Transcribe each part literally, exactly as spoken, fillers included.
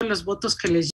los votos que les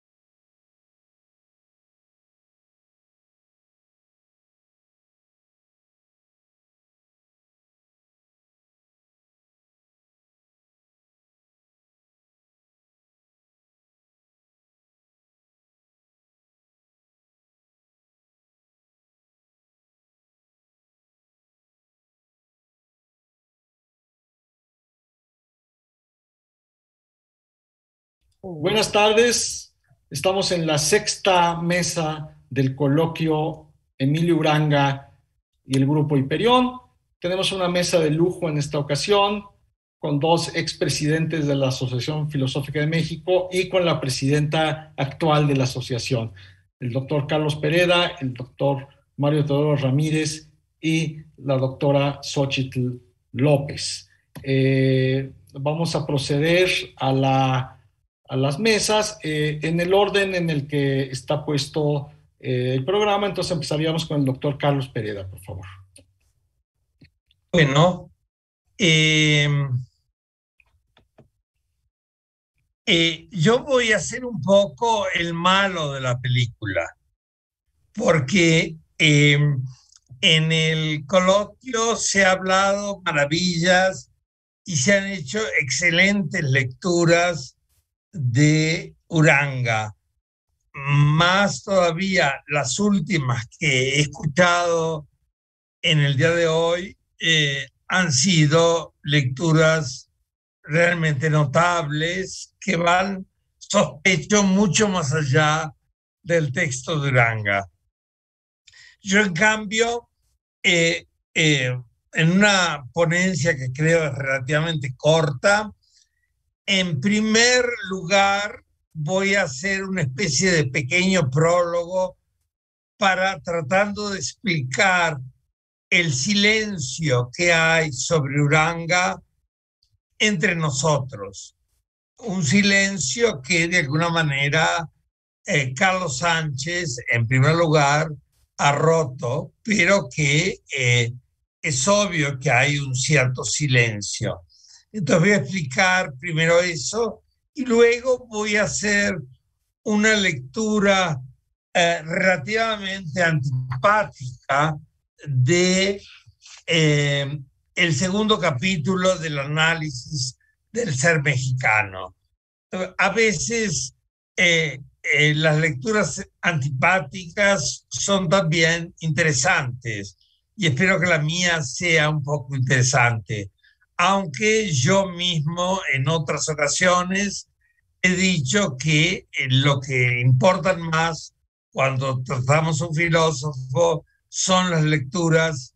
Buenas tardes, estamos en la sexta mesa del coloquio Emilio Uranga y el Grupo Hiperión. Tenemos una mesa de lujo en esta ocasión con dos expresidentes de la Asociación Filosófica de México y con la presidenta actual de la asociación, el doctor Carlos Pereda, el doctor Mario Teodoro Ramírez y la doctora Xochitl López. Eh, vamos a proceder a la a las mesas eh, en el orden en el que está puesto eh, el programa. Entonces empezaríamos con el doctor Carlos Pereda, por favor. Bueno, eh, eh, yo voy a ser un poco el malo de la película, porque eh, en el coloquio se ha hablado maravillas y se han hecho excelentes lecturas de Uranga. Más todavía las últimas que he escuchado en el día de hoy eh, han sido lecturas realmente notables que van, sospecho, mucho más allá del texto de Uranga. Yo, en cambio, eh, eh, en una ponencia que creo es relativamente corta, en primer lugar voy a hacer una especie de pequeño prólogo para tratando de explicar el silencio que hay sobre Uranga entre nosotros. Un silencio que de alguna manera eh, Carlos Sánchez, en primer lugar, ha roto, pero que eh, es obvio que hay un cierto silencio. Entonces voy a explicar primero eso y luego voy a hacer una lectura eh, relativamente antipática de eh, el segundo capítulo del análisis del ser mexicano. A veces eh, eh, las lecturas antipáticas son también interesantes y espero que la mía sea un poco interesante, aunque yo mismo en otras ocasiones he dicho que eh, lo que importa más cuando tratamos a un filósofo son las lecturas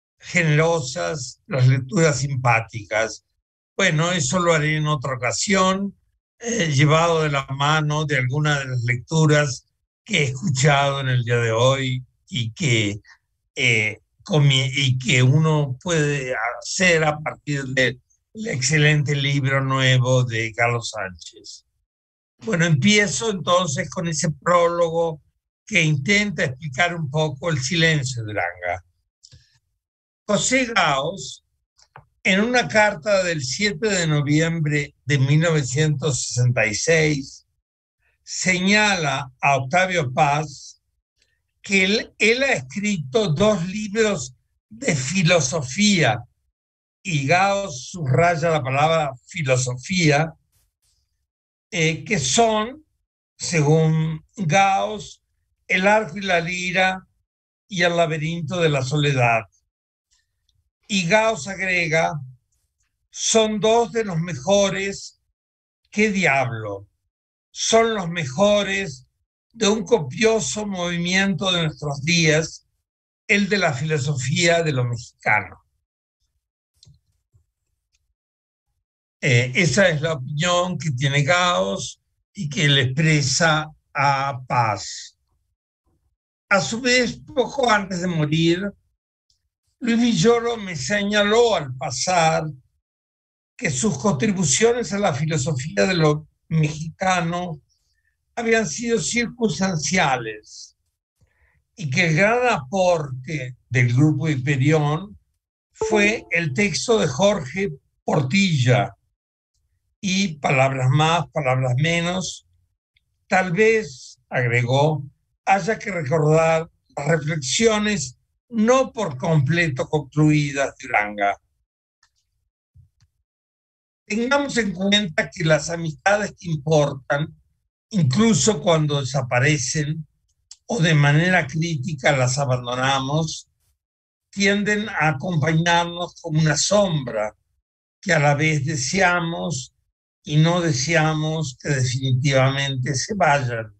generosas, las lecturas simpáticas. Bueno, eso lo haré en otra ocasión, eh, llevado de la mano de alguna de las lecturas que he escuchado en el día de hoy y que, eh, y que uno puede hacer a partir del excelente libro nuevo de Carlos Sánchez. Bueno, empiezo entonces con ese prólogo que intenta explicar un poco el silencio de Uranga. José Gauss, en una carta del siete de noviembre de mil novecientos sesenta y seis, señala a Octavio Paz que él, él ha escrito dos libros de filosofía, y Gauss subraya la palabra filosofía, eh, que son, según Gauss, El arco y la lira y El laberinto de la soledad. Y Gauss agrega, son dos de los mejores. ¿Qué diablo? Son los mejores de un copioso movimiento de nuestros días, el de la filosofía de lo mexicano. Eh, esa es la opinión que tiene Gauss y que le expresa a Paz. A su vez, poco antes de morir, Luis Villoro me señaló al pasar que sus contribuciones a la filosofía de lo mexicano habían sido circunstanciales y que el gran aporte del Grupo Hiperión fue el texto de Jorge Portilla y, palabras más, palabras menos, Tal vez, agregó, haya que recordar las reflexiones no por completo concluidas de Uranga. Tengamos en cuenta que las amistades que importan, incluso cuando desaparecen o de manera crítica las abandonamos, tienden a acompañarnos como una sombra que a la vez deseamos y no deseamos que definitivamente se vayan.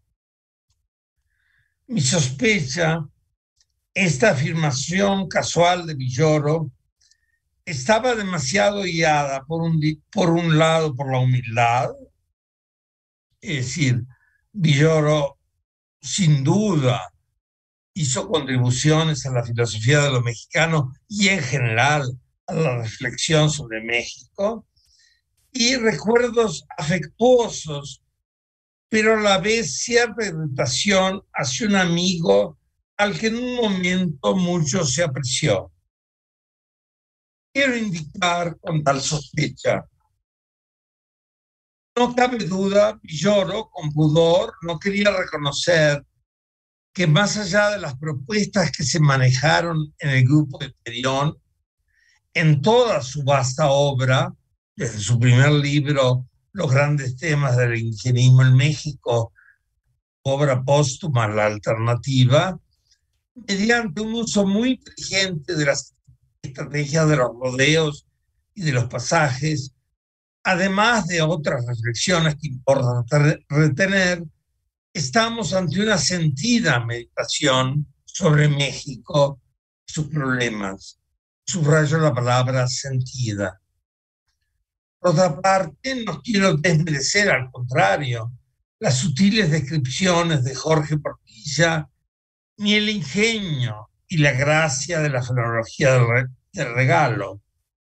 Mi sospecha, esta afirmación casual de Villoro, estaba demasiado guiada por un, por un lado por la humildad, es decir, Villoro sin duda hizo contribuciones a la filosofía de lo mexicano y en general a la reflexión sobre México, y recuerdos afectuosos, pero a la vez cierta irritación hacia un amigo al que en un momento mucho se apreció. Quiero indicar con tal sospecha. No cabe duda, Villoro, con pudor, no quería reconocer que más allá de las propuestas que se manejaron en el grupo de Perión, en toda su vasta obra, desde su primer libro, Los grandes temas del indigenismo en México, obra póstuma, La Alternativa, mediante un uso muy inteligente de las estrategias de los rodeos y de los pasajes, además de otras reflexiones que importa retener, estamos ante una sentida meditación sobre México y sus problemas. Subrayo la palabra sentida. Por otra parte, no quiero desmerecer, al contrario, las sutiles descripciones de Jorge Portilla, ni el ingenio y la gracia de la filología del, re del regalo.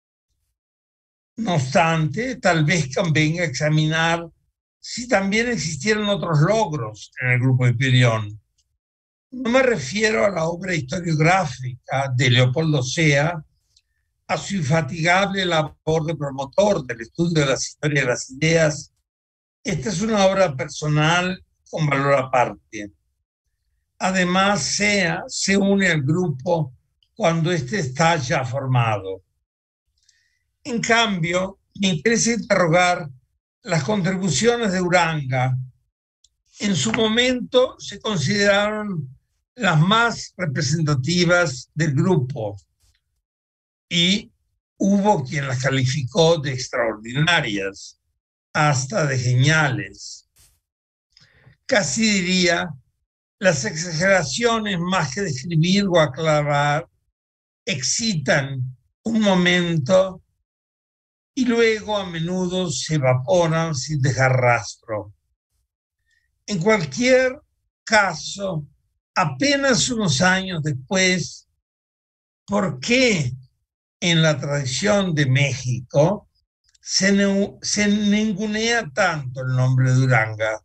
No obstante, tal vez convenga examinar si también existieron otros logros en el grupo de Perión. No me refiero a la obra historiográfica de Leopoldo Sea, a su infatigable labor de promotor del estudio de las historias de las ideas. Esta es una obra personal con valor aparte. Además, Sea se une al grupo cuando éste está ya formado. En cambio, me interesa interrogar las contribuciones de Uranga. En su momento se consideraron las más representativas del grupo y hubo quien las calificó de extraordinarias, hasta de geniales. Casi diría, las exageraciones, más que describir o aclarar, excitan un momento y luego a menudo se evaporan sin dejar rastro. En cualquier caso, apenas unos años después, ¿por qué en la tradición de México se, se ningunea tanto el nombre de Uranga?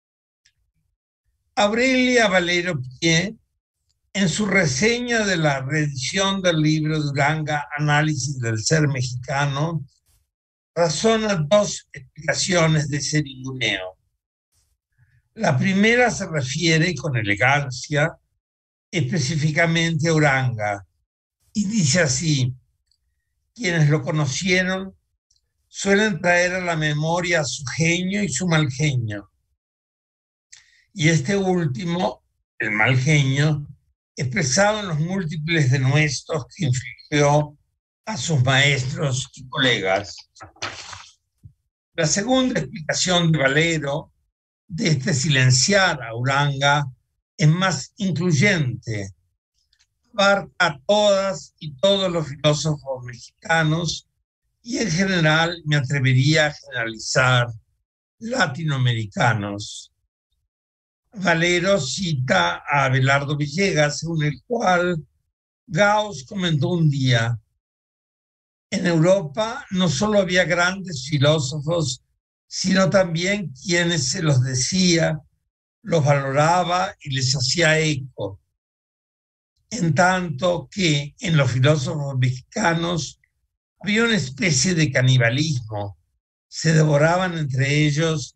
Aurelia Valero Pie, en su reseña de la reedición del libro de Uranga, Análisis del Ser Mexicano, razona dos explicaciones de ese ninguneo. La primera se refiere con elegancia específicamente a Uranga y dice así: quienes lo conocieron suelen traer a la memoria su genio y su mal genio. Y este último, el mal genio, expresado en los múltiples denuestos que infligió a sus maestros y colegas. La segunda explicación de Valero de este silenciar a Uranga es más incluyente. Abarca a todas y todos los filósofos mexicanos y en general me atrevería a generalizar latinoamericanos. Valero cita a Abelardo Villegas, según el cual Gauss comentó un día: en Europa no solo había grandes filósofos, sino también quienes se los decía, los valoraba y les hacía eco. En tanto que en los filósofos mexicanos había una especie de canibalismo. Se devoraban entre ellos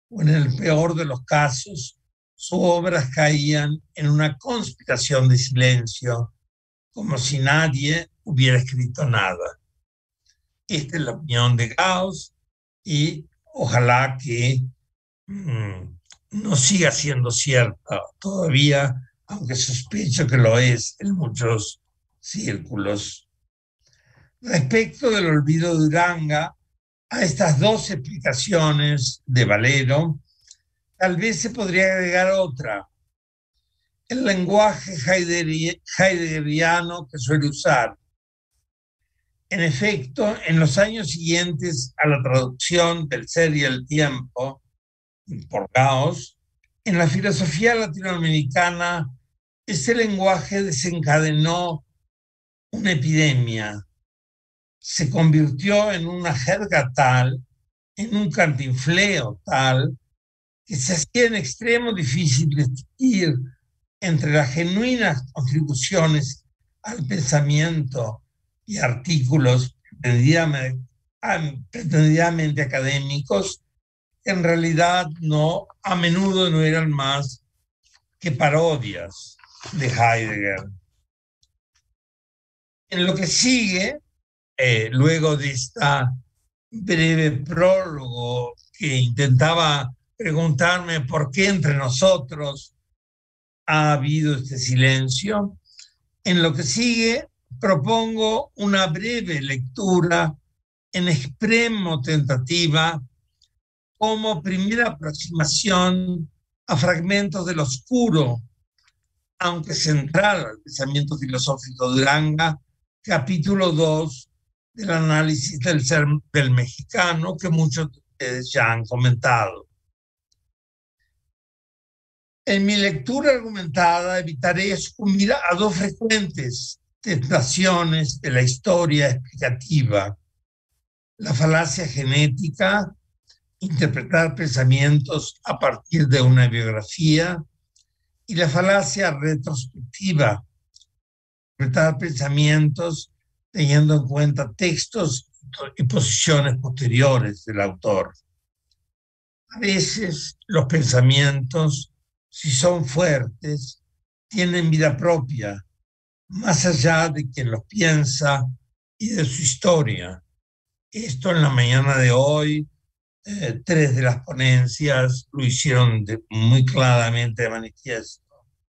o en el peor de los casos, sus obras caían en una conspiración de silencio, como si nadie hubiera escrito nada. Esta es la opinión de Gauss y ojalá que mmm, no siga siendo cierta todavía, aunque sospecho que lo es en muchos círculos. Respecto del olvido de Uranga, a estas dos explicaciones de Valero, tal vez se podría agregar otra. El lenguaje heideggeriano que suele usar. En efecto, en los años siguientes a la traducción del Ser y el Tiempo por Gauss, en la filosofía latinoamericana, ese lenguaje desencadenó una epidemia. Se convirtió en una jerga tal, en un cantinfleo tal, que se hacía en extremo difícil distinguir entre las genuinas contribuciones al pensamiento y artículos pretendidamente, pretendidamente académicos, que en realidad no, a menudo no eran más que parodias de Heidegger. En lo que sigue, eh, luego de esta breve prólogo que intentaba preguntarme por qué entre nosotros ha habido este silencio, en lo que sigue propongo una breve lectura en extremo tentativa como primera aproximación a fragmentos del oscuro, aunque central al pensamiento filosófico de Uranga, capítulo dos del análisis del ser del mexicano, que muchos de ustedes ya han comentado. En mi lectura argumentada evitaré sucumbir a dos frecuentes tentaciones de la historia explicativa: la falacia genética, interpretar pensamientos a partir de una biografía, y la falacia retrospectiva, interpretar pensamientos teniendo en cuenta textos y posiciones posteriores del autor. A veces los pensamientos, si son fuertes, tienen vida propia, más allá de quien los piensa y de su historia. Esto en la mañana de hoy, eh, tres de las ponencias lo hicieron de, muy claramente de manifiesto.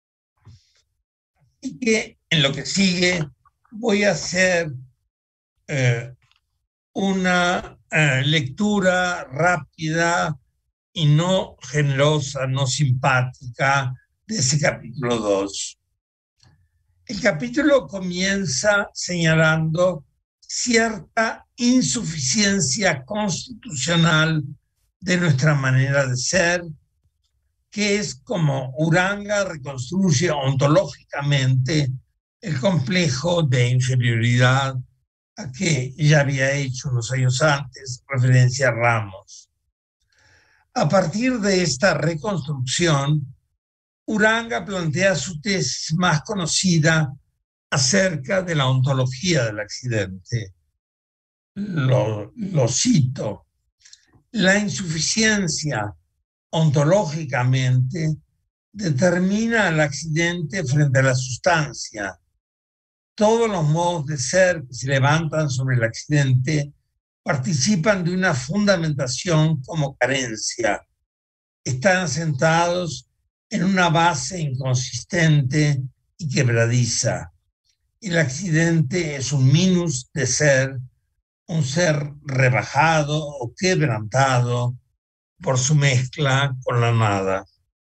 Y que en lo que sigue voy a hacer eh, una eh, lectura rápida y no generosa, no simpática de ese capítulo dos. El capítulo comienza señalando cierta insuficiencia constitucional de nuestra manera de ser, que es como Uranga reconstruye ontológicamente el complejo de inferioridad a que ya había hecho unos años antes referencia a Ramos. A partir de esta reconstrucción, Uranga plantea su tesis más conocida acerca de la ontología del accidente. Lo, lo cito: la insuficiencia ontológicamente determina el accidente frente a la sustancia. Todos los modos de ser que se levantan sobre el accidente participan de una fundamentación como carencia. Están asentados en una base inconsistente y quebradiza. El accidente es un minus de ser, un ser rebajado o quebrantado por su mezcla con la nada.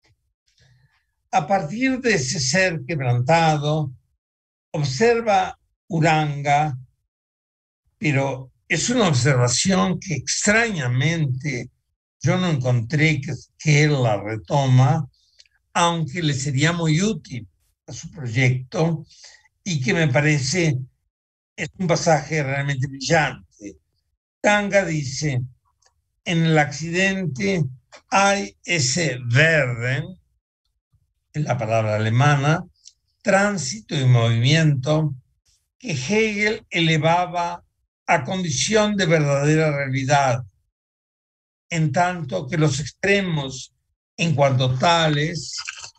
A partir de ese ser quebrantado, observa Uranga, pero es una observación que extrañamente yo no encontré que, que él la retoma, aunque le sería muy útil a su proyecto y que me parece es un pasaje realmente brillante. Tanga dice: en el accidente hay ese Werden, en la palabra alemana, tránsito y movimiento, que Hegel elevaba a condición de verdadera realidad. en tanto que los extremos, en cuanto tales,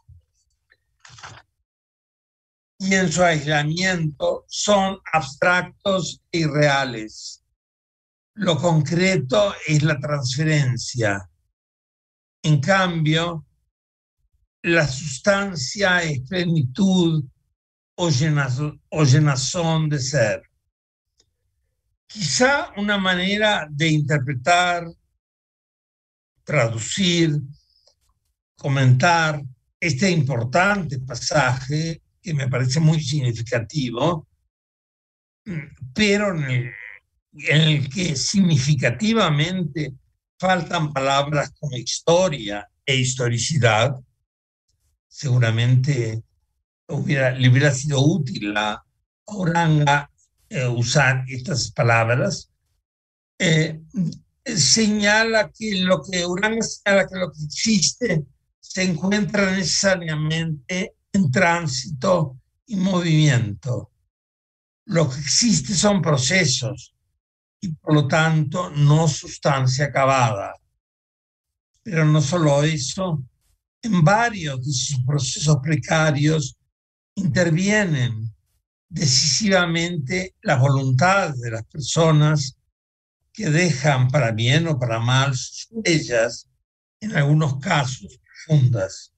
y en su aislamiento, son abstractos e irreales. Lo concreto es la transferencia. En cambio, la sustancia es plenitud o llenazón, o llenazón de ser. Quizá una manera de interpretar, traducir, comentar este importante pasaje, que me parece muy significativo, pero en el, en el que significativamente faltan palabras como historia e historicidad. Seguramente hubiera, le hubiera sido útil a Uranga eh, usar estas palabras. Eh, señala que lo que Uranga señala que lo que existe se encuentra necesariamente en tránsito y movimiento. Lo que existe son procesos y por lo tanto no sustancia acabada. Pero no solo eso, en varios de sus procesos precarios intervienen decisivamente las voluntades de las personas que dejan para bien o para mal sus huellas, en algunos casos profundas.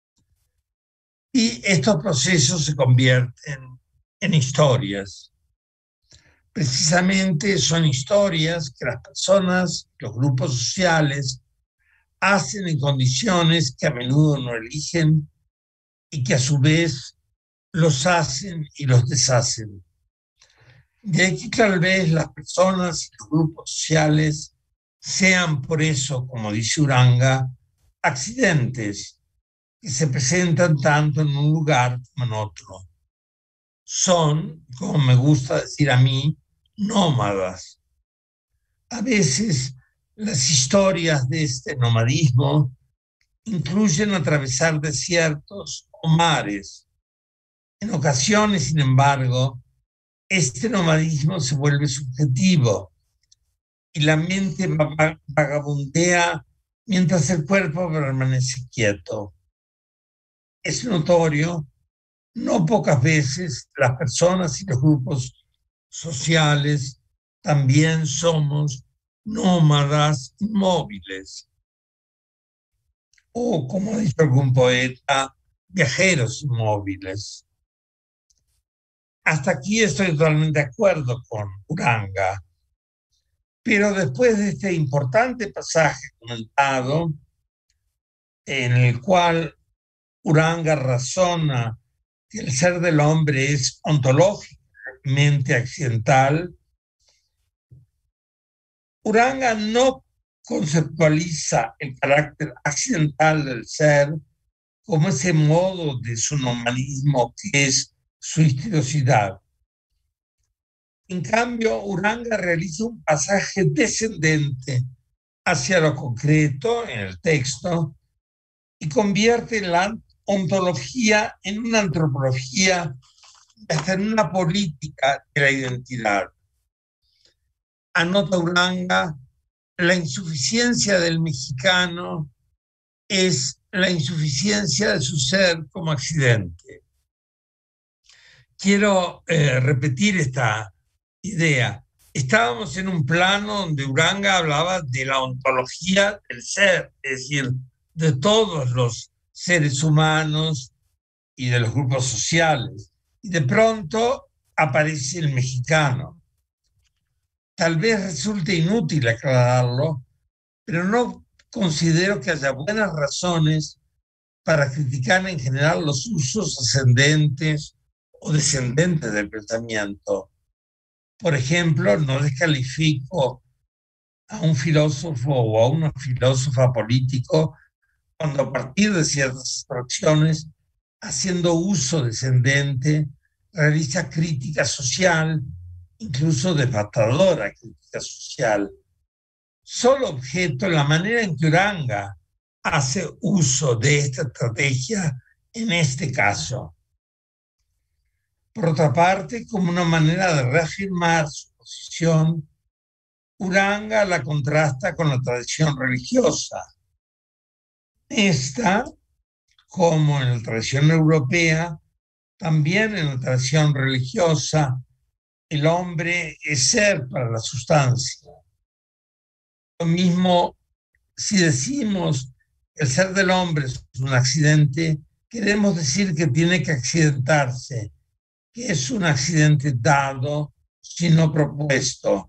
Y estos procesos se convierten en historias. Precisamente son historias que las personas, los grupos sociales, hacen en condiciones que a menudo no eligen y que a su vez los hacen y los deshacen. De aquí tal vez las personas y los grupos sociales sean por eso, como dice Uranga, accidentes que se presentan tanto en un lugar como en otro. Son, como me gusta decir a mí, nómadas. A veces las historias de este nomadismo incluyen atravesar desiertos o mares. En ocasiones, sin embargo, este nomadismo se vuelve subjetivo y la mente vagabundea mientras el cuerpo permanece quieto. Es notorio, no pocas veces las personas y los grupos sociales también somos nómadas inmóviles. O, como ha dicho algún poeta, viajeros inmóviles. Hasta aquí estoy totalmente de acuerdo con Uranga. Pero después de este importante pasaje comentado, en el cual Uranga razona que el ser del hombre es ontológicamente accidental, Uranga no conceptualiza el carácter accidental del ser como ese modo de su nomadismo que es su histriosidad. En cambio, Uranga realiza un pasaje descendente hacia lo concreto en el texto y convierte la ontología en una antropología y hasta en una política de la identidad. Anota Uranga, la insuficiencia del mexicano es la insuficiencia de su ser como accidente. Quiero eh, repetir esta idea. Estábamos en un plano donde Uranga hablaba de la ontología del ser, es decir, de todos los seres humanos y de los grupos sociales. Y de pronto aparece el mexicano. Tal vez resulte inútil aclararlo, pero no considero que haya buenas razones para criticar en general los usos ascendentes o descendentes del pensamiento. Por ejemplo, no descalifico a un filósofo o a una filósofa político cuando a partir de ciertas abstracciones, haciendo uso descendente, realiza crítica social, incluso devastadora crítica social. Solo objeto la manera en que Uranga hace uso de esta estrategia en este caso. Por otra parte, como una manera de reafirmar su posición, Uranga la contrasta con la tradición religiosa. Esta, como en la tradición europea, también en la tradición religiosa, el hombre es ser para la sustancia. Lo mismo, si decimos el ser del hombre es un accidente, queremos decir que tiene que accidentarse, que es un accidente dado, sino propuesto.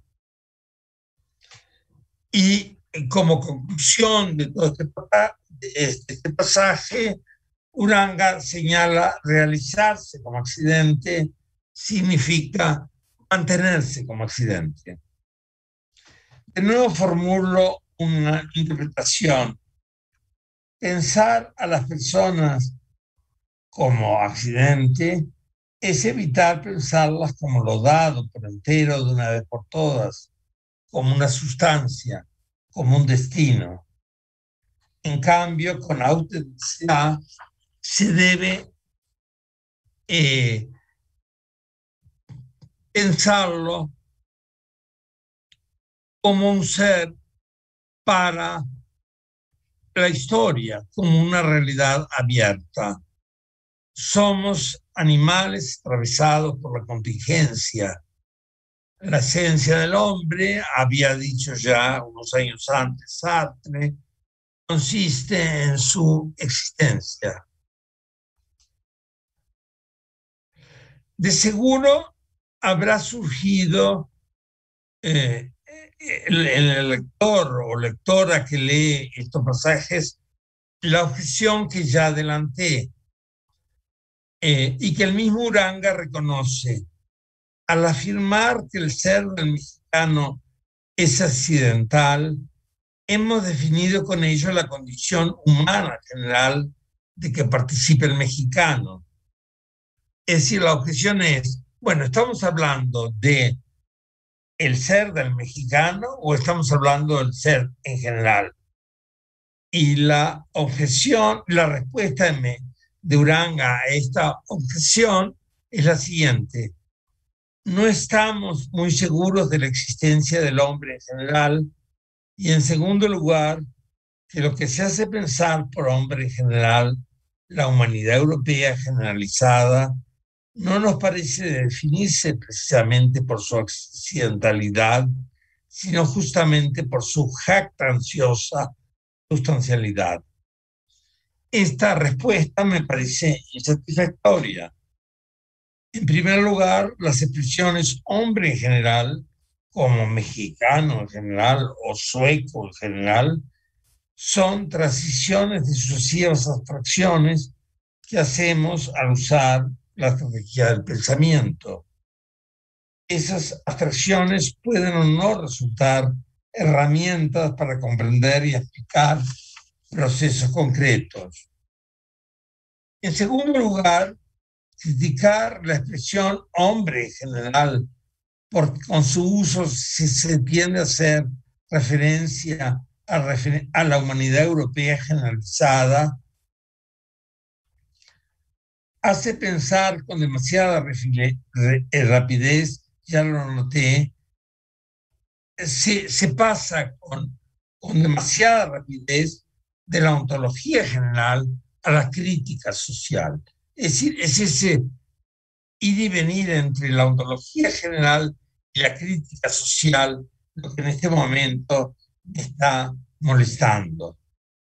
Y como conclusión de todo este, este, este pasaje, Uranga señala realizarse como accidente significa mantenerse como accidente. De nuevo formulo una interpretación. Pensar a las personas como accidente es evitar pensarlas como lo dado por entero de una vez por todas, como una sustancia, como un destino. En cambio, con autenticidad se debe eh, pensarlo como un ser para la historia, como una realidad abierta. Somos animales atravesados por la contingencia. La esencia del hombre, había dicho ya unos años antes Sartre, consiste en su existencia. De seguro habrá surgido eh, el, el lector o lectora que lee estos pasajes la objeción que ya adelanté eh, y que el mismo Uranga reconoce. Al afirmar que el ser del mexicano es accidental, hemos definido con ello la condición humana general de que participe el mexicano. Es decir, la objeción es, bueno, ¿estamos hablando de el ser del mexicano o estamos hablando del ser en general? Y la objeción, la respuesta de, de Uranga a esta objeción es la siguiente. No estamos muy seguros de la existencia del hombre en general y, en segundo lugar, que lo que se hace pensar por hombre en general, la humanidad europea generalizada, no nos parece definirse precisamente por su accidentalidad, sino justamente por su jactanciosa sustancialidad. Esta respuesta me parece insatisfactoria. En primer lugar, las expresiones hombre en general, como mexicano en general o sueco en general, son transiciones de sucesivas abstracciones que hacemos al usar la estrategia del pensamiento. Esas abstracciones pueden o no resultar herramientas para comprender y explicar procesos concretos. En segundo lugar, criticar la expresión hombre en general, porque con su uso se, se tiende a hacer referencia a, refer a la humanidad europea generalizada, hace pensar con demasiada rapidez, ya lo noté, se, se pasa con, con demasiada rapidez de la ontología general a la crítica social. Es decir, es ese ir y venir entre la ontología general y la crítica social lo que en este momento me está molestando.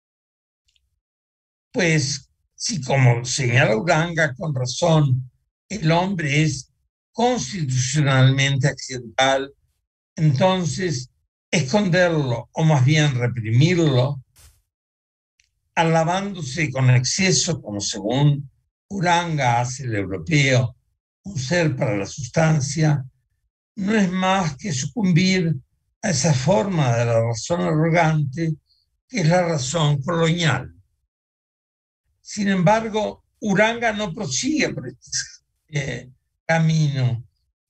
Pues, si como señala Uranga con razón, el hombre es constitucionalmente accidental, entonces esconderlo o más bien reprimirlo, alabándose con exceso, como según Uranga hace el europeo, un ser para la sustancia, no es más que sucumbir a esa forma de la razón arrogante que es la razón colonial. Sin embargo, Uranga no prosigue por este eh, camino,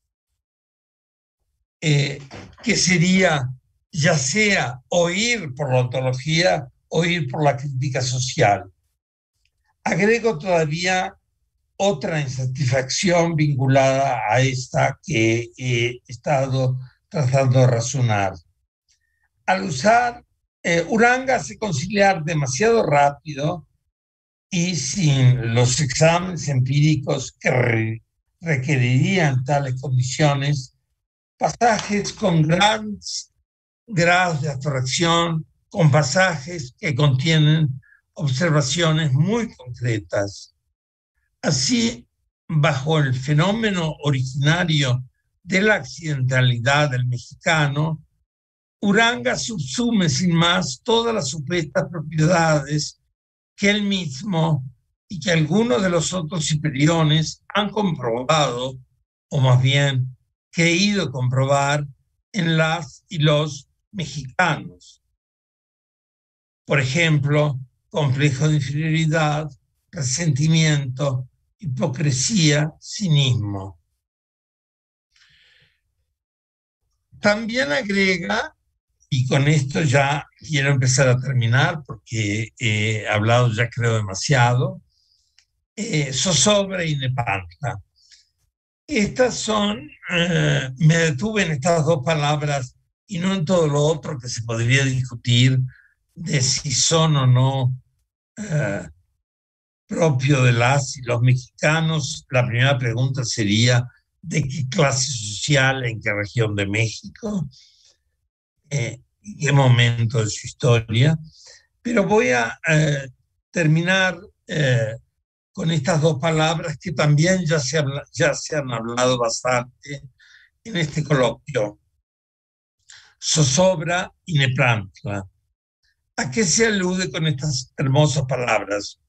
eh, que sería ya sea o ir por la ontología o ir por la crítica social. Agrego todavía otra insatisfacción vinculada a esta que he estado tratando de razonar. al usar eh, Uranga hace conciliar demasiado rápido y sin los exámenes empíricos que re requerirían tales condiciones, pasajes con grandes grados de abstracción, con pasajes que contienen observaciones muy concretas. Así, bajo el fenómeno originario de la accidentalidad del mexicano, Uranga subsume sin más todas las supuestas propiedades que él mismo y que algunos de los otros hiperiones han comprobado, o más bien creído comprobar, en las y los mexicanos. Por ejemplo, complejo de inferioridad, resentimiento, hipocresía, cinismo. También agrega, y con esto ya quiero empezar a terminar porque he hablado ya creo demasiado, eh, zozobra y Nepantla. Estas son, eh, me detuve en estas dos palabras y no en todo lo otro que se podría discutir de si son o no eh, propio de las y los mexicanos. La primera pregunta sería ¿de qué clase social, en qué región de México, eh, en qué momento de su historia? Pero voy a eh, terminar eh, con estas dos palabras que también ya se, habla, ya se han hablado bastante en este coloquio: zozobra y Nepantla. ¿A qué se alude con estas hermosas palabras?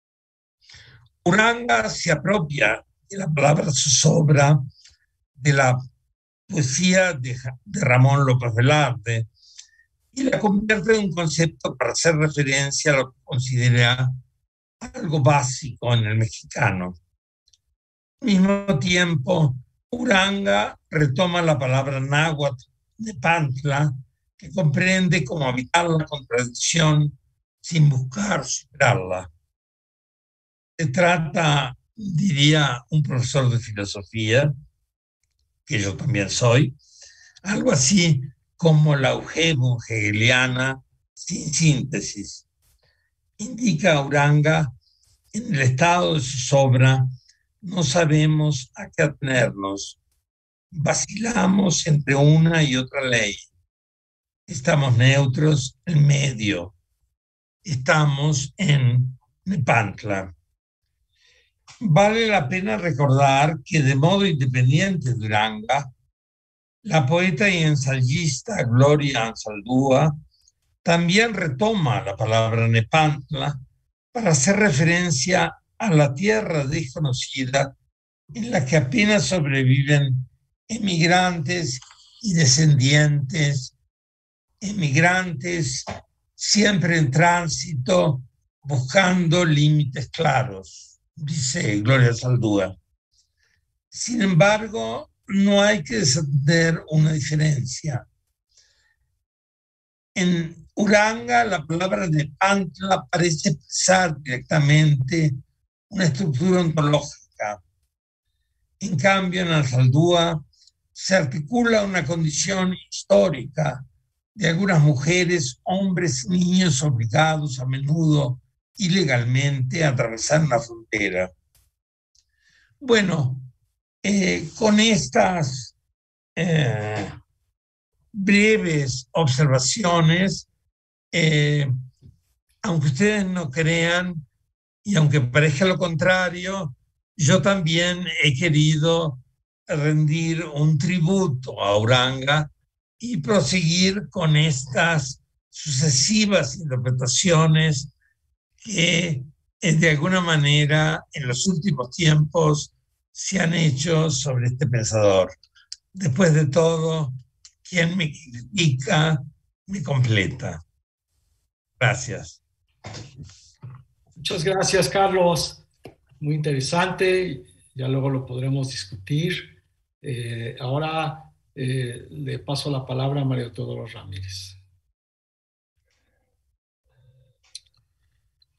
Uranga se apropia de la palabra zozobra de la poesía de, de Ramón López Velarde y la convierte en un concepto para hacer referencia a lo que considera algo básico en el mexicano. Al mismo tiempo, Uranga retoma la palabra náhuatl Nepantla, que comprende cómo habitar la contradicción sin buscar superarla. Se trata, diría un profesor de filosofía, que yo también soy, algo así como la eugemia hegeliana sin síntesis. Indica Uranga, en el estado de zozobra no sabemos a qué atenernos, vacilamos entre una y otra ley, estamos neutros en medio, estamos en Nepantla. Vale la pena recordar que de modo independiente de Uranga, la poeta y ensayista Gloria Anzaldúa también retoma la palabra Nepantla para hacer referencia a la tierra desconocida en la que apenas sobreviven emigrantes y descendientes, emigrantes siempre en tránsito, buscando límites claros, dice Gloria Anzaldúa. Sin embargo, no hay que desatender una diferencia. En Uranga, la palabra Nepantla parece expresar directamente una estructura ontológica. En cambio, en Anzaldúa se articula una condición histórica de algunas mujeres, hombres, niños obligados a menudo ilegalmente a atravesar una frontera. Bueno, eh, con estas eh, breves observaciones, eh, aunque ustedes no crean y aunque parezca lo contrario, yo también he querido rendir un tributo a Uranga y proseguir con estas sucesivas interpretaciones que eh, de alguna manera en los últimos tiempos se han hecho sobre este pensador. Después de todo, quien me critica me completa. Gracias. Muchas gracias, Carlos. Muy interesante. Ya luego lo podremos discutir. Eh, ahora eh, le paso la palabra a María Teodoro Ramírez.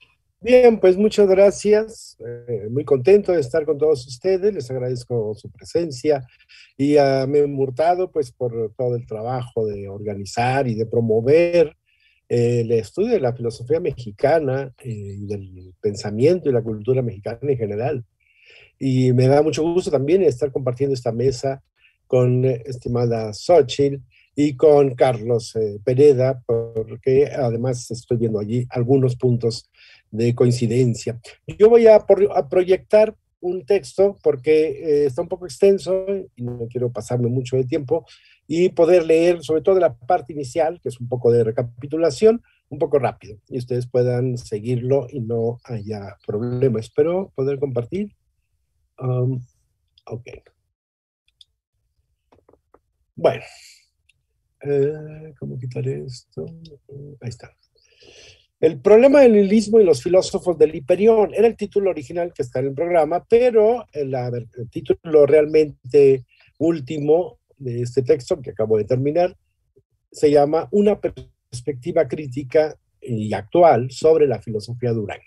Bien, pues muchas gracias. Eh, muy contento de estar con todos ustedes. Les agradezco su presencia y a Memo Hurtado, pues por todo el trabajo de organizar y de promover eh, el estudio de la filosofía mexicana eh, y del pensamiento y la cultura mexicana en general. Y me da mucho gusto también estar compartiendo esta mesa con eh, estimada Xochitl y con Carlos eh, Pereda, porque además estoy viendo allí algunos puntos de coincidencia. Yo voy a, por, a proyectar un texto porque eh, está un poco extenso y no quiero pasarme mucho de tiempo y poder leer sobre todo la parte inicial, que es un poco de recapitulación, un poco rápido y ustedes puedan seguirlo y no haya problema. Espero poder compartir. Um, ok. Bueno, eh, ¿cómo quitar esto? Ahí está. El problema del nihilismo y los filósofos del Hiperión era el título original que está en el programa, pero el, el título realmente último de este texto que acabo de terminar se llama Una perspectiva crítica y actual sobre la filosofía de Uranga.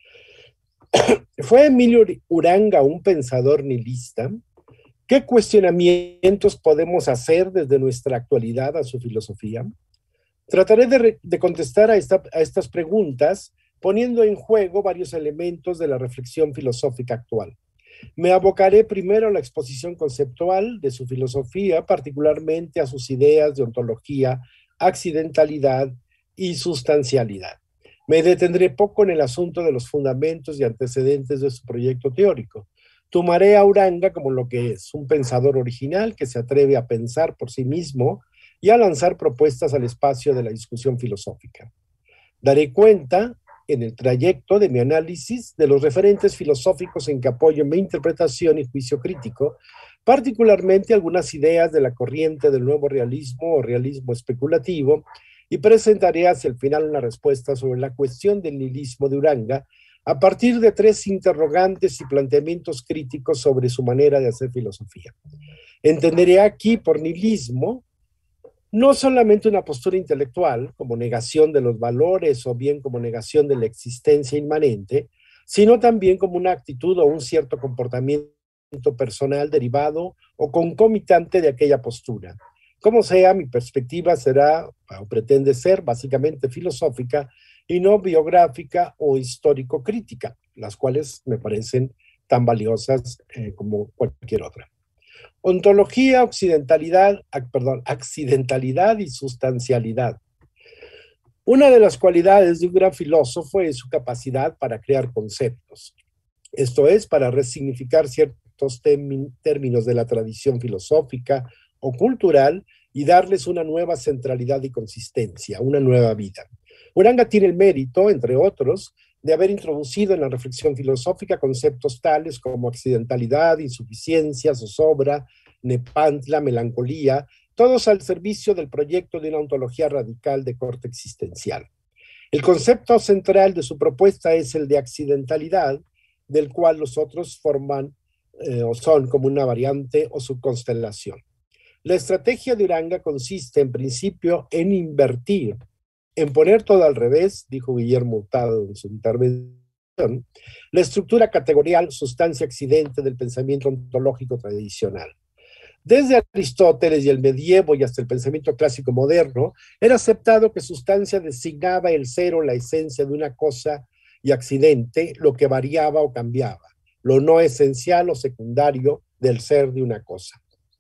¿Fue Emilio Uranga un pensador nihilista? ¿Qué cuestionamientos podemos hacer desde nuestra actualidad a su filosofía? Trataré de, de contestar a, esta, a estas preguntas poniendo en juego varios elementos de la reflexión filosófica actual. Me abocaré primero a la exposición conceptual de su filosofía, particularmente a sus ideas de ontología, accidentalidad y sustancialidad. Me detendré poco en el asunto de los fundamentos y antecedentes de su proyecto teórico. Tomaré a Uranga como lo que es, un pensador original que se atreve a pensar por sí mismo y a lanzar propuestas al espacio de la discusión filosófica. Daré cuenta en el trayecto de mi análisis de los referentes filosóficos en que apoyo mi interpretación y juicio crítico, particularmente algunas ideas de la corriente del nuevo realismo o realismo especulativo, y presentaré hacia el final una respuesta sobre la cuestión del nihilismo de Uranga a partir de tres interrogantes y planteamientos críticos sobre su manera de hacer filosofía. Entenderé aquí por nihilismo no solamente una postura intelectual, como negación de los valores o bien como negación de la existencia inmanente, sino también como una actitud o un cierto comportamiento personal derivado o concomitante de aquella postura. Como sea, mi perspectiva será, o pretende ser, básicamente filosófica y no biográfica o histórico-crítica, las cuales me parecen tan valiosas eh, como cualquier otra. Ontología, occidentalidad, perdón, accidentalidad y sustancialidad. Una de las cualidades de un gran filósofo es su capacidad para crear conceptos. Esto es, para resignificar ciertos términos de la tradición filosófica o cultural y darles una nueva centralidad y consistencia, una nueva vida. Uranga tiene el mérito, entre otros, de haber introducido en la reflexión filosófica conceptos tales como accidentalidad, insuficiencia, zozobra, nepantla, melancolía, todos al servicio del proyecto de una ontología radical de corte existencial. El concepto central de su propuesta es el de accidentalidad, del cual los otros forman eh, o son como una variante o subconstelación. La estrategia de Uranga consiste en principio en invertir, en poner todo al revés, dijo Guillermo Hurtado en su intervención, la estructura categorial sustancia-accidente del pensamiento ontológico tradicional. Desde Aristóteles y el medievo y hasta el pensamiento clásico moderno, era aceptado que sustancia designaba el ser o la esencia de una cosa y accidente lo que variaba o cambiaba, lo no esencial o secundario del ser de una cosa.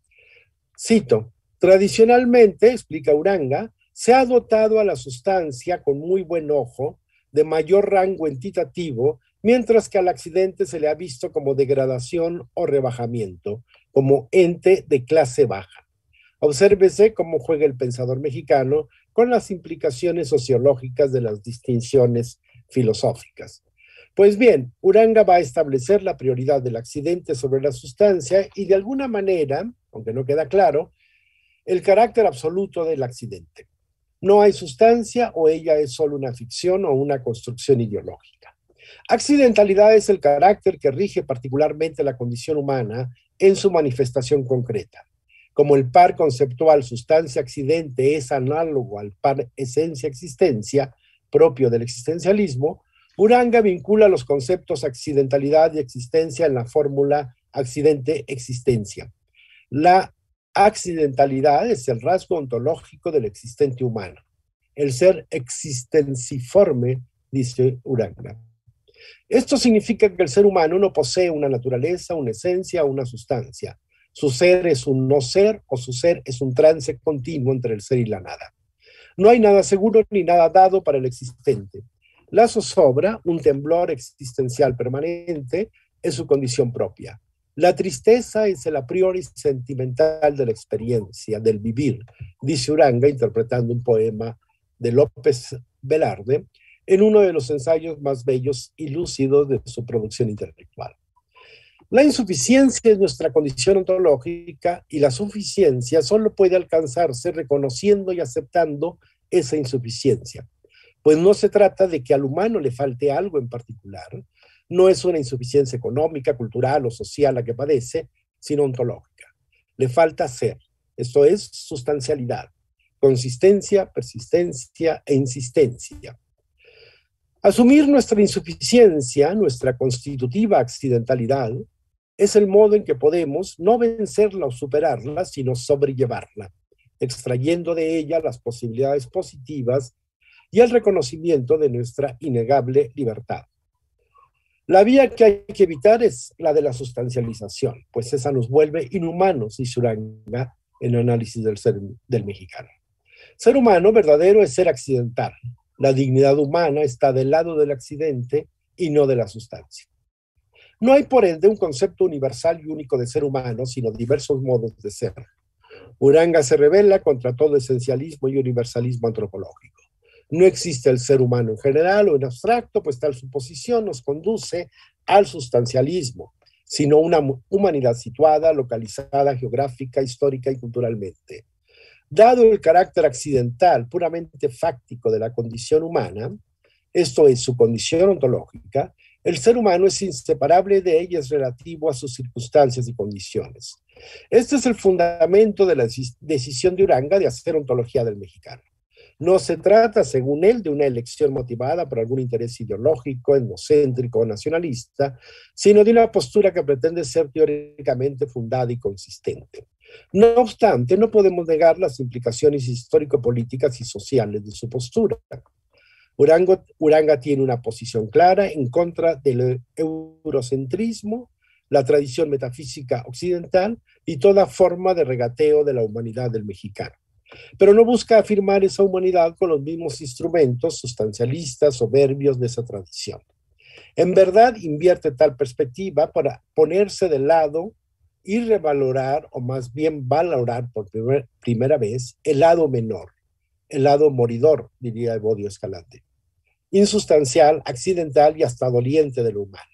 Cito, tradicionalmente, explica Uranga, se ha dotado a la sustancia con muy buen ojo de mayor rango entitativo, mientras que al accidente se le ha visto como degradación o rebajamiento, como ente de clase baja. Obsérvese cómo juega el pensador mexicano con las implicaciones sociológicas de las distinciones filosóficas. Pues bien, Uranga va a establecer la prioridad del accidente sobre la sustancia y de alguna manera, aunque no queda claro, el carácter absoluto del accidente. No hay sustancia o ella es solo una ficción o una construcción ideológica. Accidentalidad es el carácter que rige particularmente la condición humana en su manifestación concreta. Como el par conceptual sustancia-accidente es análogo al par esencia-existencia propio del existencialismo, Uranga vincula los conceptos accidentalidad y existencia en la fórmula accidente-existencia. La accidentalidad es el rasgo ontológico del existente humano, el ser existenciforme, dice Uranga. Esto significa que el ser humano no posee una naturaleza, una esencia o una sustancia. Su ser es un no ser o su ser es un trance continuo entre el ser y la nada. No hay nada seguro ni nada dado para el existente. La zozobra, un temblor existencial permanente, es su condición propia. La tristeza es el a priori sentimental de la experiencia, del vivir, dice Uranga, interpretando un poema de López Velarde, en uno de los ensayos más bellos y lúcidos de su producción intelectual. La insuficiencia es nuestra condición ontológica y la suficiencia solo puede alcanzarse reconociendo y aceptando esa insuficiencia. Pues no se trata de que al humano le falte algo en particular, no es una insuficiencia económica, cultural o social la que padece, sino ontológica. Le falta ser, esto es sustancialidad, consistencia, persistencia e insistencia. Asumir nuestra insuficiencia, nuestra constitutiva accidentalidad, es el modo en que podemos no vencerla o superarla, sino sobrellevarla, extrayendo de ella las posibilidades positivas y el reconocimiento de nuestra innegable libertad. La vía que hay que evitar es la de la sustancialización, pues esa nos vuelve inhumanos, dice Uranga en el análisis del ser del mexicano. Ser humano verdadero es ser accidental. La dignidad humana está del lado del accidente y no de la sustancia. No hay por ende un concepto universal y único de ser humano, sino diversos modos de ser. Uranga se rebela contra todo esencialismo y universalismo antropológico. No existe el ser humano en general o en abstracto, pues tal suposición nos conduce al sustancialismo, sino una humanidad situada, localizada, geográfica, histórica y culturalmente. Dado el carácter accidental, puramente fáctico de la condición humana, esto es su condición ontológica, el ser humano es inseparable de ella, es relativo a sus circunstancias y condiciones. Este es el fundamento de la decisión de Uranga de hacer ontología del mexicano. No se trata, según él, de una elección motivada por algún interés ideológico, etnocéntrico o nacionalista, sino de una postura que pretende ser teóricamente fundada y consistente. No obstante, no podemos negar las implicaciones histórico-políticas y sociales de su postura. Uranga, Uranga tiene una posición clara en contra del eurocentrismo, la tradición metafísica occidental y toda forma de regateo de la humanidad del mexicano. Pero no busca afirmar esa humanidad con los mismos instrumentos sustancialistas, soberbios de esa tradición. En verdad, invierte tal perspectiva para ponerse del lado y revalorar, o más bien valorar por primer, primera vez, el lado menor, el lado moridor, diría Evodio Escalante, insustancial, accidental y hasta doliente de lo humano.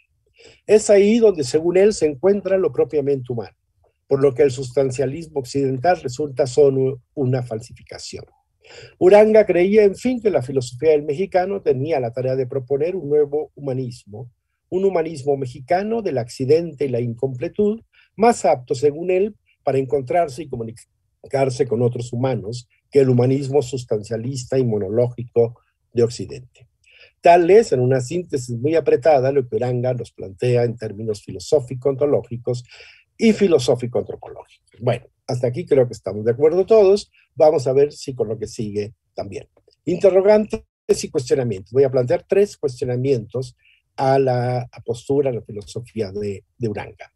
Es ahí donde, según él, se encuentra lo propiamente humano, por lo que el sustancialismo occidental resulta solo una falsificación. Uranga creía, en fin, que la filosofía del mexicano tenía la tarea de proponer un nuevo humanismo, un humanismo mexicano del accidente y la incompletud, más apto, según él, para encontrarse y comunicarse con otros humanos que el humanismo sustancialista y monológico de Occidente. Tal es, en una síntesis muy apretada, lo que Uranga nos plantea en términos filosófico-ontológicos y filosófico-antropológicos. Bueno, hasta aquí creo que estamos de acuerdo todos. Vamos a ver si con lo que sigue también. Interrogantes y cuestionamientos. Voy a plantear tres cuestionamientos a la postura, a la filosofía de, de Uranga.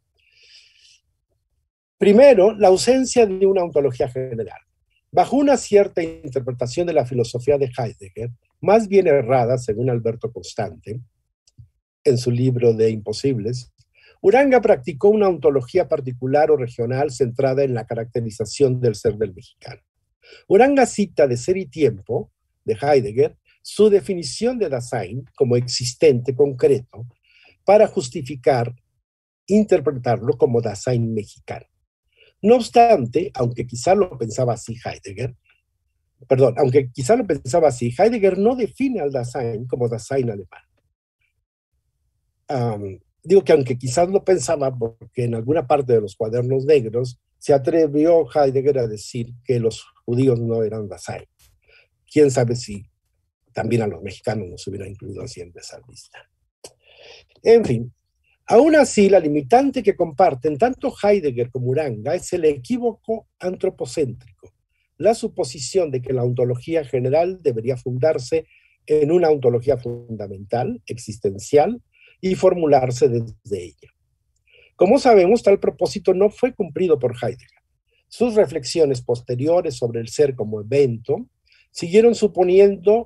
Primero, la ausencia de una ontología general. Bajo una cierta interpretación de la filosofía de Heidegger, más bien errada, según Alberto Constante, en su libro de Imposibles, Uranga practicó una ontología particular o regional centrada en la caracterización del ser del mexicano. Uranga cita de Ser y Tiempo, de Heidegger, su definición de Dasein como existente concreto para justificar, interpretarlo como Dasein mexicano. No obstante, aunque quizá lo pensaba así Heidegger, perdón, aunque quizá lo pensaba así, Heidegger no define al Dasein como Dasein alemán. Um, digo que aunque quizás lo pensaba, porque en alguna parte de los Cuadernos Negros se atrevió Heidegger a decir que los judíos no eran Dasein. Quién sabe si también a los mexicanos nos hubiera incluido así en esa lista. En fin, aún así, la limitante que comparten tanto Heidegger como Uranga es el equívoco antropocéntrico, la suposición de que la ontología general debería fundarse en una ontología fundamental, existencial, y formularse desde ella. Como sabemos, tal propósito no fue cumplido por Heidegger. Sus reflexiones posteriores sobre el ser como evento siguieron suponiendo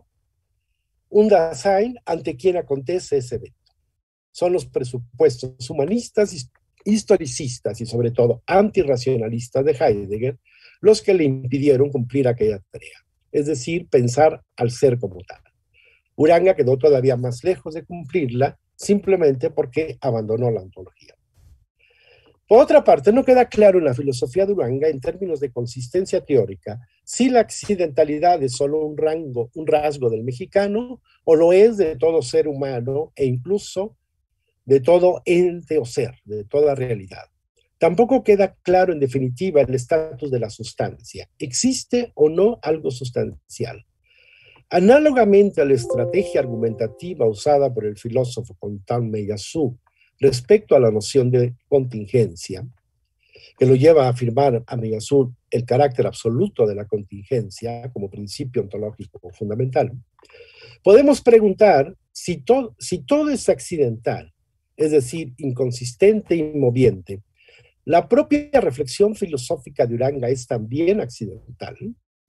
un Dasein ante quien acontece ese evento. Son los presupuestos humanistas, historicistas y sobre todo antirracionalistas de Heidegger los que le impidieron cumplir aquella tarea, es decir, pensar al ser como tal. Uranga quedó todavía más lejos de cumplirla simplemente porque abandonó la ontología. Por otra parte, no queda claro en la filosofía de Uranga, en términos de consistencia teórica, si la accidentalidad es solo un, rango, un rasgo del mexicano o lo es de todo ser humano e incluso de todo ente o ser, de toda realidad. Tampoco queda claro en definitiva el estatus de la sustancia. ¿Existe o no algo sustancial? Análogamente a la estrategia argumentativa usada por el filósofo Kontán Meiyasu respecto a la noción de contingencia, que lo lleva a afirmar a Meiyasu el carácter absoluto de la contingencia como principio ontológico fundamental, podemos preguntar si, to si todo es accidental, es decir, inconsistente e inmoviente. La propia reflexión filosófica de Uranga es también accidental.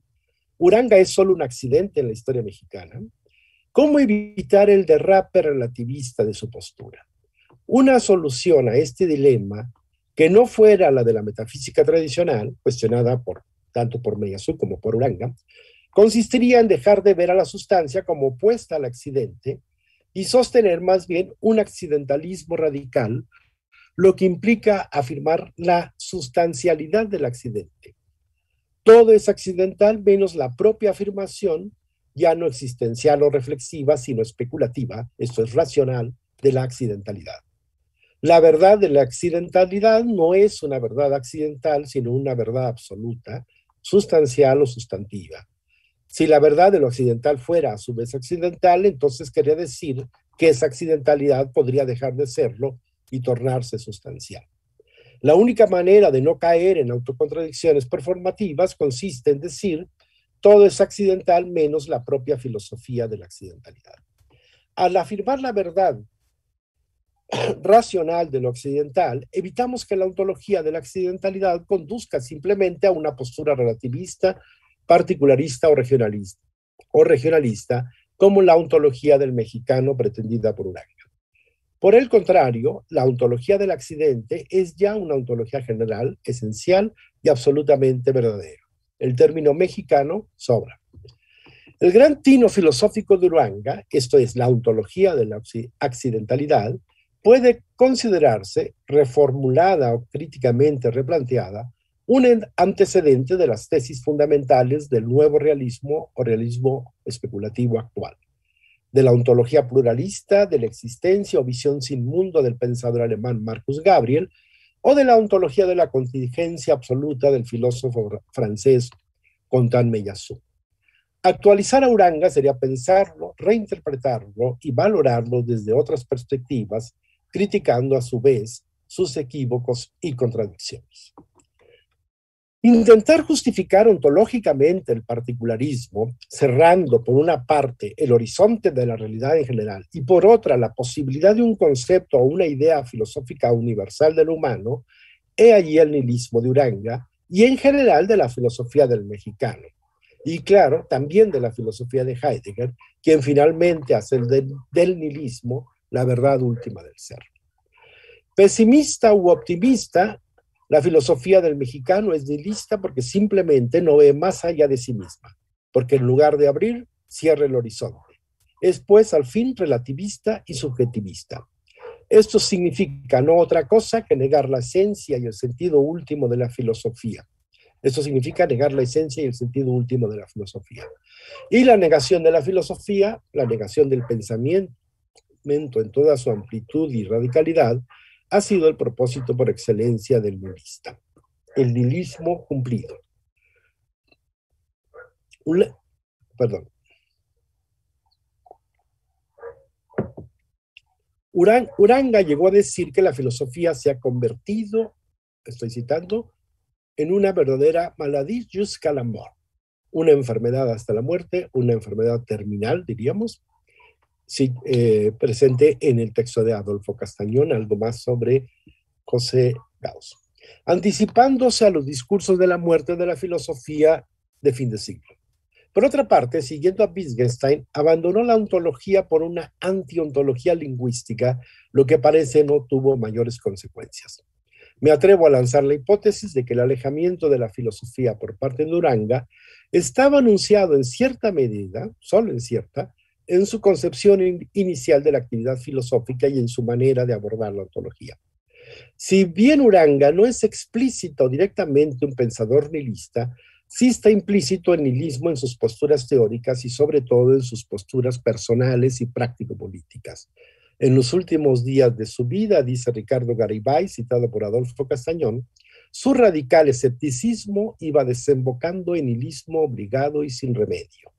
Uranga es solo un accidente en la historia mexicana. ¿Cómo evitar el derrape relativista de su postura? Una solución a este dilema, que no fuera la de la metafísica tradicional, cuestionada por, tanto por Meiyasu como por Uranga, consistiría en dejar de ver a la sustancia como opuesta al accidente y sostener más bien un accidentalismo radical, lo que implica afirmar la sustancialidad del accidente. Todo es accidental menos la propia afirmación, ya no existencial o reflexiva, sino especulativa, esto es racional, de la accidentalidad. La verdad de la accidentalidad no es una verdad accidental, sino una verdad absoluta, sustancial o sustantiva. Si la verdad de lo accidental fuera a su vez accidental, entonces quería decir que esa accidentalidad podría dejar de serlo y tornarse sustancial. La única manera de no caer en autocontradicciones performativas consiste en decir todo es accidental menos la propia filosofía de la accidentalidad. Al afirmar la verdad racional de lo accidental, evitamos que la ontología de la accidentalidad conduzca simplemente a una postura relativista, particularista o regionalista, o regionalista, como la ontología del mexicano pretendida por Uranga. Por el contrario, la ontología del accidente es ya una ontología general, esencial y absolutamente verdadera. El término mexicano sobra. El gran tino filosófico de Uranga, esto es la ontología de la accidentalidad, puede considerarse, reformulada o críticamente replanteada, un antecedente de las tesis fundamentales del nuevo realismo o realismo especulativo actual, de la ontología pluralista, de la existencia o visión sin mundo del pensador alemán Marcus Gabriel, o de la ontología de la contingencia absoluta del filósofo francés Kontán Meiyasu. Actualizar a Uranga sería pensarlo, reinterpretarlo y valorarlo desde otras perspectivas, criticando a su vez sus equívocos y contradicciones. Intentar justificar ontológicamente el particularismo, cerrando por una parte el horizonte de la realidad en general y por otra la posibilidad de un concepto o una idea filosófica universal del humano, he allí el nihilismo de Uranga y en general de la filosofía del mexicano. Y claro, también de la filosofía de Heidegger, quien finalmente hace del, del nihilismo la verdad última del ser. Pesimista u optimista, la filosofía del mexicano es nihilista porque simplemente no ve más allá de sí misma, porque en lugar de abrir, cierra el horizonte. Es pues al fin relativista y subjetivista. Esto significa no otra cosa que negar la esencia y el sentido último de la filosofía. Esto significa negar la esencia y el sentido último de la filosofía. Y la negación de la filosofía, la negación del pensamiento en toda su amplitud y radicalidad, ha sido el propósito por excelencia del nihilista. El nihilismo cumplido. Un, perdón. Uranga, Uranga llegó a decir que la filosofía se ha convertido, estoy citando, en una verdadera maladie jusqu'à la mort, una enfermedad hasta la muerte, una enfermedad terminal, diríamos, sí, eh, presente en el texto de Adolfo Castañón, algo más sobre José Gauss, anticipándose a los discursos de la muerte de la filosofía de fin de siglo. Por otra parte, siguiendo a Wittgenstein, abandonó la ontología por una antiontología lingüística, lo que parece no tuvo mayores consecuencias. Me atrevo a lanzar la hipótesis de que el alejamiento de la filosofía por parte de Uranga estaba anunciado en cierta medida, solo en cierta, en su concepción in- inicial de la actividad filosófica y en su manera de abordar la ontología. Si bien Uranga no es explícito o directamente un pensador nihilista, sí está implícito el nihilismo en sus posturas teóricas y sobre todo en sus posturas personales y práctico-políticas. En los últimos días de su vida, dice Ricardo Garibay, citado por Adolfo Castañón, su radical escepticismo iba desembocando en nihilismo obligado y sin remedio.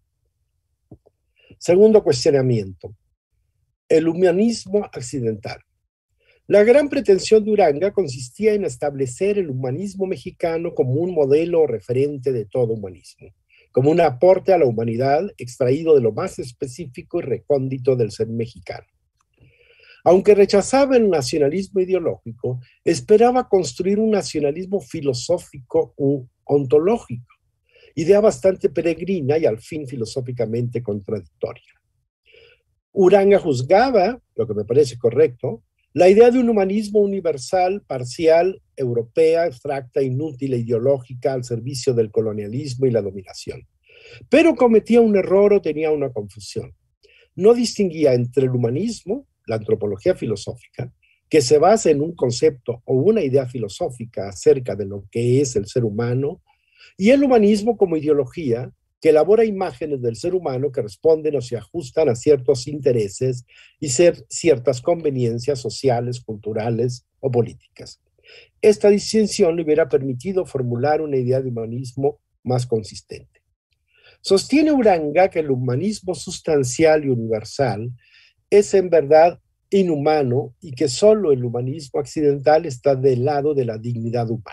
Segundo cuestionamiento, el humanismo accidental. La gran pretensión de Uranga consistía en establecer el humanismo mexicano como un modelo referente de todo humanismo, como un aporte a la humanidad extraído de lo más específico y recóndito del ser mexicano. Aunque rechazaba el nacionalismo ideológico, esperaba construir un nacionalismo filosófico u ontológico, idea bastante peregrina y al fin filosóficamente contradictoria. Uranga juzgaba, lo que me parece correcto, la idea de un humanismo universal, parcial, europea, abstracta, inútil e ideológica al servicio del colonialismo y la dominación. Pero cometía un error o tenía una confusión. No distinguía entre el humanismo, la antropología filosófica, que se basa en un concepto o una idea filosófica acerca de lo que es el ser humano, y el humanismo como ideología, que elabora imágenes del ser humano que responden o se ajustan a ciertos intereses y ser ciertas conveniencias sociales, culturales o políticas. Esta distinción le hubiera permitido formular una idea de humanismo más consistente. Sostiene Uranga que el humanismo sustancial y universal es en verdad inhumano y que solo el humanismo accidental está del lado de la dignidad humana.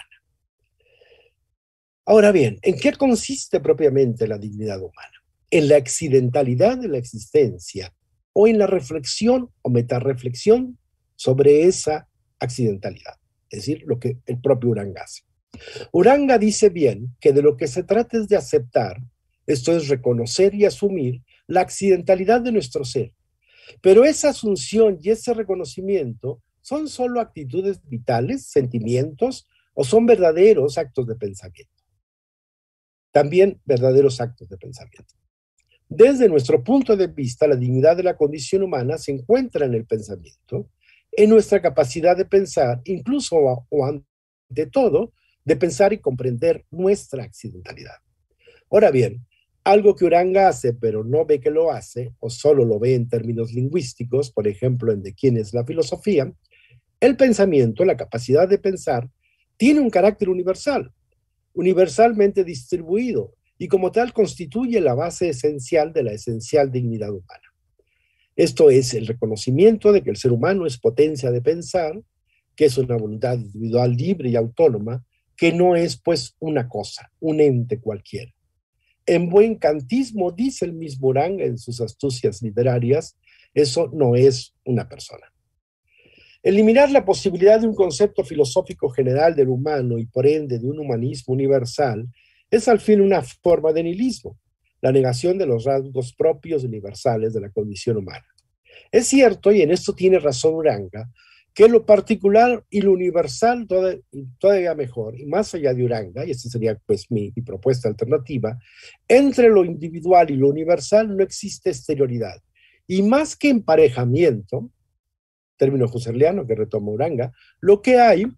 Ahora bien, ¿en qué consiste propiamente la dignidad humana? ¿En la accidentalidad de la existencia o en la reflexión o metarreflexión sobre esa accidentalidad? Es decir, lo que el propio Uranga hace. Uranga dice bien que de lo que se trata es de aceptar, esto es reconocer y asumir la accidentalidad de nuestro ser. Pero esa asunción y ese reconocimiento son solo actitudes vitales, sentimientos, o son verdaderos actos de pensamiento. También verdaderos actos de pensamiento. Desde nuestro punto de vista, la dignidad de la condición humana se encuentra en el pensamiento, en nuestra capacidad de pensar, incluso o ante todo, de pensar y comprender nuestra accidentalidad. Ahora bien, algo que Uranga hace, pero no ve que lo hace, o solo lo ve en términos lingüísticos, por ejemplo, en De quién es la filosofía, el pensamiento, la capacidad de pensar, tiene un carácter universal, universalmente distribuido, y como tal constituye la base esencial de la esencial dignidad humana. Esto es el reconocimiento de que el ser humano es potencia de pensar, que es una voluntad individual libre y autónoma, que no es pues una cosa, un ente cualquiera. En buen kantismo, dice el mismo Uranga en sus astucias literarias, eso no es una persona. Eliminar la posibilidad de un concepto filosófico general del humano y por ende de un humanismo universal es al fin una forma de nihilismo, la negación de los rasgos propios universales de la condición humana. Es cierto, y en esto tiene razón Uranga, que lo particular y lo universal todavía, todavía mejor, y más allá de Uranga, y esta sería pues mi, mi propuesta alternativa, entre lo individual y lo universal no existe exterioridad, y más que emparejamiento, término husserliano que retoma Uranga, lo que hay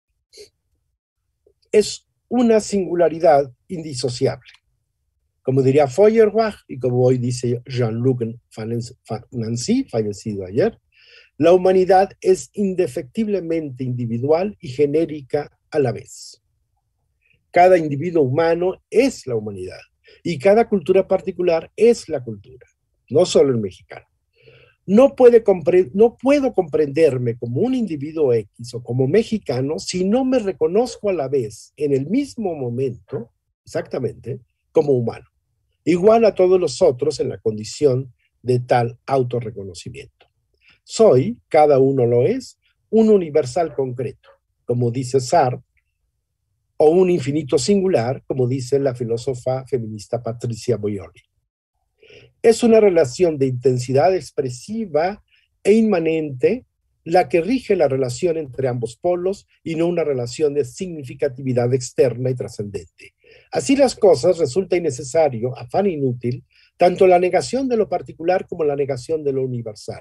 es una singularidad indisociable. Como diría Feuerbach, y como hoy dice Jean-Luc Nancy, fallecido ayer, la humanidad es indefectiblemente individual y genérica a la vez. Cada individuo humano es la humanidad, y cada cultura particular es la cultura, no solo el mexicano. No, puede compre- no puedo comprenderme como un individuo X o como mexicano si no me reconozco a la vez, en el mismo momento, exactamente, como humano, igual a todos los otros en la condición de tal autorreconocimiento. Soy, cada uno lo es, un universal concreto, como dice Sartre, o un infinito singular, como dice la filósofa feminista Patricia Boioli. Es una relación de intensidad expresiva e inmanente la que rige la relación entre ambos polos y no una relación de significatividad externa y trascendente. Así las cosas, resulta innecesario, afán inútil, tanto la negación de lo particular como la negación de lo universal.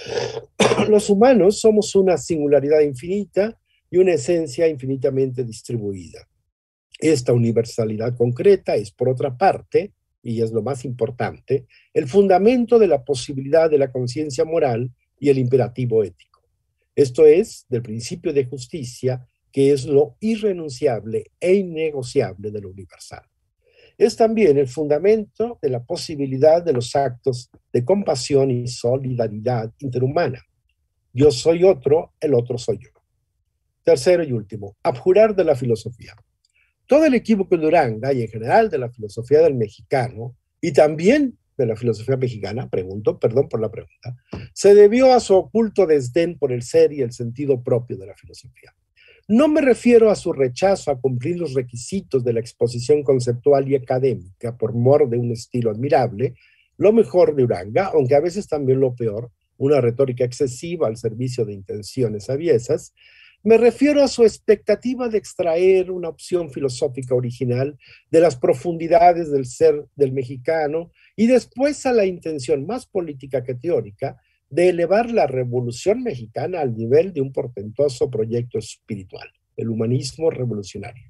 Los humanos somos una singularidad infinita y una esencia infinitamente distribuida. Esta universalidad concreta es, por otra parte, y es lo más importante, el fundamento de la posibilidad de la conciencia moral y el imperativo ético. Esto es, del principio de justicia, que es lo irrenunciable e innegociable de lo universal. Es también el fundamento de la posibilidad de los actos de compasión y solidaridad interhumana. Yo soy otro, el otro soy yo. Tercero y último, abjurar de la filosofía. Todo el equívoco de Uranga y en general de la filosofía del mexicano y también de la filosofía mexicana, pregunto, perdón por la pregunta, se debió a su oculto desdén por el ser y el sentido propio de la filosofía. No me refiero a su rechazo a cumplir los requisitos de la exposición conceptual y académica por mor de un estilo admirable, lo mejor de Uranga, aunque a veces también lo peor, una retórica excesiva al servicio de intenciones aviesas. Me refiero a su expectativa de extraer una opción filosófica original de las profundidades del ser del mexicano y después a la intención más política que teórica de elevar la revolución mexicana al nivel de un portentoso proyecto espiritual, el humanismo revolucionario.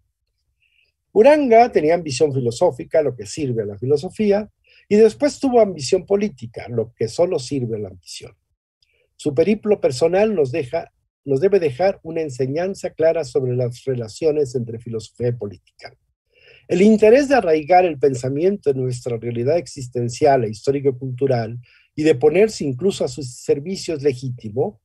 Uranga tenía ambición filosófica, lo que sirve a la filosofía, y después tuvo ambición política, lo que solo sirve a la ambición. Su periplo personal nos deja nos debe dejar una enseñanza clara sobre las relaciones entre filosofía y política. El interés de arraigar el pensamiento en nuestra realidad existencial e histórico-cultural y de ponerse incluso a sus servicios legítimo,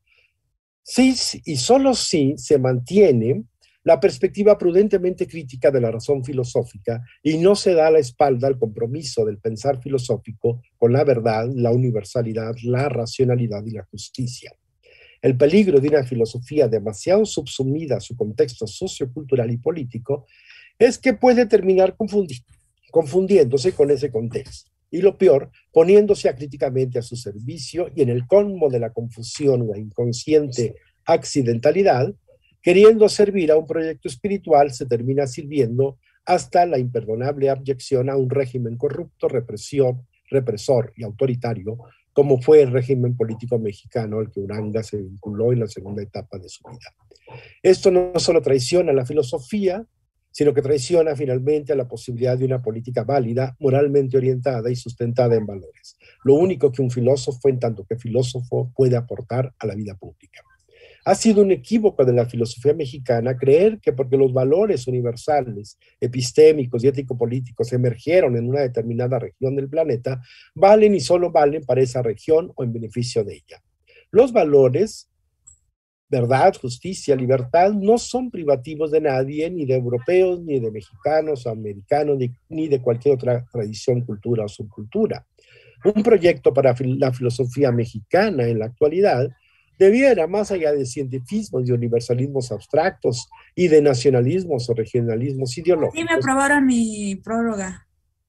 sí y solo si se mantiene la perspectiva prudentemente crítica de la razón filosófica y no se da la espalda al compromiso del pensar filosófico con la verdad, la universalidad, la racionalidad y la justicia. El peligro de una filosofía demasiado subsumida a su contexto sociocultural y político es que puede terminar confundi- confundiéndose con ese contexto. Y lo peor, poniéndose acríticamente a su servicio y en el colmo de la confusión o la inconsciente accidentalidad, queriendo servir a un proyecto espiritual, se termina sirviendo hasta la imperdonable abyección a un régimen corrupto, represión, represor y autoritario, como fue el régimen político mexicano al que Uranga se vinculó en la segunda etapa de su vida. Esto no solo traiciona la filosofía, sino que traiciona finalmente a la posibilidad de una política válida, moralmente orientada y sustentada en valores. Lo único que un filósofo, en tanto que filósofo, puede aportar a la vida pública. Ha sido un equívoco de la filosofía mexicana creer que porque los valores universales, epistémicos y ético-políticos emergieron en una determinada región del planeta, valen y solo valen para esa región o en beneficio de ella. Los valores, verdad, justicia, libertad, no son privativos de nadie, ni de europeos, ni de mexicanos o americanos, ni, ni de cualquier otra tradición, cultura o subcultura. Un proyecto para la filosofía mexicana en la actualidad debiera, más allá de cientifismos y universalismos abstractos y de nacionalismos o regionalismos ideológicos, sí me aprobaron mi prórroga,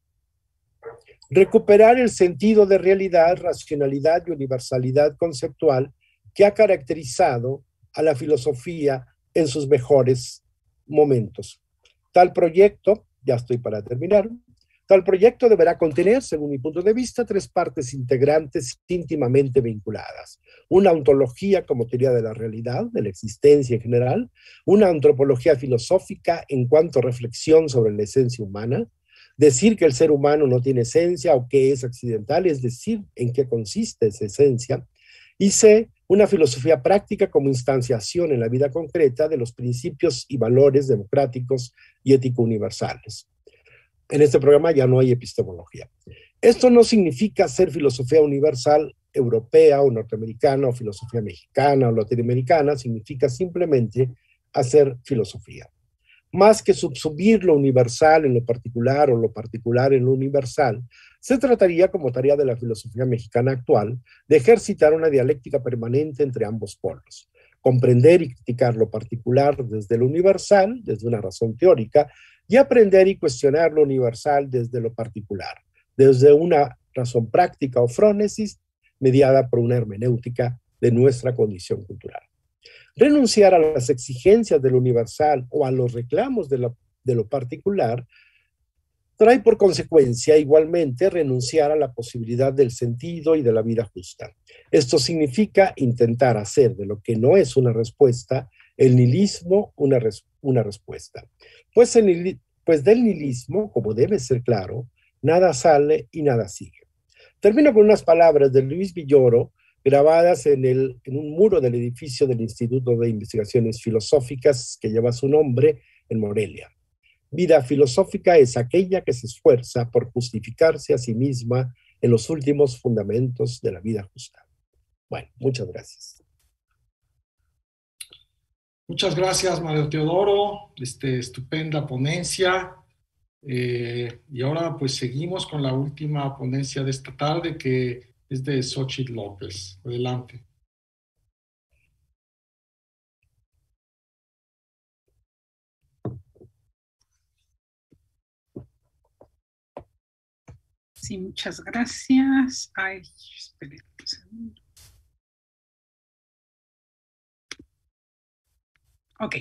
recuperar el sentido de realidad, racionalidad y universalidad conceptual que ha caracterizado a la filosofía en sus mejores momentos. Tal proyecto, ya estoy para terminar, tal proyecto deberá contener, según mi punto de vista, tres partes integrantes íntimamente vinculadas. Una ontología como teoría de la realidad, de la existencia en general, una antropología filosófica en cuanto a reflexión sobre la esencia humana, decir que el ser humano no tiene esencia o que es accidental, es decir, en qué consiste esa esencia, y C, una filosofía práctica como instanciación en la vida concreta de los principios y valores democráticos y ético universales. En este programa ya no hay epistemología. Esto no significa ser filosofía universal europea o norteamericana o filosofía mexicana o latinoamericana, significa simplemente hacer filosofía. Más que subsumir lo universal en lo particular o lo particular en lo universal, se trataría, como tarea de la filosofía mexicana actual, de ejercitar una dialéctica permanente entre ambos polos, comprender y criticar lo particular desde lo universal, desde una razón teórica, y aprender y cuestionar lo universal desde lo particular, desde una razón práctica o frónesis mediada por una hermenéutica de nuestra condición cultural. Renunciar a las exigencias de lo universal o a los reclamos de lo, de lo particular trae por consecuencia igualmente renunciar a la posibilidad del sentido y de la vida justa. Esto significa intentar hacer de lo que no es una respuesta, el nihilismo una, res, una respuesta. Pues, el, pues del nihilismo, como debe ser claro, nada sale y nada sigue. Termino con unas palabras de Luis Villoro, grabadas en, el, en un muro del edificio del Instituto de Investigaciones Filosóficas que lleva su nombre en Morelia. Vida filosófica es aquella que se esfuerza por justificarse a sí misma en los últimos fundamentos de la vida justa. Bueno, muchas gracias. Muchas gracias, Mario Teodoro. Este, estupenda ponencia. Eh, y ahora pues seguimos con la última ponencia de esta tarde, que es de Xochitl López. Adelante. Sí, muchas gracias. Ay, espere un segundo. Ok.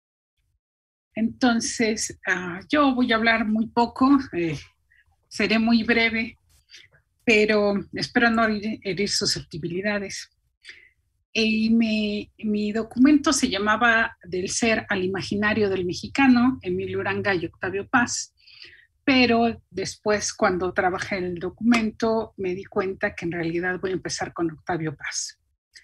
Entonces, uh, yo voy a hablar muy poco, eh, seré muy breve, pero espero no herir, herir susceptibilidades. Y mi, mi documento se llamaba Del ser al imaginario del mexicano, Emilio Uranga y Octavio Paz, pero después, cuando trabajé en el documento, me di cuenta que en realidad voy a empezar con Octavio Paz.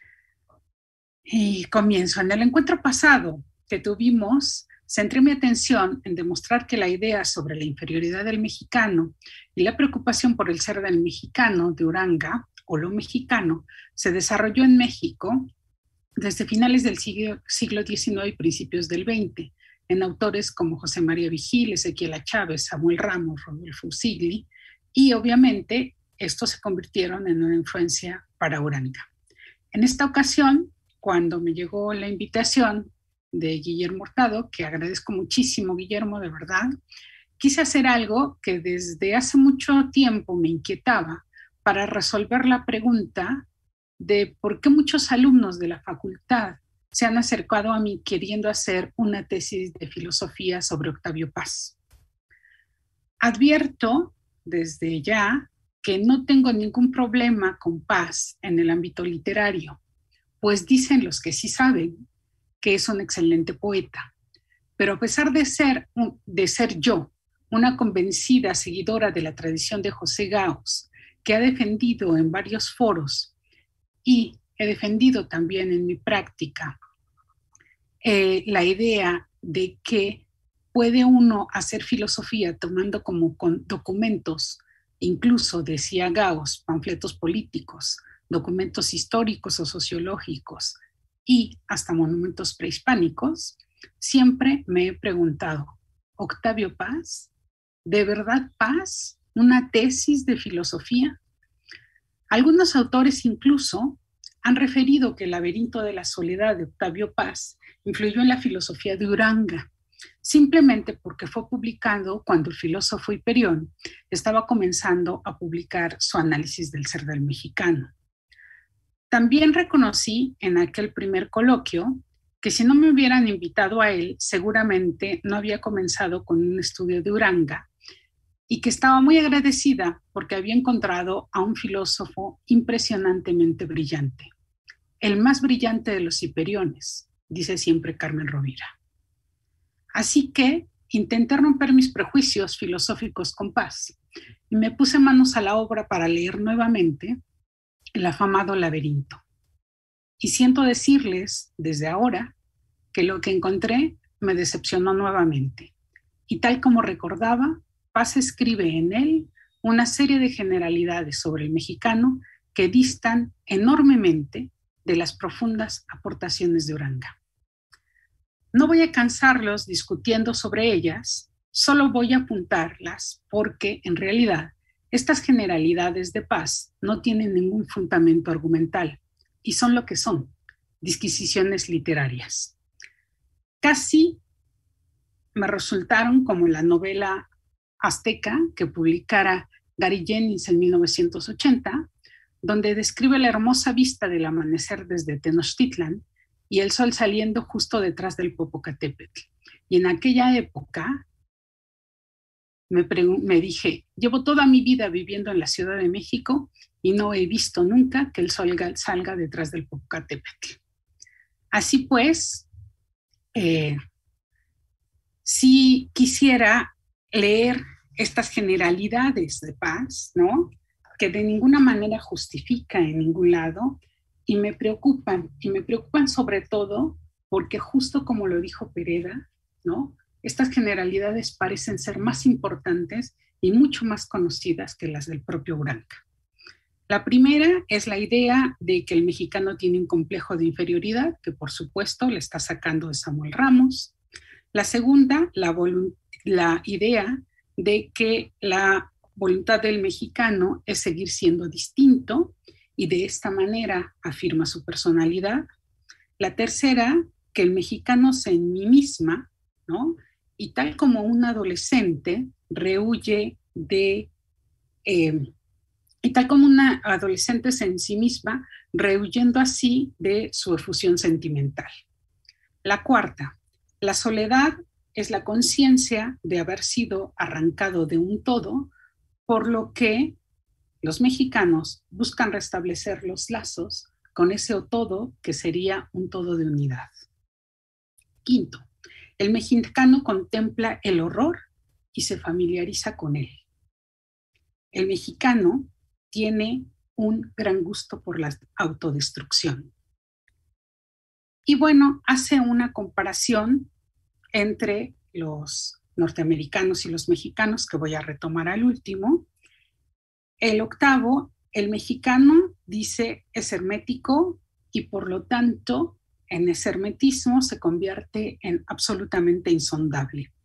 Y comienzo. En el encuentro pasado que tuvimos, centré mi atención en demostrar que la idea sobre la inferioridad del mexicano y la preocupación por el ser del mexicano de Uranga, o lo mexicano, se desarrolló en México desde finales del siglo, siglo diecinueve y principios del veinte, en autores como José María Vigil, Ezequiel A. Chávez, Samuel Ramos, Rodolfo Usigli, y obviamente estos se convirtieron en una influencia para Uranga. En esta ocasión, cuando me llegó la invitación de Guillermo Hurtado, que agradezco muchísimo, Guillermo, de verdad, quise hacer algo que desde hace mucho tiempo me inquietaba para resolver la pregunta de por qué muchos alumnos de la facultad se han acercado a mí queriendo hacer una tesis de filosofía sobre Octavio Paz. Advierto desde ya que no tengo ningún problema con Paz en el ámbito literario, pues dicen los que sí saben que es un excelente poeta, pero a pesar de ser, de ser yo una convencida seguidora de la tradición de José Gauss, que ha defendido en varios foros y he defendido también en mi práctica eh, la idea de que puede uno hacer filosofía tomando como con documentos, incluso decía Gauss, panfletos políticos, documentos históricos o sociológicos y hasta monumentos prehispánicos, siempre me he preguntado, ¿Octavio Paz? ¿De verdad Paz? ¿Una tesis de filosofía? Algunos autores incluso han referido que el laberinto de la soledad de Octavio Paz influyó en la filosofía de Uranga, simplemente porque fue publicado cuando el filósofo Hiperión estaba comenzando a publicar su análisis del ser del mexicano. También reconocí en aquel primer coloquio que si no me hubieran invitado a él, seguramente no había comenzado con un estudio de Uranga y que estaba muy agradecida porque había encontrado a un filósofo impresionantemente brillante. El más brillante de los hiperiones, dice siempre Carmen Rovira. Así que intenté romper mis prejuicios filosóficos con Paz y me puse manos a la obra para leer nuevamente el afamado laberinto. Y siento decirles desde ahora que lo que encontré me decepcionó nuevamente. Y tal como recordaba, Paz escribe en él una serie de generalidades sobre el mexicano que distan enormemente de las profundas aportaciones de Uranga. No voy a cansarlos discutiendo sobre ellas, solo voy a apuntarlas porque, en realidad, estas generalidades de Paz no tienen ningún fundamento argumental y son lo que son, disquisiciones literarias. Casi me resultaron como la novela azteca que publicara Gary Jennings en mil novecientos ochenta, donde describe la hermosa vista del amanecer desde Tenochtitlan y el sol saliendo justo detrás del Popocatépetl. Y en aquella época me, me dije, llevo toda mi vida viviendo en la Ciudad de México y no he visto nunca que el sol salga detrás del Popocatépetl. Así pues, eh, si quisiera leer estas generalidades de Paz, ¿no?, que de ninguna manera justifica en ningún lado, y me preocupan, y me preocupan sobre todo porque justo como lo dijo Pereda, ¿no?, estas generalidades parecen ser más importantes y mucho más conocidas que las del propio Uranga. La primera es la idea de que el mexicano tiene un complejo de inferioridad, que por supuesto le está sacando de Samuel Ramos. La segunda, la, la idea de que la voluntad del mexicano es seguir siendo distinto y de esta manera afirma su personalidad. La tercera, que el mexicano se enmimisma, ¿no?, y tal como un adolescente rehuye de, eh, y tal como una adolescente se en sí misma, rehuyendo así de su efusión sentimental. La cuarta, la soledad es la conciencia de haber sido arrancado de un todo, por lo que los mexicanos buscan restablecer los lazos con ese todo que sería un todo de unidad. Quinto, el mexicano contempla el horror y se familiariza con él. El mexicano tiene un gran gusto por la autodestrucción. Y bueno, hace una comparación entre los norteamericanos y los mexicanos, que voy a retomar al último. El octavo, el mexicano, dice, es hermético y por lo tanto en ese hermetismo se convierte en absolutamente insondable.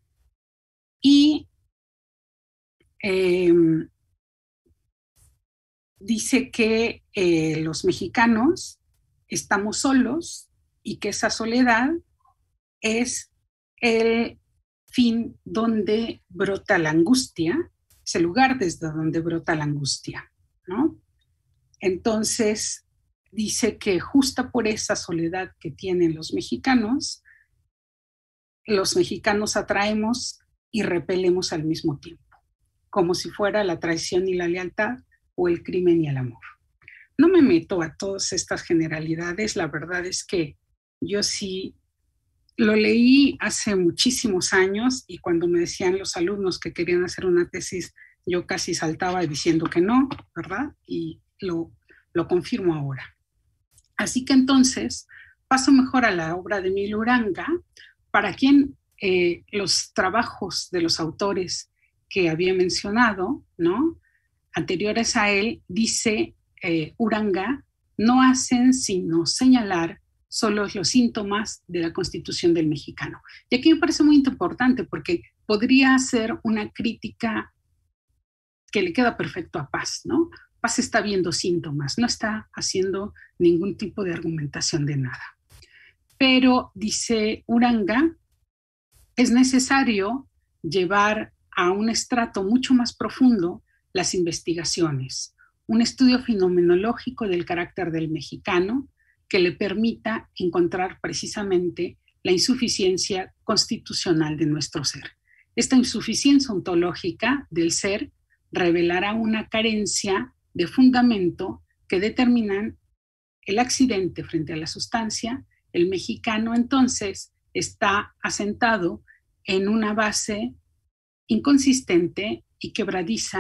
Y eh, dice que eh, los mexicanos estamos solos y que esa soledad es el fin donde brota la angustia, es el lugar desde donde brota la angustia, ¿no? Entonces, dice que justo por esa soledad que tienen los mexicanos, los mexicanos atraemos y repelemos al mismo tiempo, como si fuera la traición y la lealtad o el crimen y el amor. No me meto a todas estas generalidades, la verdad es que yo sí lo leí hace muchísimos años y cuando me decían los alumnos que querían hacer una tesis, yo casi saltaba diciendo que no, ¿verdad? Y lo, lo confirmo ahora. Así que entonces paso mejor a la obra de Emilio Uranga, para quien eh, los trabajos de los autores que había mencionado, ¿no?, anteriores a él, dice eh, Uranga, no hacen sino señalar solo los síntomas de la constitución del mexicano. Y aquí me parece muy importante porque podría ser una crítica que le queda perfecto a Paz, ¿no? Paz está viendo síntomas, no está haciendo ningún tipo de argumentación de nada. Pero, dice Uranga, es necesario llevar a un estrato mucho más profundo las investigaciones, un estudio fenomenológico del carácter del mexicano que le permita encontrar precisamente la insuficiencia constitucional de nuestro ser. Esta insuficiencia ontológica del ser revelará una carencia de fundamento que determinan el accidente frente a la sustancia. El mexicano entonces está asentado en una base inconsistente y quebradiza,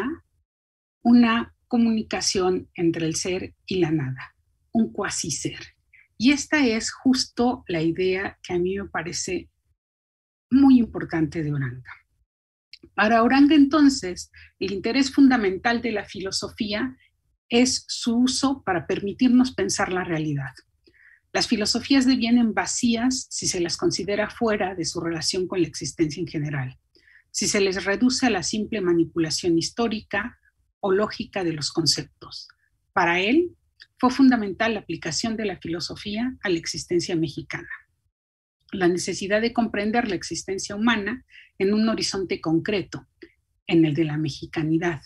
una comunicación entre el ser y la nada, un cuasi ser. Y esta es justo la idea que a mí me parece muy importante de Uranga. Para Uranga entonces, el interés fundamental de la filosofía es su uso para permitirnos pensar la realidad. Las filosofías devienen vacías si se las considera fuera de su relación con la existencia en general, si se les reduce a la simple manipulación histórica o lógica de los conceptos. Para él, fue fundamental la aplicación de la filosofía a la existencia mexicana, la necesidad de comprender la existencia humana en un horizonte concreto, en el de la mexicanidad.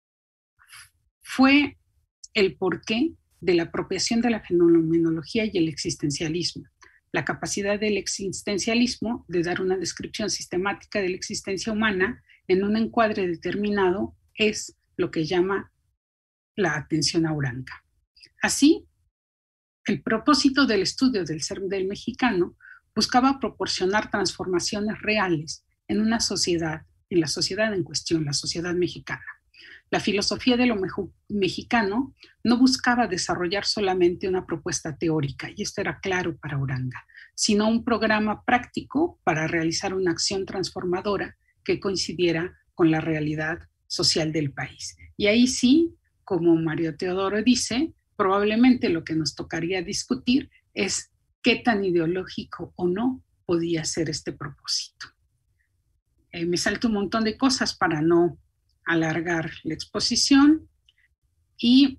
Fue el porqué de la apropiación de la fenomenología y el existencialismo. La capacidad del existencialismo de dar una descripción sistemática de la existencia humana en un encuadre determinado es lo que llama la atención a Uranga. Así, el propósito del estudio del ser del mexicano buscaba proporcionar transformaciones reales en una sociedad, en la sociedad en cuestión, la sociedad mexicana. La filosofía de lo mexicano no buscaba desarrollar solamente una propuesta teórica, y esto era claro para Uranga, sino un programa práctico para realizar una acción transformadora que coincidiera con la realidad social del país. Y ahí sí, como Mario Teodoro dice, probablemente lo que nos tocaría discutir es qué tan ideológico o no podía ser este propósito. Eh, me salto un montón de cosas para no alargar la exposición y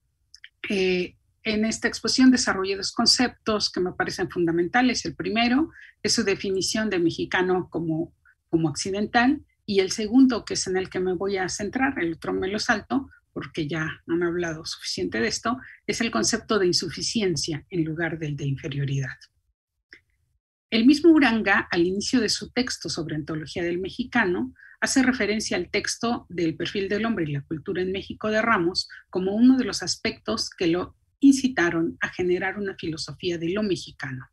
eh, en esta exposición desarrollé dos conceptos que me parecen fundamentales. El primero es su definición de mexicano como, como occidental, y el segundo, que es en el que me voy a centrar, el otro me lo salto porque ya han hablado suficiente de esto, es el concepto de insuficiencia en lugar del de inferioridad. El mismo Uranga, al inicio de su texto sobre ontología del mexicano, hace referencia al texto del perfil del hombre y la cultura en México de Ramos como uno de los aspectos que lo incitaron a generar una filosofía de lo mexicano.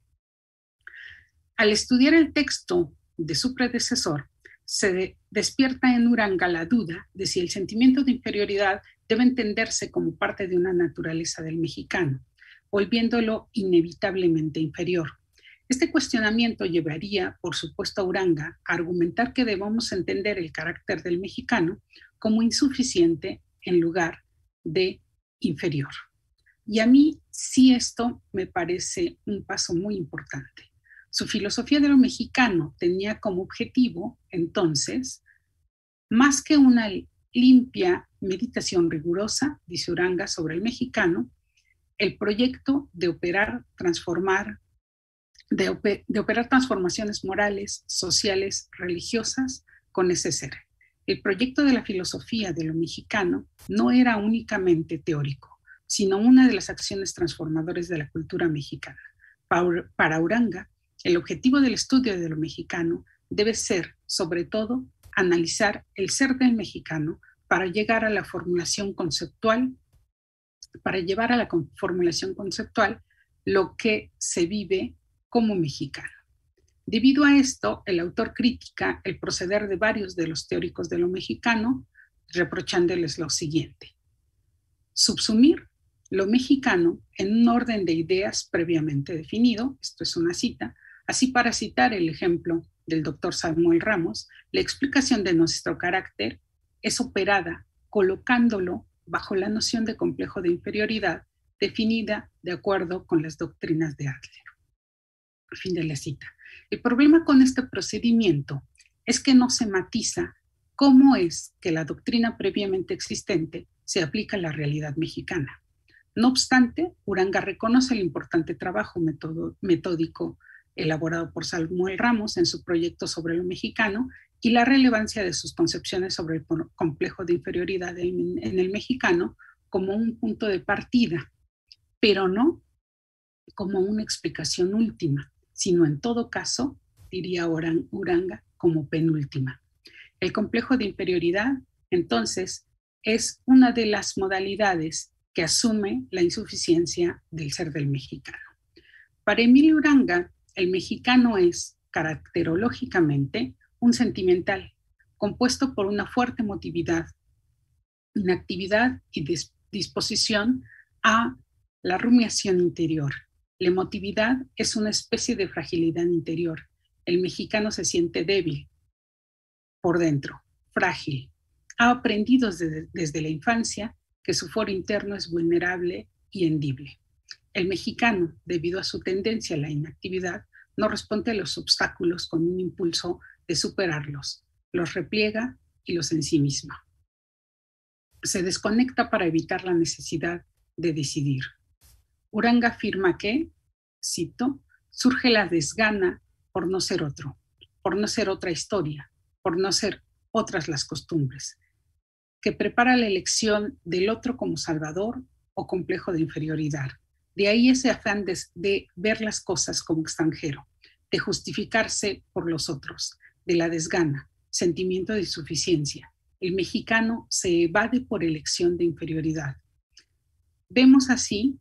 Al estudiar el texto de su predecesor, se de, despierta en Uranga la duda de si el sentimiento de inferioridad debe entenderse como parte de una naturaleza del mexicano, volviéndolo inevitablemente inferior. Este cuestionamiento llevaría, por supuesto, a Uranga a argumentar que debemos entender el carácter del mexicano como insuficiente en lugar de inferior. Y a mí sí esto me parece un paso muy importante. Su filosofía de lo mexicano tenía como objetivo, entonces, más que una limpia meditación rigurosa, dice Uranga, sobre el mexicano, el proyecto de operar, transformar, de, oper, de operar transformaciones morales, sociales, religiosas con ese ser. El proyecto de la filosofía de lo mexicano no era únicamente teórico, sino una de las acciones transformadoras de la cultura mexicana. Para, para Uranga, el objetivo del estudio de lo mexicano debe ser, sobre todo, analizar el ser del mexicano para llegar a la formulación conceptual, para llevar a la formulación conceptual lo que se vive como mexicano. Debido a esto, el autor critica el proceder de varios de los teóricos de lo mexicano, reprochándoles lo siguiente: subsumir lo mexicano en un orden de ideas previamente definido, esto es una cita. Así, para citar el ejemplo del doctor Samuel Ramos, la explicación de nuestro carácter es operada colocándolo bajo la noción de complejo de inferioridad definida de acuerdo con las doctrinas de Adler. Fin de la cita. El problema con este procedimiento es que no se matiza cómo es que la doctrina previamente existente se aplica a la realidad mexicana. No obstante, Uranga reconoce el importante trabajo metódico, metódico elaborado por Samuel Ramos en su proyecto sobre lo mexicano y la relevancia de sus concepciones sobre el complejo de inferioridad en, en el mexicano como un punto de partida, pero no como una explicación última, sino en todo caso, diría Uranga, como penúltima. El complejo de inferioridad, entonces, es una de las modalidades que asume la insuficiencia del ser del mexicano. Para Emilio Uranga, el mexicano es, caracterológicamente, un sentimental, compuesto por una fuerte emotividad, inactividad y dis- disposición a la rumiación interior. La emotividad es una especie de fragilidad interior. El mexicano se siente débil por dentro, frágil. Ha aprendido desde, desde la infancia que su foro interno es vulnerable y hendible. El mexicano, debido a su tendencia a la inactividad, no responde a los obstáculos con un impulso de superarlos, los repliega y los ensimisma. Se desconecta para evitar la necesidad de decidir. Uranga afirma que, cito, surge la desgana por no ser otro, por no ser otra historia, por no ser otras las costumbres, que prepara la elección del otro como salvador o complejo de inferioridad. De ahí ese afán de, de ver las cosas como extranjero, de justificarse por los otros, de la desgana, sentimiento de insuficiencia. El mexicano se evade por elección de inferioridad. Vemos así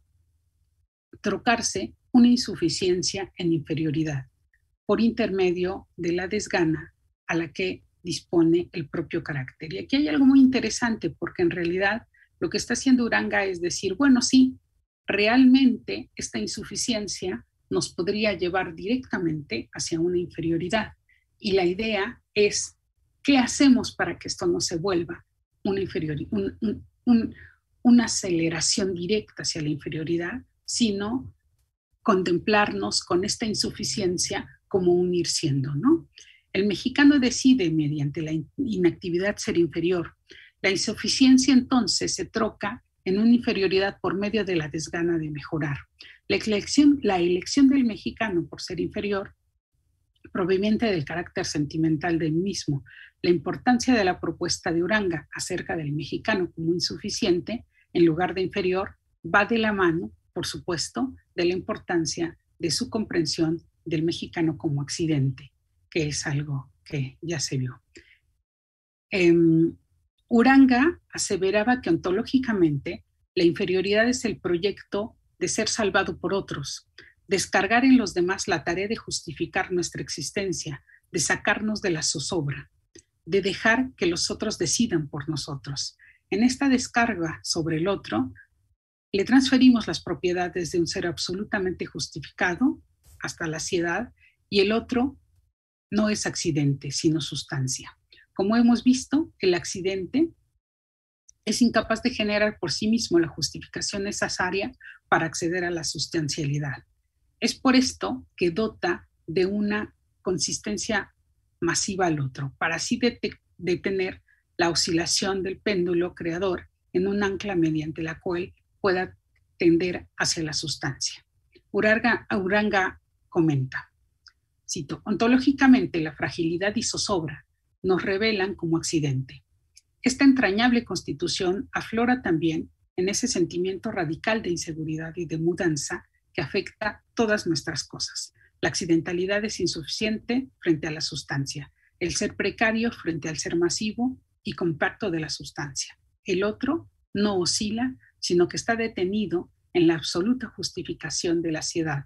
trocarse una insuficiencia en inferioridad por intermedio de la desgana a la que dispone el propio carácter. Y aquí hay algo muy interesante, porque en realidad lo que está haciendo Uranga es decir, bueno, sí, realmente esta insuficiencia nos podría llevar directamente hacia una inferioridad. Y la idea es, ¿qué hacemos para que esto no se vuelva una, inferiori- un, un, un, una aceleración directa hacia la inferioridad, sino contemplarnos con esta insuficiencia como un ir siendo, ¿no? El mexicano decide mediante la inactividad ser inferior. La insuficiencia entonces se troca en una inferioridad por medio de la desgana de mejorar. La elección, la elección del mexicano por ser inferior, proveniente del carácter sentimental del mismo, la importancia de la propuesta de Uranga acerca del mexicano como insuficiente en lugar de inferior, va de la mano, por supuesto, de la importancia de su comprensión del mexicano como accidente, que es algo que ya se vio. Eh, Uranga aseveraba que ontológicamente la inferioridad es el proyecto de ser salvado por otros, descargar en los demás la tarea de justificar nuestra existencia, de sacarnos de la zozobra, de dejar que los otros decidan por nosotros. En esta descarga sobre el otro, le transferimos las propiedades de un ser absolutamente justificado hasta la saciedad, y el otro no es accidente, sino sustancia. Como hemos visto, el accidente es incapaz de generar por sí mismo la justificación necesaria para acceder a la sustancialidad. Es por esto que dota de una consistencia masiva al otro, para así detener la oscilación del péndulo creador en un ancla mediante la cual pueda tender hacia la sustancia. Uranga, Uranga comenta, cito, ontológicamente la fragilidad y zozobra nos revelan como accidente. Esta entrañable constitución aflora también en ese sentimiento radical de inseguridad y de mudanza que afecta todas nuestras cosas. La accidentalidad es insuficiente frente a la sustancia, el ser precario frente al ser masivo y compacto de la sustancia. El otro no oscila, sino que está detenido en la absoluta justificación de la ciudad.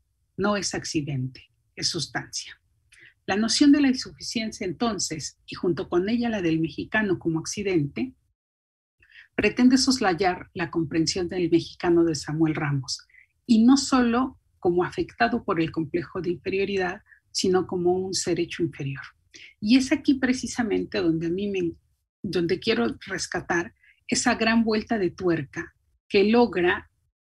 No es accidente, es sustancia. La noción de la insuficiencia entonces, y junto con ella la del mexicano como accidente, pretende soslayar la comprensión del mexicano de Samuel Ramos, y no solo como afectado por el complejo de inferioridad, sino como un ser hecho inferior. Y es aquí precisamente donde a mí me, donde quiero rescatar esa gran vuelta de tuerca que logra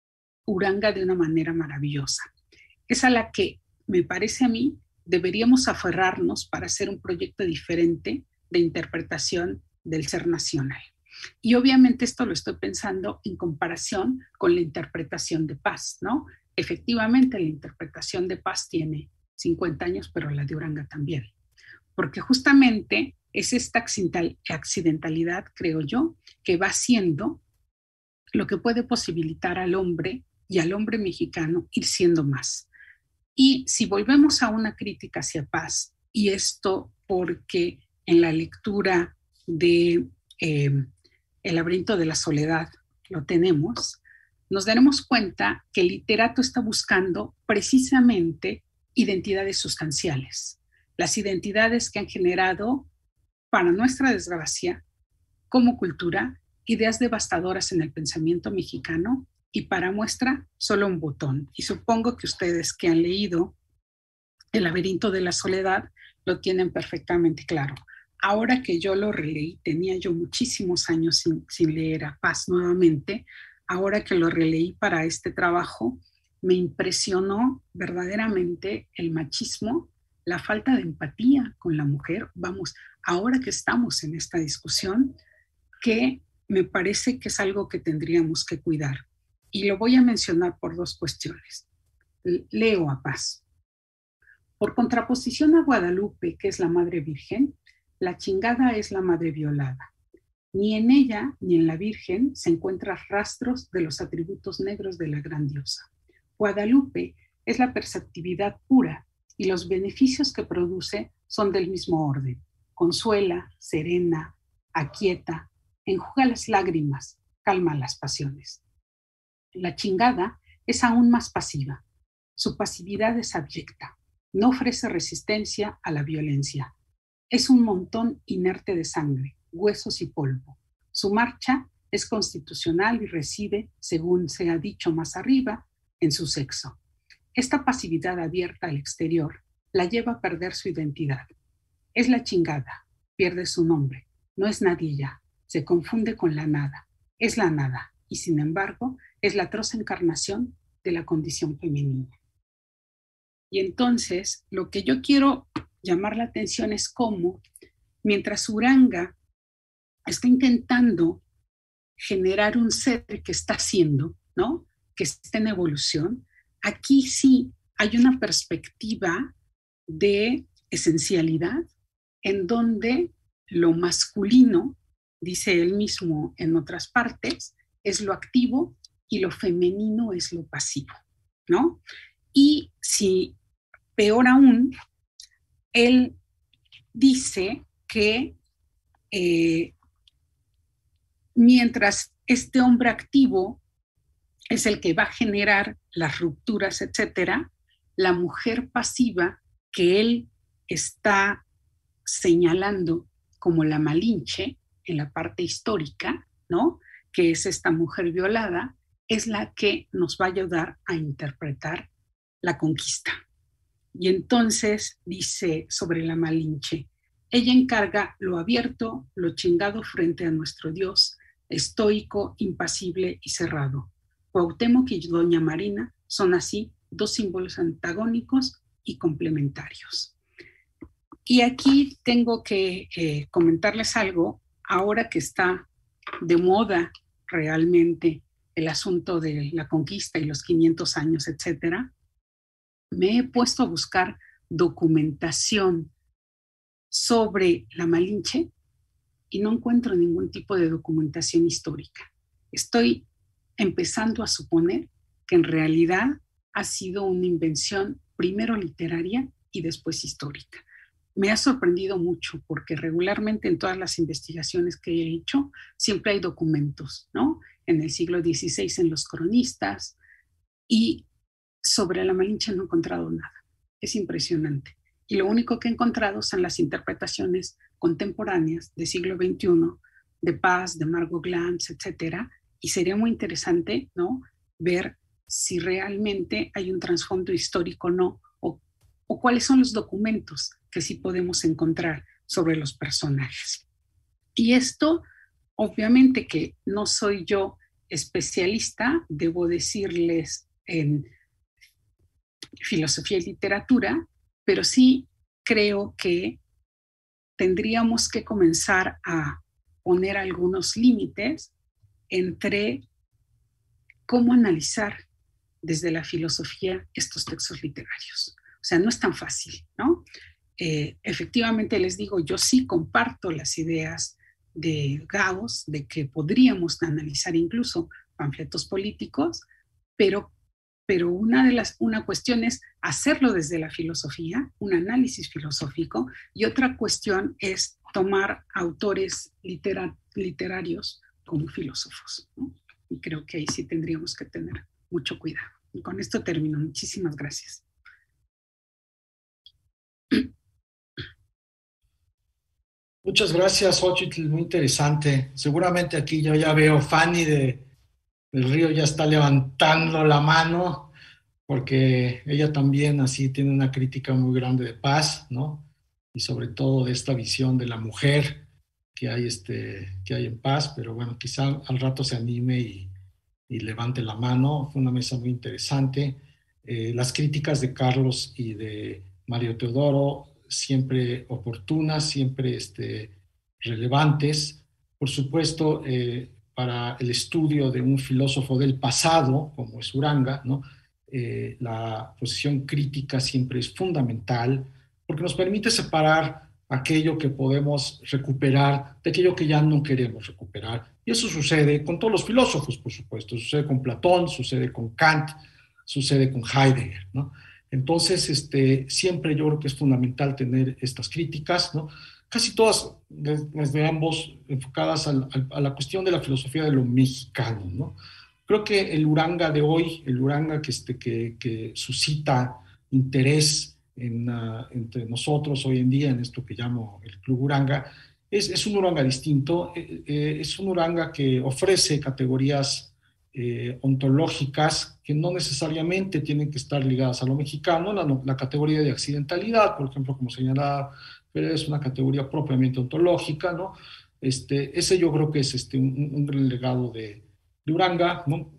Uranga de una manera maravillosa. Es a la que, me parece a mí, deberíamos aferrarnos para hacer un proyecto diferente de interpretación del ser nacional. Y obviamente esto lo estoy pensando en comparación con la interpretación de Paz, ¿no? Efectivamente, la interpretación de Paz tiene cincuenta años, pero la de Uranga también. Porque justamente es esta accidentalidad, creo yo, que va siendo lo que puede posibilitar al hombre y al hombre mexicano ir siendo más. Y si volvemos a una crítica hacia Paz, y esto porque en la lectura de eh, El laberinto de la soledad lo tenemos, nos daremos cuenta que el literato está buscando precisamente identidades sustanciales, las identidades que han generado, para nuestra desgracia, como cultura, ideas devastadoras en el pensamiento mexicano, y para muestra solo un botón. Y supongo que ustedes que han leído El laberinto de la soledad lo tienen perfectamente claro. ahora que yo lo releí, tenía yo muchísimos años sin, sin leer a Paz nuevamente, ahora que lo releí para este trabajo, me impresionó verdaderamente el machismo, la falta de empatía con la mujer. Vamos, ahora que estamos en esta discusión, que me parece que es algo que tendríamos que cuidar. Y lo voy a mencionar por dos cuestiones. Leo a Paz. Por contraposición a Guadalupe, que es la Madre Virgen, la chingada es la Madre Violada. Ni en ella ni en la Virgen se encuentran rastros de los atributos negros de la gran diosa. Guadalupe es la perceptividad pura y los beneficios que produce son del mismo orden. Consuela, serena, aquieta, enjuga las lágrimas, calma las pasiones. La chingada es aún más pasiva. Su pasividad es abyecta. No ofrece resistencia a la violencia. Es un montón inerte de sangre, huesos y polvo. Su marcha es constitucional y reside, según se ha dicho más arriba, en su sexo. Esta pasividad abierta al exterior la lleva a perder su identidad. Es la chingada, pierde su nombre, no es nadie ya, se confunde con la nada, es la nada y sin embargo es la atroz encarnación de la condición femenina. Y entonces lo que yo quiero llamar la atención es cómo, mientras Uranga está intentando generar un ser que está haciendo, ¿no?, que está en evolución, aquí sí hay una perspectiva de esencialidad en donde lo masculino, dice él mismo en otras partes, es lo activo y lo femenino es lo pasivo, ¿no? Y si, peor aún, él dice que eh, mientras este hombre activo es el que va a generar las rupturas, etcétera, la mujer pasiva que él está señalando como la Malinche en la parte histórica, ¿no?, que es esta mujer violada, es la que nos va a ayudar a interpretar la conquista. Y entonces dice sobre la Malinche, ella encarga lo abierto, lo chingado frente a nuestro Dios, estoico, impasible y cerrado. Cuauhtémoc y doña Marina son así dos símbolos antagónicos y complementarios. Y aquí tengo que eh, comentarles algo, ahora que está de moda realmente el asunto de la conquista y los quinientos años, etcétera, me he puesto a buscar documentación sobre la Malinche y no encuentro ningún tipo de documentación histórica. Estoy empezando a suponer que en realidad ha sido una invención primero literaria y después histórica. Me ha sorprendido mucho porque regularmente en todas las investigaciones que he hecho siempre hay documentos, ¿no? En el siglo dieciséis en los cronistas, y sobre la Malinche no he encontrado nada. Es impresionante. Y lo único que he encontrado son las interpretaciones contemporáneas del siglo veintiuno de Paz, de Margot Glantz, etcétera. Y sería muy interesante, ¿no?, ver si realmente hay un trasfondo histórico o no, o, o cuáles son los documentos que sí podemos encontrar sobre los personajes. Y esto, obviamente que no soy yo especialista, debo decirles en filosofía y literatura, pero sí creo que tendríamos que comenzar a poner algunos límites entre cómo analizar desde la filosofía estos textos literarios. O sea, no es tan fácil, ¿no? Eh, efectivamente, les digo, yo sí comparto las ideas de Gauss, de que podríamos analizar incluso panfletos políticos, pero, pero una, de las, una cuestión es hacerlo desde la filosofía, un análisis filosófico, y otra cuestión es tomar autores litera, literarios como filósofos, ¿no? Y creo que ahí sí tendríamos que tener mucho cuidado. Y con esto termino. Muchísimas gracias. Muchas gracias, Xochitl, muy interesante. Seguramente aquí yo ya veo Fanny de, del Río ya está levantando la mano, porque ella también así tiene una crítica muy grande de Paz, ¿no? y sobre todo de esta visión de la mujer que hay, este, que hay en Paz, pero bueno, quizá al rato se anime y, y levante la mano. Fue una mesa muy interesante. Eh, las críticas de Carlos y de Mario Teodoro, siempre oportunas, siempre este, relevantes. Por supuesto, eh, para el estudio de un filósofo del pasado, como es Uranga, ¿no? Eh, la posición crítica siempre es fundamental, porque nos permite separar aquello que podemos recuperar de aquello que ya no queremos recuperar. Y eso sucede con todos los filósofos, por supuesto. Sucede con Platón, sucede con Kant, sucede con Heidegger, ¿no? Entonces, este, siempre yo creo que es fundamental tener estas críticas, ¿no? Casi todas desde ambos enfocadas al, al, a la cuestión de la filosofía de lo mexicano, ¿no? Creo que el Uranga de hoy, el Uranga que, este, que, que suscita interés en, uh, entre nosotros hoy en día, en esto que llamo el Club Uranga, es, es un Uranga distinto, eh, eh, es un Uranga que ofrece categorías eh, ontológicas que no necesariamente tienen que estar ligadas a lo mexicano. La, la categoría de accidentalidad, por ejemplo, como señalaba, pero es una categoría propiamente ontológica, ¿no? Este, ese yo creo que es este, un, un legado de, de Uranga, ¿no?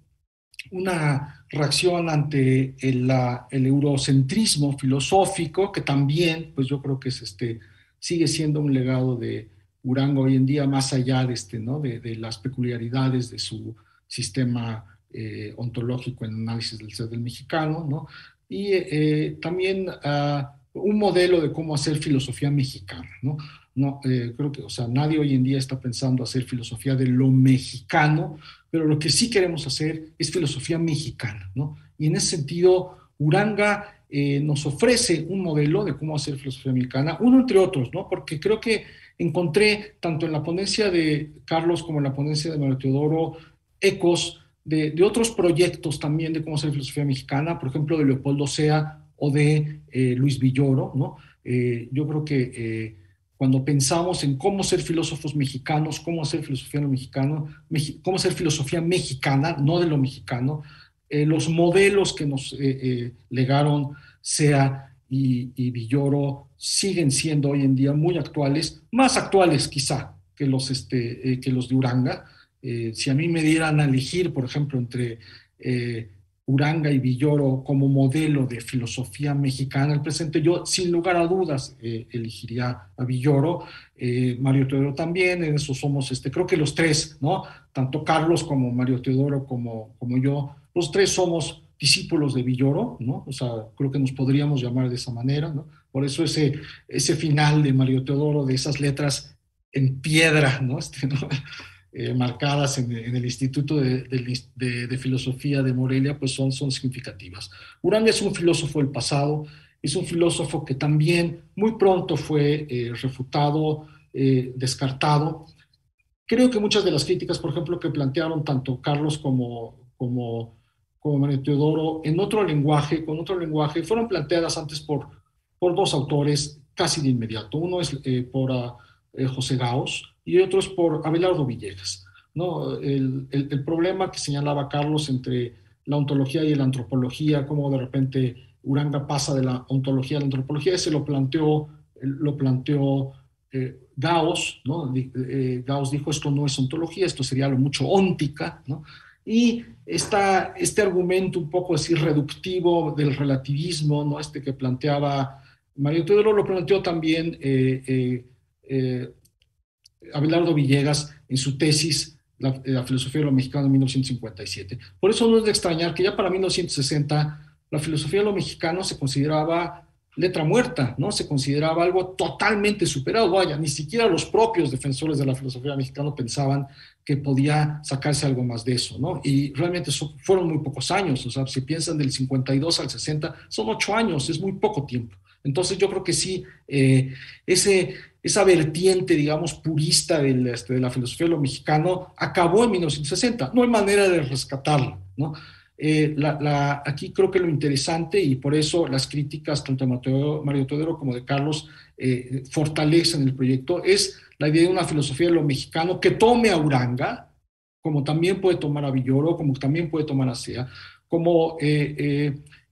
Una reacción ante el, la, el eurocentrismo filosófico, que también, pues yo creo que es este, sigue siendo un legado de Uranga hoy en día, más allá de, este, ¿no? de, de las peculiaridades de su sistema eh, ontológico en análisis del ser del mexicano, ¿no? Y eh, también uh, un modelo de cómo hacer filosofía mexicana, ¿no? No, eh, creo que, o sea, nadie hoy en día está pensando hacer filosofía de lo mexicano, pero lo que sí queremos hacer es filosofía mexicana, ¿no? Y en ese sentido, Uranga eh, nos ofrece un modelo de cómo hacer filosofía mexicana, uno entre otros, ¿no? Porque creo que encontré, tanto en la ponencia de Carlos como en la ponencia de Mario Teodoro, ecos de, de otros proyectos también de cómo hacer filosofía mexicana, por ejemplo, de Leopoldo Sea o de eh, Luis Villoro, ¿no? Eh, yo creo que eh, cuando pensamos en cómo ser filósofos mexicanos, cómo hacer filosofía lo mexicano, meji, cómo hacer filosofía mexicana, no de lo mexicano, eh, los modelos que nos eh, eh, legaron Sea y, y Villoro siguen siendo hoy en día muy actuales, más actuales quizá que los, este, eh, que los de Uranga. Eh, si a mí me dieran a elegir, por ejemplo, entre eh, Uranga y Villoro como modelo de filosofía mexicana al presente, yo sin lugar a dudas eh, elegiría a Villoro, eh, Mario Teodoro también, en eso somos, este, creo que los tres, ¿no? Tanto Carlos como Mario Teodoro como, como yo, los tres somos discípulos de Villoro, ¿no? O sea, creo que nos podríamos llamar de esa manera, ¿no? Por eso ese, ese final de Mario Teodoro, de esas letras en piedra, ¿no? Este, ¿no? Eh, marcadas en, en el Instituto de, de, de, de Filosofía de Morelia, pues son, son significativas. Uranga es un filósofo del pasado, es un filósofo que también muy pronto fue eh, refutado, eh, descartado. Creo que muchas de las críticas, por ejemplo, que plantearon tanto Carlos como, como, como Mario Teodoro en otro lenguaje, con otro lenguaje, fueron planteadas antes por, por dos autores casi de inmediato. Uno es eh, por uh, eh, José Gaos, y otros por Abelardo Villegas, ¿no? El, el, el problema que señalaba Carlos entre la ontología y la antropología, cómo de repente Uranga pasa de la ontología a la antropología, ese lo planteó, lo planteó eh, Gauss, ¿no? Eh, Gauss dijo, esto no es ontología, esto sería lo mucho óntica, ¿no? Y esta, este argumento un poco así reductivo del relativismo, ¿no? Este que planteaba Mario Teodoro, lo planteó también eh, eh, eh, Abelardo Villegas en su tesis la, la filosofía de lo mexicano en mil novecientos cincuenta y siete. Por eso no es de extrañar que ya para mil novecientos sesenta la filosofía de lo mexicano se consideraba letra muerta, ¿no? Se consideraba algo totalmente superado. Vaya, ni siquiera los propios defensores de la filosofía mexicana pensaban que podía sacarse algo más de eso, ¿no? Y realmente eso fueron muy pocos años. O sea, si piensan del cincuenta y dos al sesenta, son ocho años, es muy poco tiempo. Entonces yo creo que sí, eh, ese, esa vertiente, digamos, purista de la, de la filosofía de lo mexicano acabó en mil novecientos sesenta. No hay manera de rescatarla, ¿no? Eh, la, la, aquí creo que lo interesante, y por eso las críticas tanto de Mateo, Mario Teodoro como de Carlos eh, fortalecen el proyecto, es la idea de una filosofía de lo mexicano que tome a Uranga, como también puede tomar a Villoro, como también puede tomar a Sea, como... Eh, eh,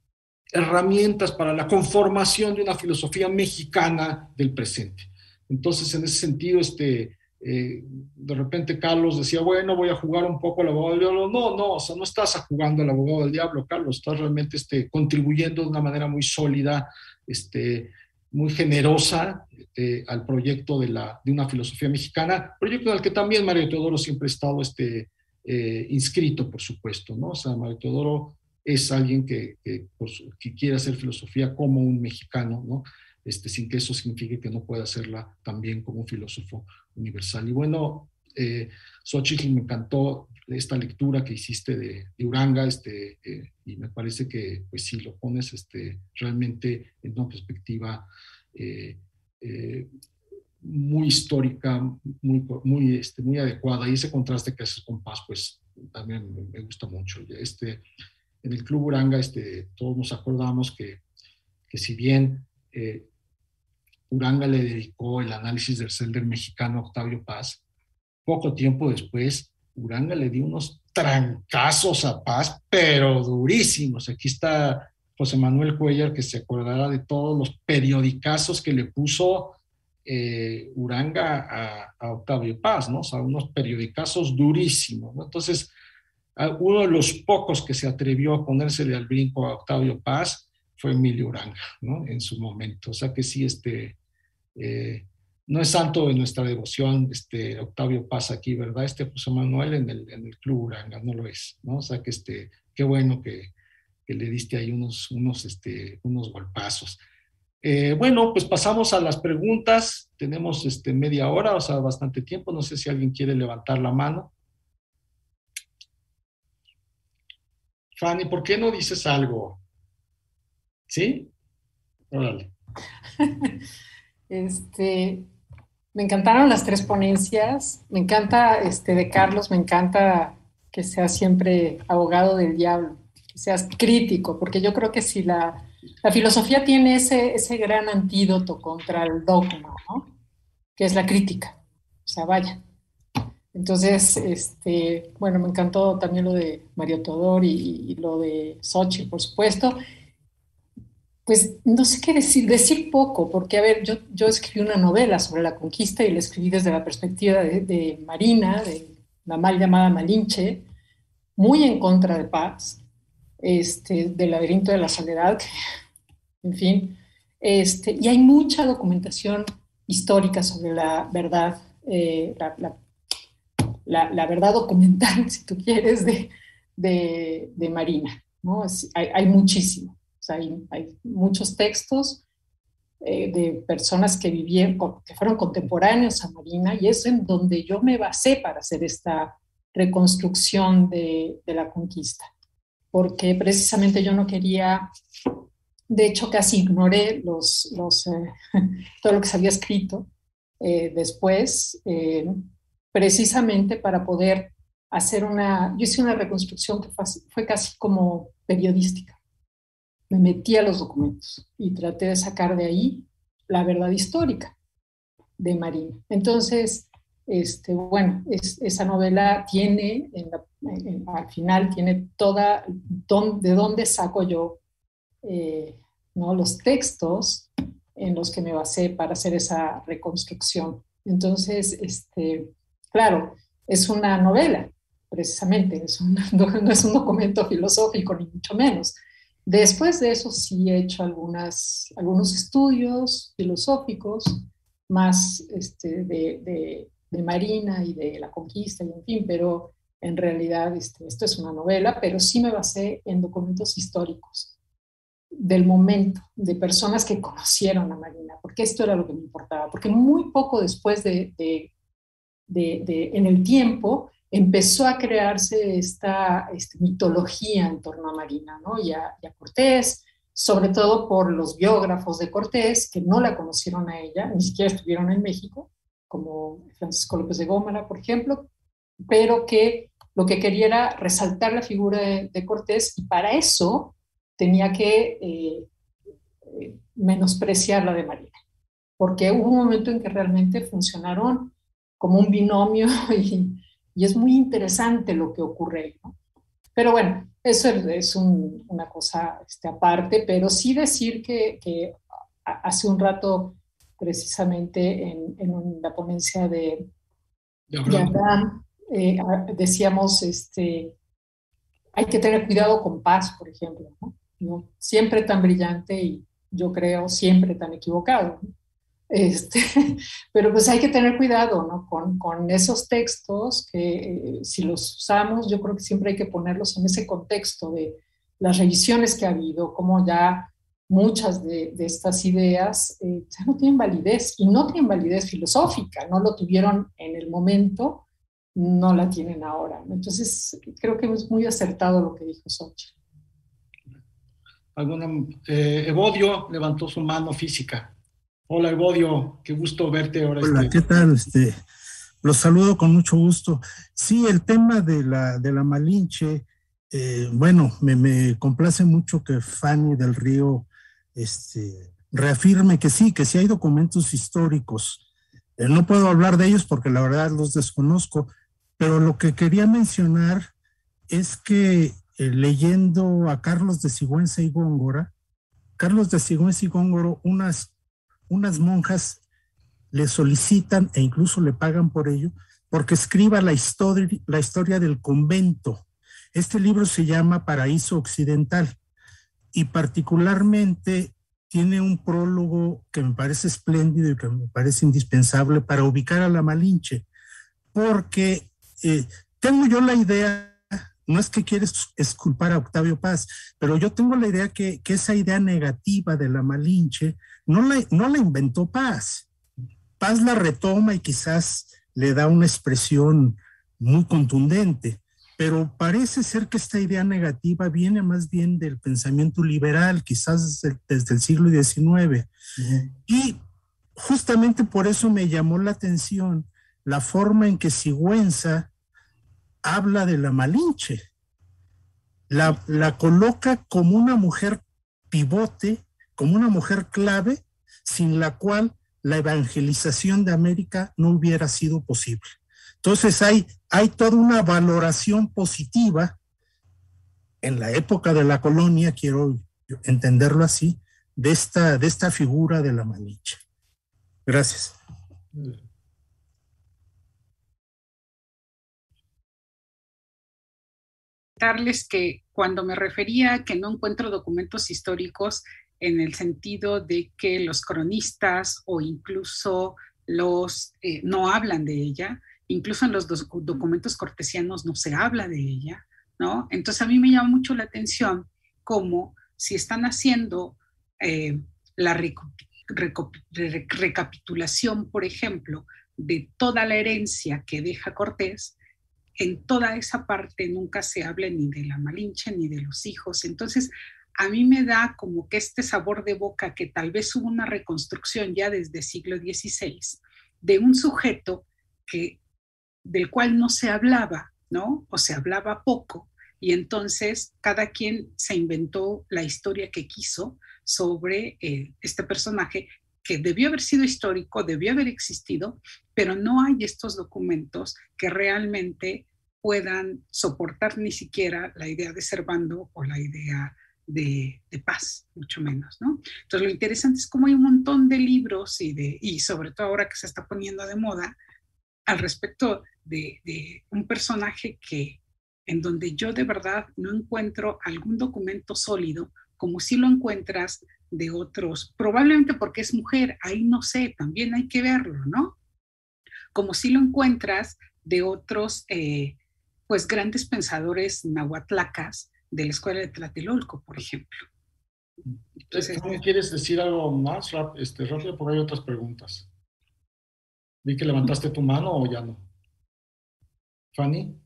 herramientas para la conformación de una filosofía mexicana del presente. Entonces, en ese sentido, este, eh, de repente Carlos decía, bueno, voy a jugar un poco al abogado del diablo. No, no, o sea, no estás jugando al abogado del diablo, Carlos, estás realmente este, contribuyendo de una manera muy sólida, este, muy generosa eh, al proyecto de, la, de una filosofía mexicana, proyecto en el que también Mario Teodoro siempre ha estado este, eh, inscrito, por supuesto, ¿no? O sea, Mario Teodoro es alguien que, que, pues, que quiere hacer filosofía como un mexicano, ¿no? Este, sin que eso signifique que no pueda hacerla también como un filósofo universal. Y bueno, eh, Xochitl, me encantó esta lectura que hiciste de, de Uranga, este, eh, y me parece que, pues sí, lo pones este, realmente en una perspectiva eh, eh, muy histórica, muy, muy, este, muy adecuada, y ese contraste que haces con Paz, pues también me, me gusta mucho. Este, en el Club Uranga, este, todos nos acordamos que, que si bien eh, Uranga le dedicó el análisis del ser del mexicano a Octavio Paz, poco tiempo después, Uranga le dio unos trancazos a Paz, pero durísimos. Aquí está José Manuel Cuellar, que se acordará de todos los periodicazos que le puso eh, Uranga a, a Octavio Paz, ¿no? O sea, unos periodicazos durísimos, ¿no? Entonces, uno de los pocos que se atrevió a ponérsele al brinco a Octavio Paz fue Emilio Uranga, ¿no? En su momento. O sea que sí, este, eh, no es santo de nuestra devoción, este, Octavio Paz aquí, ¿verdad? Este José Manuel en el, en el Club Uranga, no lo es, ¿no? O sea que este, qué bueno que, que le diste ahí unos, unos, este, unos golpazos. Eh, bueno, pues pasamos a las preguntas. Tenemos este, media hora, o sea, bastante tiempo. No sé si alguien quiere levantar la mano. Fanny, ¿por qué no dices algo? ¿Sí? Órale. Este, me encantaron las tres ponencias. Me encanta este, de Carlos, me encanta que seas siempre abogado del diablo, que seas crítico, porque yo creo que si la, la filosofía tiene ese, ese gran antídoto contra el dogma, ¿no? Que es la crítica. O sea, vaya. Entonces, este, bueno, me encantó también lo de Mario Teodoro y, y lo de Xochitl, por supuesto. Pues no sé qué decir, decir poco, porque a ver, yo, yo escribí una novela sobre la conquista y la escribí desde la perspectiva de, de Marina, de la mal llamada Malinche, muy en contra de Paz, este, del laberinto de la soledad, que, en fin, este, y hay mucha documentación histórica sobre la verdad, eh, la, la La, la verdad documental, si tú quieres, de, de, de Marina, ¿no? Es, hay, hay muchísimo, o sea, hay, hay muchos textos eh, de personas que vivieron, que fueron contemporáneos a Marina, y es en donde yo me basé para hacer esta reconstrucción de, de la conquista, porque precisamente yo no quería, de hecho casi ignoré los, los, eh, todo lo que se había escrito eh, después, eh, precisamente para poder hacer una, yo hice una reconstrucción que fue, fue casi como periodística. Me metí a los documentos y traté de sacar de ahí la verdad histórica de Marina. Entonces, este, bueno, es, esa novela tiene, en la, en, al final, tiene toda, don, de dónde saco yo eh, ¿no? los textos en los que me basé para hacer esa reconstrucción. Entonces, este, claro, es una novela, precisamente, es un, no es un documento filosófico, ni mucho menos. Después de eso sí he hecho algunas, algunos estudios filosóficos, más este, de, de, de Marina y de la conquista, y en fin, pero en realidad este, esto es una novela, pero sí me basé en documentos históricos del momento, de personas que conocieron a Marina, porque esto era lo que me importaba, porque muy poco después de... de De, de, en el tiempo empezó a crearse esta, esta mitología en torno a Marina, ¿no? y, a, y a Cortés, sobre todo por los biógrafos de Cortés, que no la conocieron a ella, ni siquiera estuvieron en México, como Francisco López de Gómara, por ejemplo, pero que lo que quería era resaltar la figura de, de Cortés, y para eso tenía que eh, eh, menospreciar la de Marina, porque hubo un momento en que realmente funcionaron como un binomio y, y es muy interesante lo que ocurre, ¿no? Pero bueno, eso es, es un, una cosa este, aparte, pero sí decir que, que hace un rato, precisamente en, en la ponencia de, de de Abraham, Abraham, eh, decíamos, este, hay que tener cuidado con Paz, por ejemplo, ¿no? ¿No? Siempre tan brillante y yo creo siempre tan equivocado, ¿no? Este, pero pues hay que tener cuidado, ¿no? Con, con esos textos que eh, si los usamos, yo creo que siempre hay que ponerlos en ese contexto de las revisiones que ha habido, como ya muchas de, de estas ideas eh, ya no tienen validez, y no tienen validez filosófica, no lo tuvieron en el momento, no la tienen ahora. Entonces, creo que es muy acertado lo que dijo Xochitl. Alguna, eh, Evodio levantó su mano física. Hola, Evodio, qué gusto verte ahora. Hola, este... ¿qué tal? Este, los saludo con mucho gusto. Sí, el tema de la, de la Malinche, eh, bueno, me, me complace mucho que Fanny del Río este, reafirme que sí, que sí hay documentos históricos. Eh, no puedo hablar de ellos porque la verdad los desconozco, pero lo que quería mencionar es que eh, leyendo a Carlos de Sigüenza y Góngora, Carlos de Sigüenza y Góngora, unas unas monjas le solicitan e incluso le pagan por ello, porque escriba la historia, la historia del convento. Este libro se llama Paraíso Occidental y particularmente tiene un prólogo que me parece espléndido y que me parece indispensable para ubicar a la Malinche, porque eh, tengo yo la idea, no es que quieres exculpar a Octavio Paz, pero yo tengo la idea que, que esa idea negativa de la Malinche no la, no la inventó Paz. Paz la retoma y quizás le da una expresión muy contundente, pero parece ser que esta idea negativa viene más bien del pensamiento liberal, quizás desde, desde el siglo diecinueve. Uh-huh. Y justamente por eso me llamó la atención la forma en que Sigüenza habla de la Malinche. La, la coloca como una mujer pivote, como una mujer clave, sin la cual la evangelización de América no hubiera sido posible. Entonces hay, hay toda una valoración positiva en la época de la colonia, quiero entenderlo así, de esta, de esta figura de la Malinche. Gracias. Darles que cuando me refería a que no encuentro documentos históricos en el sentido de que los cronistas o incluso los eh, no hablan de ella, incluso en los dos documentos cortesianos no se habla de ella, ¿no? Entonces a mí me llama mucho la atención cómo si están haciendo eh, la reco reco re recapitulación, por ejemplo, de toda la herencia que deja Cortés, en toda esa parte nunca se habla ni de la Malinche ni de los hijos. Entonces, a mí me da como que este sabor de boca que tal vez hubo una reconstrucción ya desde el siglo dieciséis de un sujeto que, del cual no se hablaba, ¿no? O se hablaba poco, y entonces cada quien se inventó la historia que quiso sobre eh, este personaje que debió haber sido histórico, debió haber existido, pero no hay estos documentos que realmente puedan soportar ni siquiera la idea de Servando o la idea de, de Paz, mucho menos, ¿no? Entonces lo interesante es cómo hay un montón de libros y, de, y sobre todo ahora que se está poniendo de moda al respecto de, de un personaje que en donde yo de verdad no encuentro algún documento sólido, como si lo encuentras de otros, probablemente porque es mujer, ahí no sé, también hay que verlo, ¿no? Como si lo encuentras de otros, eh, pues grandes pensadores nahuatlacas de la escuela de Tlatelolco, por ejemplo. Entonces, ¿quieres decir algo más este, rápido? Porque hay otras preguntas. Vi que levantaste tu mano o ya no. Fanny.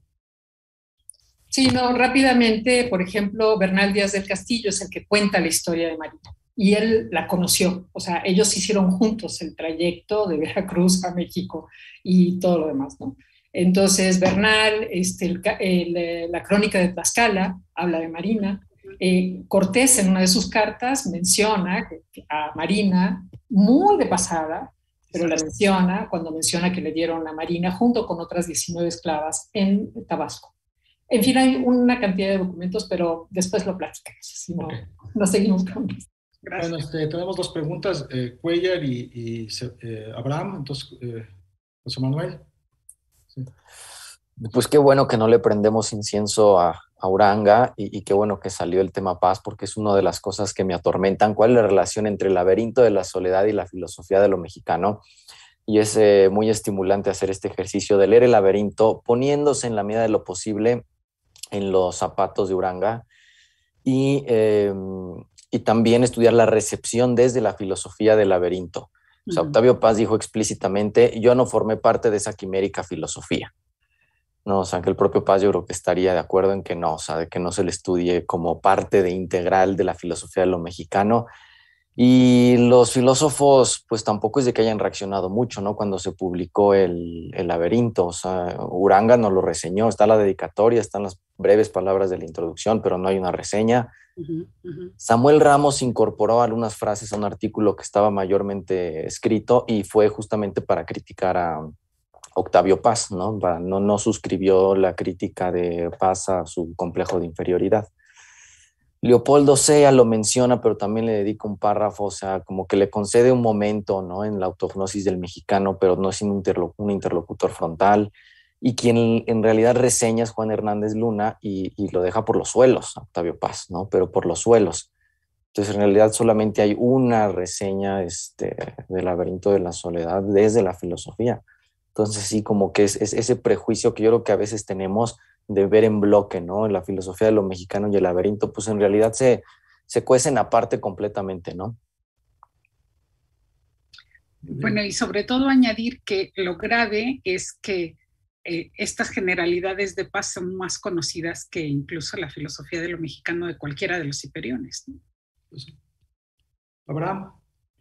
Sí, no, rápidamente, por ejemplo, Bernal Díaz del Castillo es el que cuenta la historia de Marina y él la conoció, o sea, ellos hicieron juntos el trayecto de Veracruz a México y todo lo demás, ¿no? Entonces, Bernal, este, el, el, la crónica de Tlaxcala habla de Marina, eh, Cortés en una de sus cartas menciona a Marina muy de pasada, pero la menciona cuando menciona que le dieron a Marina junto con otras diecinueve esclavas en Tabasco. En fin, hay una cantidad de documentos, pero después lo platicamos, si no, Okay. no seguimos con esto. Bueno, este, tenemos dos preguntas, eh, Cuellar y, y eh, Abraham. Entonces, eh, José Manuel. Sí. Pues qué bueno que no le prendemos incienso a, a Uranga y, y qué bueno que salió el tema paz, porque es una de las cosas que me atormentan. ¿Cuál es la relación entre el laberinto de la soledad y la filosofía de lo mexicano? Y es eh, muy estimulante hacer este ejercicio de leer el laberinto poniéndose en la medida de lo posible en los zapatos de Uranga y, eh, y también estudiar la recepción desde la filosofía del laberinto. O sea, Octavio Paz dijo explícitamente, yo no formé parte de esa quimérica filosofía. No, o sea, que el propio Paz yo creo que estaría de acuerdo en que no, o sea, de que no se le estudie como parte de integral de la filosofía de lo mexicano. Y los filósofos, pues tampoco es de que hayan reaccionado mucho, ¿no? Cuando se publicó el, el laberinto, o sea, Uranga nos lo reseñó, está la dedicatoria, están las breves palabras de la introducción, pero no hay una reseña. Uh-huh, uh-huh. Samuel Ramos incorporó algunas frases a un artículo que estaba mayormente escrito y fue justamente para criticar a Octavio Paz, ¿no? No, no suscribió la crítica de Paz a su complejo de inferioridad. Leopoldo Sea lo menciona, pero también le dedica un párrafo, o sea, como que le concede un momento, ¿no? En la autognosis del mexicano, pero no es un, interloc- un interlocutor frontal. Y quien en realidad reseña es Juan Hernández Luna y, y lo deja por los suelos, Octavio Paz, ¿no? Pero por los suelos. Entonces, en realidad solamente hay una reseña este, del laberinto de la soledad desde la filosofía. Entonces sí, como que es, es ese prejuicio que yo creo que a veces tenemos de ver en bloque, ¿no? En la filosofía de lo mexicano y el laberinto, pues en realidad se, se cuecen aparte completamente, ¿no? Bueno, y sobre todo añadir que lo grave es que eh, estas generalidades de Paz son más conocidas que incluso la filosofía de lo mexicano de cualquiera de los hiperiones, ¿no? Abraham.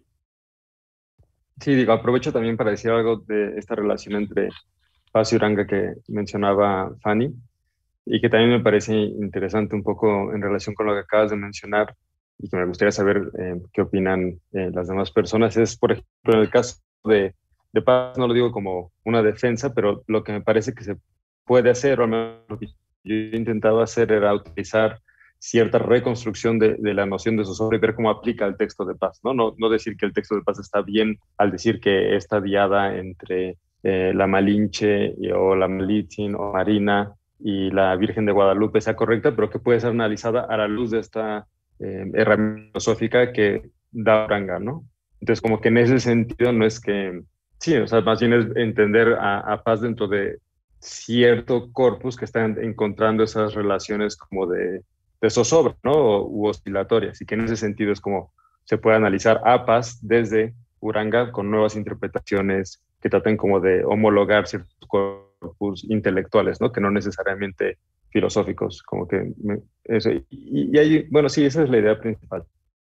Sí, digo, aprovecho también para decir algo de esta relación entre Paz y Uranga que mencionaba Fanny, y que también me parece interesante un poco en relación con lo que acabas de mencionar y que me gustaría saber eh, qué opinan eh, las demás personas. Es, por ejemplo, en el caso de, de Paz, no lo digo como una defensa, pero lo que me parece que se puede hacer, o al menos lo que yo he intentado hacer, era utilizar cierta reconstrucción de, de la noción de zozobra y ver cómo aplica el texto de Paz, ¿no? No, no decir que el texto de Paz está bien al decir que está diada entre eh, la Malinche y, o la Malitzin o Marina y la Virgen de Guadalupe sea correcta, pero que puede ser analizada a la luz de esta eh, herramienta filosófica que da Uranga, ¿no? Entonces, como que en ese sentido no es que, sí, o sea, más bien es entender a, a Paz dentro de cierto corpus que están encontrando esas relaciones como de, de zozobra, ¿no? U oscilatorias, y que en ese sentido es como se puede analizar a Paz desde Uranga con nuevas interpretaciones que traten como de homologar ciertos corpus intelectuales, ¿no? Que no necesariamente filosóficos, como que me, eso, y, y ahí, bueno, sí, esa es la idea principal.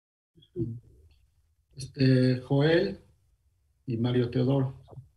Este, Joel y Mario Teodoro.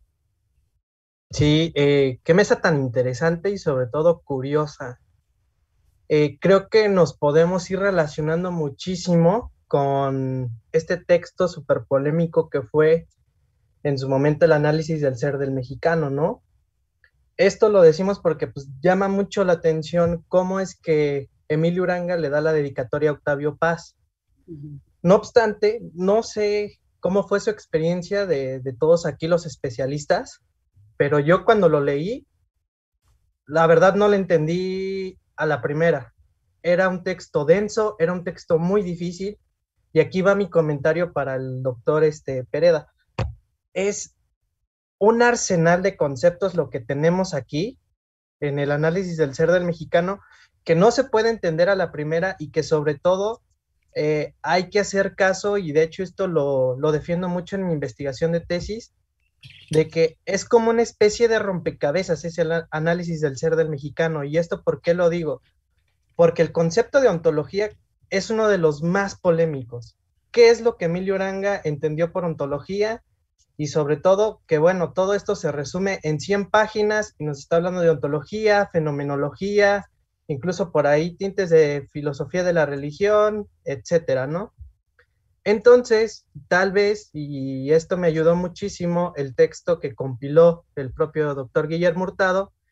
Sí, eh, qué mesa tan interesante y sobre todo curiosa. Eh, creo que nos podemos ir relacionando muchísimo con este texto súper polémico que fue en su momento el análisis del ser del mexicano, ¿no? Esto lo decimos porque pues, llama mucho la atención cómo es que Emilio Uranga le da la dedicatoria a Octavio Paz. Uh-huh. No obstante, no sé cómo fue su experiencia de, de todos aquí los especialistas, pero yo cuando lo leí, la verdad no lo entendí a la primera. Era un texto denso, era un texto muy difícil, y aquí va mi comentario para el doctor este, Pereda. Es un arsenal de conceptos lo que tenemos aquí en el análisis del ser del mexicano que no se puede entender a la primera y que sobre todo eh, hay que hacer caso, y de hecho esto lo, lo defiendo mucho en mi investigación de tesis, de que es como una especie de rompecabezas, es el análisis del ser del mexicano. ¿Y esto por qué lo digo? Porque el concepto de ontología es uno de los más polémicos. ¿Qué es lo que Emilio Uranga entendió por ontología? Y sobre todo, que bueno, todo esto se resume en cien páginas y nos está hablando de ontología, fenomenología, incluso por ahí tintes de filosofía de la religión, etcétera, ¿no? Entonces, tal vez, y esto me ayudó muchísimo, el texto que compiló el propio doctor Guillermo Hurtado,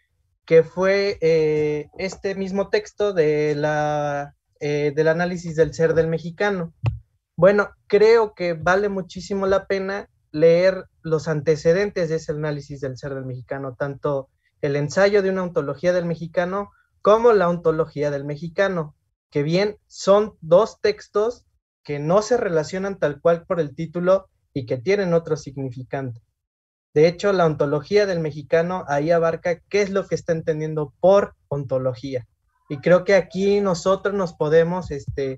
que fue eh, este mismo texto de la, eh, del análisis del ser del mexicano. Bueno, creo que vale muchísimo la pena leer los antecedentes de ese análisis del ser del mexicano, tanto el ensayo de una ontología del mexicano como la ontología del mexicano, que bien son dos textos que no se relacionan tal cual por el título y que tienen otro significante. De hecho, la ontología del mexicano ahí abarca qué es lo que está entendiendo por ontología. Y creo que aquí nosotros nos podemos este,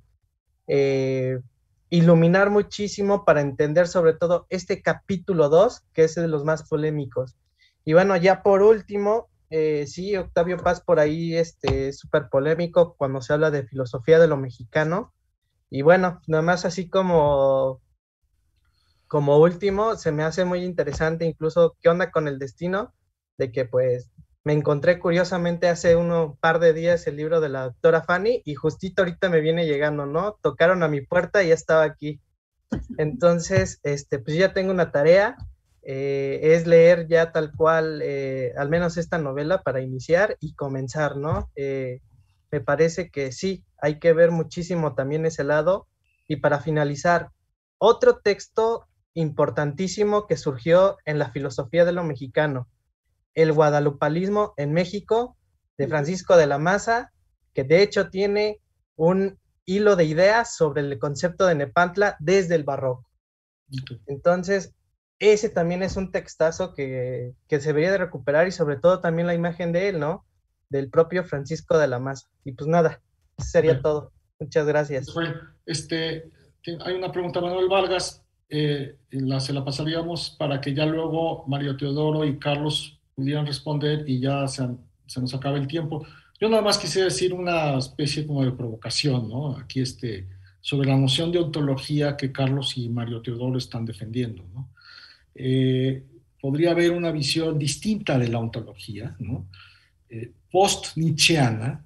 eh, iluminar muchísimo para entender sobre todo este capítulo dos, que es de los más polémicos. Y bueno, ya por último, eh, sí, Octavio Paz por ahí este, es súper polémico cuando se habla de filosofía de lo mexicano. Y bueno, nada más así como, como último, se me hace muy interesante incluso qué onda con el destino, de que pues me encontré curiosamente hace un par de días el libro de la doctora Fanny y justito ahorita me viene llegando, ¿no? Tocaron a mi puerta y ya estaba aquí. Entonces, este, pues ya tengo una tarea, eh, es leer ya tal cual, eh, al menos esta novela para iniciar y comenzar, ¿no? Eh, me parece que sí, hay que ver muchísimo también ese lado. Y para finalizar, otro texto importantísimo que surgió en la filosofía de lo mexicano, El guadalupalismo en México, de Francisco de la Maza, que de hecho tiene un hilo de ideas sobre el concepto de Nepantla desde el barroco. Entonces, ese también es un textazo que, que se debería de recuperar y sobre todo también la imagen de él, ¿no? Del propio Francisco de la Maza. Y pues nada, eso sería bueno. Todo. Muchas gracias. Bueno, este, hay una pregunta, Manuel Vargas, eh, la, se la pasaríamos para que ya luego Mario Teodoro y Carlos pudieran responder y ya se, se nos acabe el tiempo. Yo nada más quisiera decir una especie como de provocación, ¿no? Aquí este, sobre la noción de ontología que Carlos y Mario Teodoro están defendiendo, ¿no? Eh, podría haber una visión distinta de la ontología, ¿no? Eh, post-nietzscheana,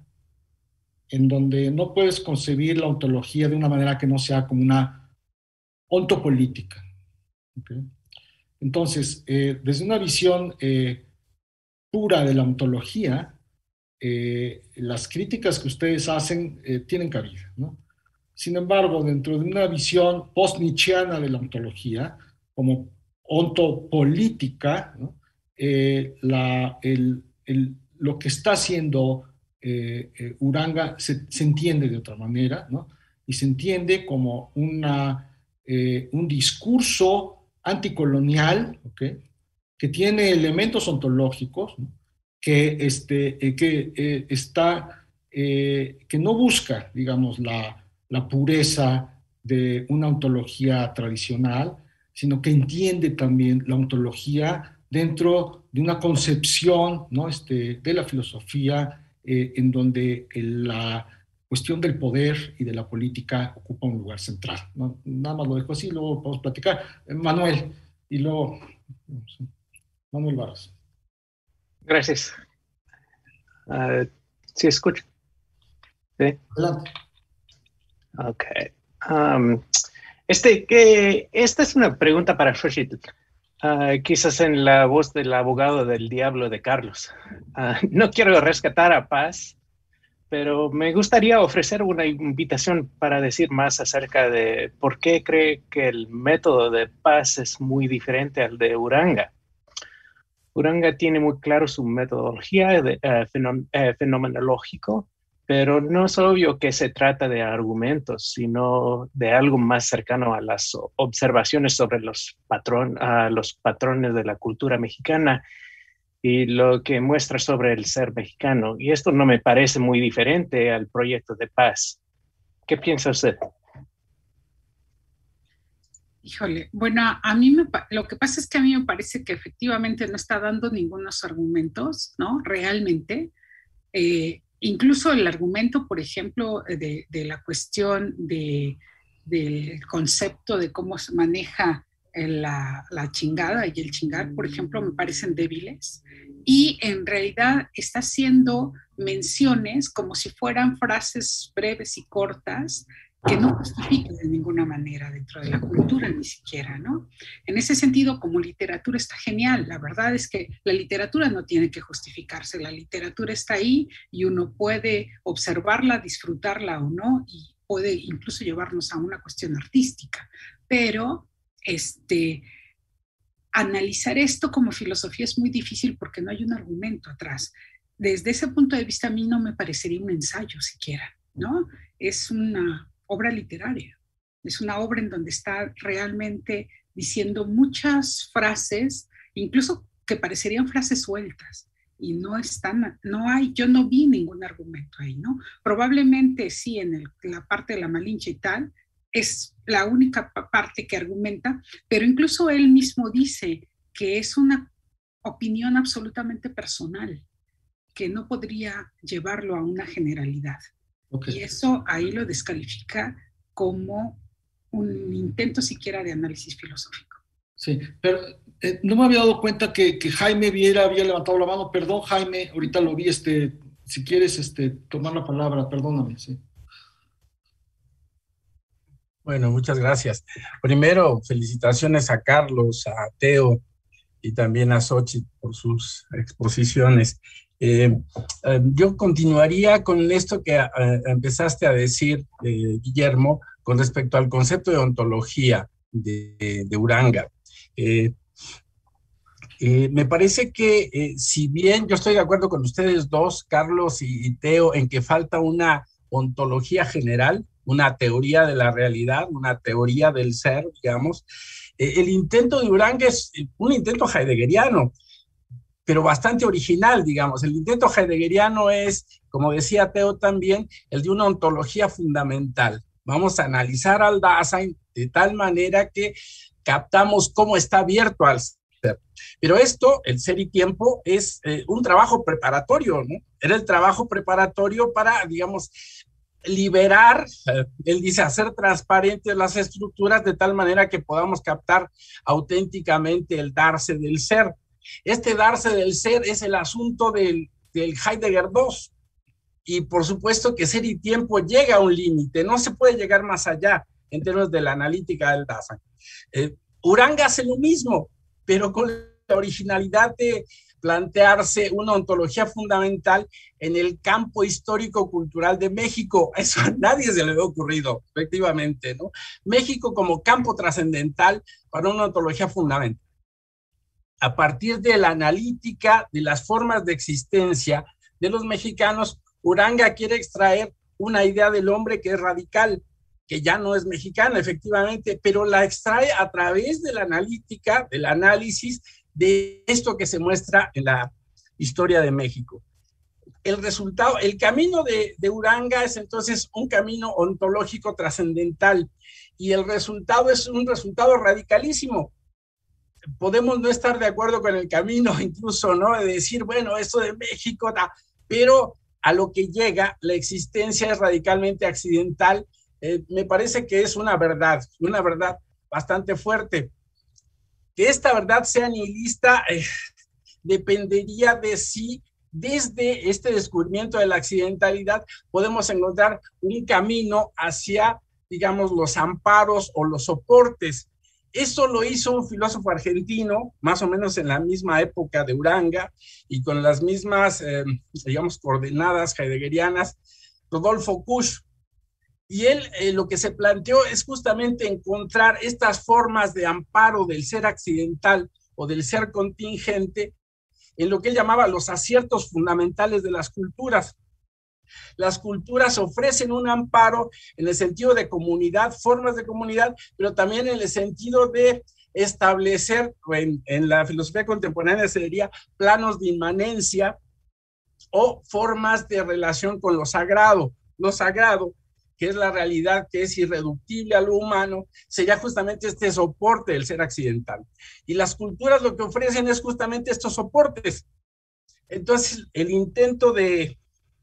en donde no puedes concebir la ontología de una manera que no sea como una ontopolítica. ¿Okay? Entonces, eh, desde una visión eh, pura de la ontología, eh, las críticas que ustedes hacen eh, tienen cabida, ¿no? Sin embargo, dentro de una visión post-nietzscheana de la ontología, como ontopolítica, ¿no? eh, la, el, el, lo que está haciendo eh, eh, Uranga se, se entiende de otra manera, ¿no? Y se entiende como una, eh, un discurso anticolonial, ¿okay? Que tiene elementos ontológicos, ¿no? que, este, eh, que, eh, está, eh, que no busca, digamos, la, la pureza de una ontología tradicional, sino que entiende también la ontología dentro de una concepción, ¿no? este, de la filosofía eh, en donde la cuestión del poder y de la política ocupa un lugar central, ¿no? Nada más lo dejo así, luego podemos platicar. Manuel, y luego Manuel Vargas. Gracias. Uh, ¿Sí escucho? ¿Sí? Adelante. Ok. Um, este, que, esta es una pregunta para Xochitl. Uh, quizás en la voz del abogado del diablo de Carlos. Uh, no quiero rescatar a Paz, pero me gustaría ofrecer una invitación para decir más acerca de por qué cree que el método de Paz es muy diferente al de Uranga. Uranga tiene muy claro su metodología de, uh, fenom uh, fenomenológico, pero no es obvio que se trata de argumentos, sino de algo más cercano a las observaciones sobre los, patrón, uh, los patrones de la cultura mexicana y lo que muestra sobre el ser mexicano. Y esto no me parece muy diferente al proyecto de Paz. ¿Qué piensa usted? Híjole, bueno, a mí me, lo que pasa es que a mí me parece que efectivamente no está dando ningunos argumentos, ¿no? Realmente. Eh, incluso el argumento, por ejemplo, de, de la cuestión de, del concepto de cómo se maneja la, la chingada y el chingar, por ejemplo, me parecen débiles. Y en realidad está haciendo menciones como si fueran frases breves y cortas que no justifique de ninguna manera dentro de la cultura ni siquiera, ¿no? En ese sentido, como literatura está genial. La verdad es que la literatura no tiene que justificarse, la literatura está ahí y uno puede observarla, disfrutarla o no, y puede incluso llevarnos a una cuestión artística, pero este, analizar esto como filosofía es muy difícil porque no hay un argumento atrás. Desde ese punto de vista a mí no me parecería un ensayo siquiera, ¿no? Es una obra literaria, es una obra en donde está realmente diciendo muchas frases, incluso que parecerían frases sueltas, y no están, no hay, yo no vi ningún argumento ahí, ¿no? Probablemente sí en el, la parte de la Malinche y tal, es la única parte que argumenta, pero incluso él mismo dice que es una opinión absolutamente personal, que no podría llevarlo a una generalidad. Okay. Y eso ahí lo descalifica como un intento siquiera de análisis filosófico. Sí, pero eh, no me había dado cuenta que, que Jaime Viera había levantado la mano. Perdón, Jaime, ahorita lo vi. Este, si quieres este, tomar la palabra, perdóname. Sí. Bueno, muchas gracias. Primero, felicitaciones a Carlos, a Teo y también a Xochitl por sus exposiciones. Eh, eh, yo continuaría con esto que eh, empezaste a decir, eh, Guillermo, con respecto al concepto de ontología de, de Uranga. Eh, eh, me parece que eh, si bien yo estoy de acuerdo con ustedes dos, Carlos y, y Teo, en que falta una ontología general, una teoría de la realidad, una teoría del ser, digamos, eh, el intento de Uranga es un intento heideggeriano, pero bastante original, digamos. El intento heideggeriano es, como decía Teo también, el de una ontología fundamental. Vamos a analizar al Dasein de tal manera que captamos cómo está abierto al ser. Pero esto, el ser y tiempo, es eh, un trabajo preparatorio, ¿no? Era el trabajo preparatorio para, digamos, liberar, eh, él dice, hacer transparentes las estructuras de tal manera que podamos captar auténticamente el darse del ser. Este darse del ser es el asunto del, del Heidegger dos, y por supuesto que ser y tiempo llega a un límite, no se puede llegar más allá en términos de la analítica del Dasein. Eh, Uranga hace lo mismo, pero con la originalidad de plantearse una ontología fundamental en el campo histórico-cultural de México. Eso a nadie se le había ocurrido, efectivamente, ¿no? México como campo trascendental para una ontología fundamental. A partir de la analítica de las formas de existencia de los mexicanos, Uranga quiere extraer una idea del hombre que es radical, que ya no es mexicana, efectivamente, pero la extrae a través de la analítica, del análisis de esto que se muestra en la historia de México. El resultado, el camino de, de Uranga es entonces un camino ontológico trascendental, y el resultado es un resultado radicalísimo. Podemos no estar de acuerdo con el camino, incluso, ¿no? De decir, bueno, esto de México, da, pero a lo que llega, la existencia es radicalmente accidental. Eh, me parece que es una verdad, una verdad bastante fuerte. Que esta verdad sea nihilista eh, dependería de si desde este descubrimiento de la accidentalidad podemos encontrar un camino hacia, digamos, los amparos o los soportes. Eso lo hizo un filósofo argentino, más o menos en la misma época de Uranga y con las mismas, eh, digamos, coordenadas heideggerianas, Rodolfo Kusch. Y él eh, lo que se planteó es justamente encontrar estas formas de amparo del ser accidental o del ser contingente en lo que él llamaba los aciertos fundamentales de las culturas. Las culturas ofrecen un amparo en el sentido de comunidad, formas de comunidad, pero también en el sentido de establecer, en, en la filosofía contemporánea se diría planos de inmanencia o formas de relación con lo sagrado. Lo sagrado, que es la realidad que es irreductible a lo humano, sería justamente este soporte del ser accidental. Y las culturas lo que ofrecen es justamente estos soportes. Entonces, el intento de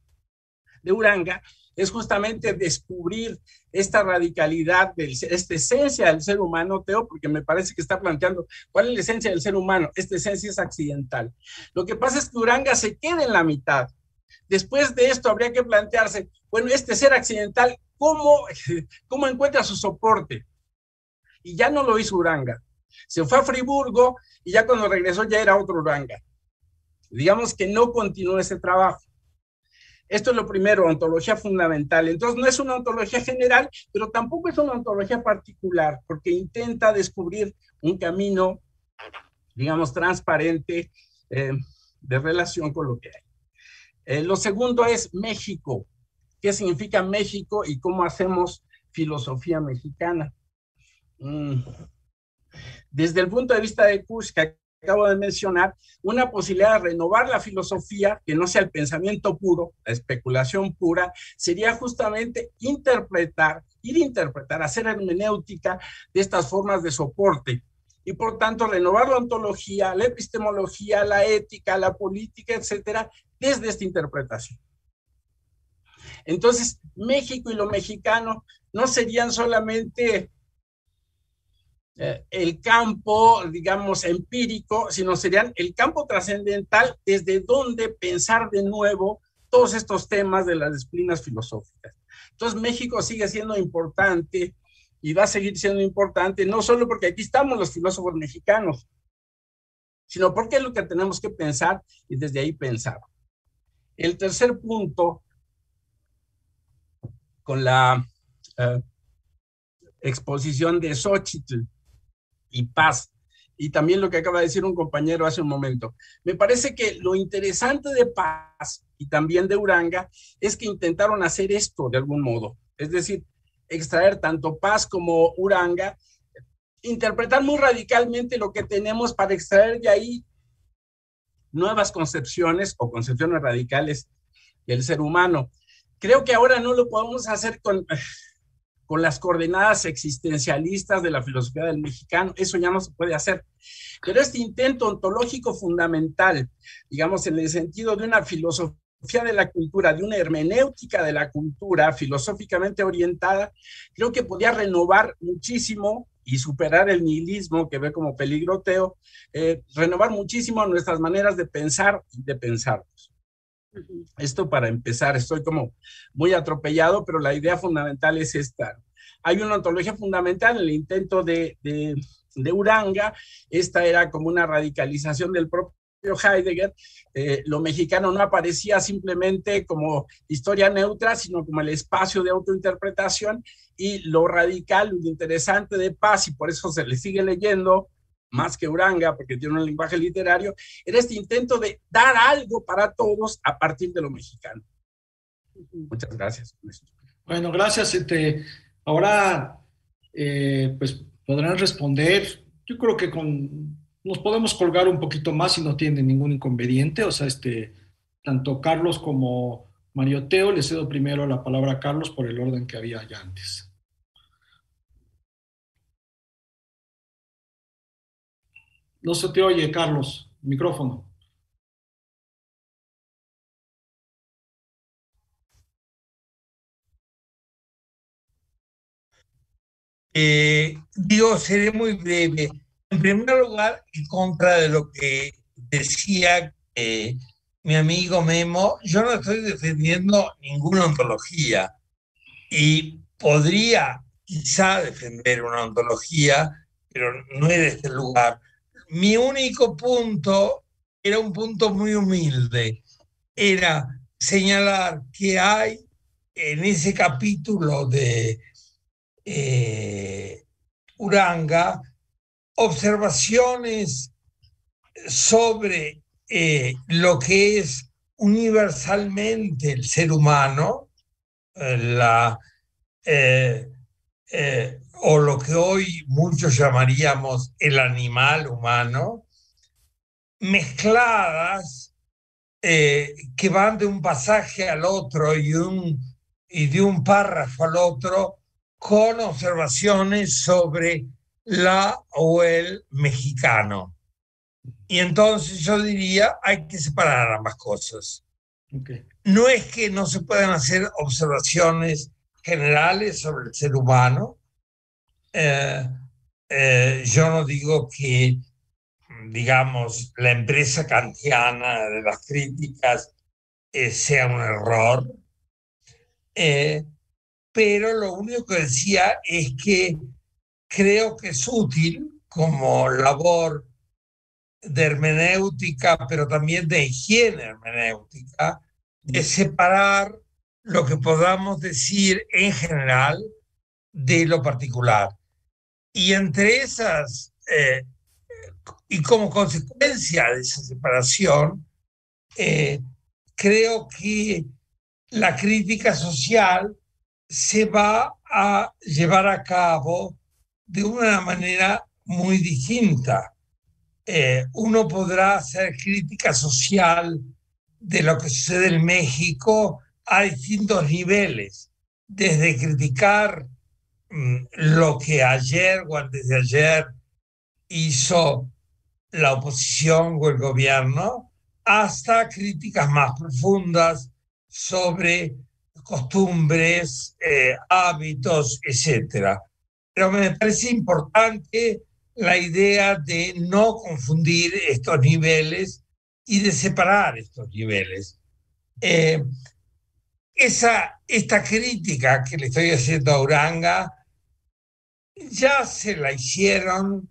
de Uranga es justamente descubrir esta radicalidad, del, esta esencia del ser humano, Teo, porque me parece que está planteando cuál es la esencia del ser humano. Esta esencia es accidental. Lo que pasa es que Uranga se queda en la mitad. Después de esto habría que plantearse, bueno, este ser accidental, cómo, cómo encuentra su soporte. Y ya no lo hizo Uranga. Se fue a Friburgo y ya cuando regresó ya era otro Uranga. Digamos que no continuó ese trabajo. Esto es lo primero, ontología fundamental. Entonces no es una ontología general, pero tampoco es una ontología particular, porque intenta descubrir un camino, digamos, transparente eh, de relación con lo que hay. Eh, lo segundo es México. ¿Qué significa México y cómo hacemos filosofía mexicana? Mm. Desde el punto de vista de Kusch, que acabo de mencionar, una posibilidad de renovar la filosofía, que no sea el pensamiento puro, la especulación pura, sería justamente interpretar, ir a interpretar, hacer hermenéutica de estas formas de soporte. Y por tanto, renovar la ontología, la epistemología, la ética, la política, etcétera, desde esta interpretación. Entonces, México y lo mexicano no serían solamente eh, el campo, digamos, empírico, sino serían el campo trascendental desde donde pensar de nuevo todos estos temas de las disciplinas filosóficas. Entonces, México sigue siendo importante y va a seguir siendo importante, no solo porque aquí estamos los filósofos mexicanos, sino porque es lo que tenemos que pensar y desde ahí pensar. El tercer punto, con la uh, exposición de Xochitl y Paz, y también lo que acaba de decir un compañero hace un momento. Me parece que lo interesante de Paz y también de Uranga es que intentaron hacer esto de algún modo, es decir, extraer tanto Paz como Uranga, interpretar muy radicalmente lo que tenemos para extraer de ahí nuevas concepciones o concepciones radicales del ser humano. Creo que ahora no lo podemos hacer con, con las coordenadas existencialistas de la filosofía del mexicano, eso ya no se puede hacer. Pero este intento ontológico fundamental, digamos, en el sentido de una filosofía de la cultura, de una hermenéutica de la cultura filosóficamente orientada, creo que podía renovar muchísimo y superar el nihilismo que ve como peligro Teo, eh, renovar muchísimo nuestras maneras de pensar y de pensarnos. Esto para empezar, estoy como muy atropellado, pero la idea fundamental es esta. Hay una ontología fundamental en el intento de, de, de Uranga, esta era como una radicalización del propio Heidegger, eh, lo mexicano no aparecía simplemente como historia neutra, sino como el espacio de autointerpretación, y lo radical, lo interesante de Paz, y por eso se le sigue leyendo, más que Uranga, porque tiene un lenguaje literario, era este intento de dar algo para todos a partir de lo mexicano. Muchas gracias. Bueno, gracias. Este, ahora, eh, pues, podrán responder. Yo creo que con, nos podemos colgar un poquito más si no tienen ningún inconveniente. O sea, este, tanto Carlos como Mario Teo, le cedo primero la palabra a Carlos por el orden que había ya antes. No se te oye, Carlos. Micrófono. Eh, digo, seré muy breve. En primer lugar, en contra de lo que decía eh, mi amigo Memo, yo no estoy defendiendo ninguna ontología y podría quizá defender una ontología, pero no es de este lugar. Mi único punto era un punto muy humilde, era señalar que hay en ese capítulo de eh, Uranga observaciones sobre eh, lo que es universalmente el ser humano, eh, la, eh, eh, o lo que hoy muchos llamaríamos el animal humano, mezcladas eh, que van de un pasaje al otro y, un, y de un párrafo al otro con observaciones sobre la o el mexicano. Y entonces yo diría, hay que separar ambas cosas. Okay. No es que no se puedan hacer observaciones generales sobre el ser humano. Eh, eh, yo no digo que, digamos, la empresa kantiana de las críticas eh, sea un error, eh, pero lo único que decía es que creo que es útil como labor de hermenéutica, pero también de higiene hermenéutica, es separar lo que podamos decir en general de lo particular. Y entre esas, eh, y como consecuencia de esa separación, eh, creo que la crítica social se va a llevar a cabo de una manera muy distinta. Eh, uno podrá hacer crítica social de lo que sucede en México a distintos niveles, desde criticar mmm, lo que ayer o antes de ayer hizo la oposición o el gobierno, hasta críticas más profundas sobre costumbres, eh, hábitos, etcétera. Pero me parece importante la idea de no confundir estos niveles y de separar estos niveles. Eh, esa, esta crítica que le estoy haciendo a Uranga ya se la hicieron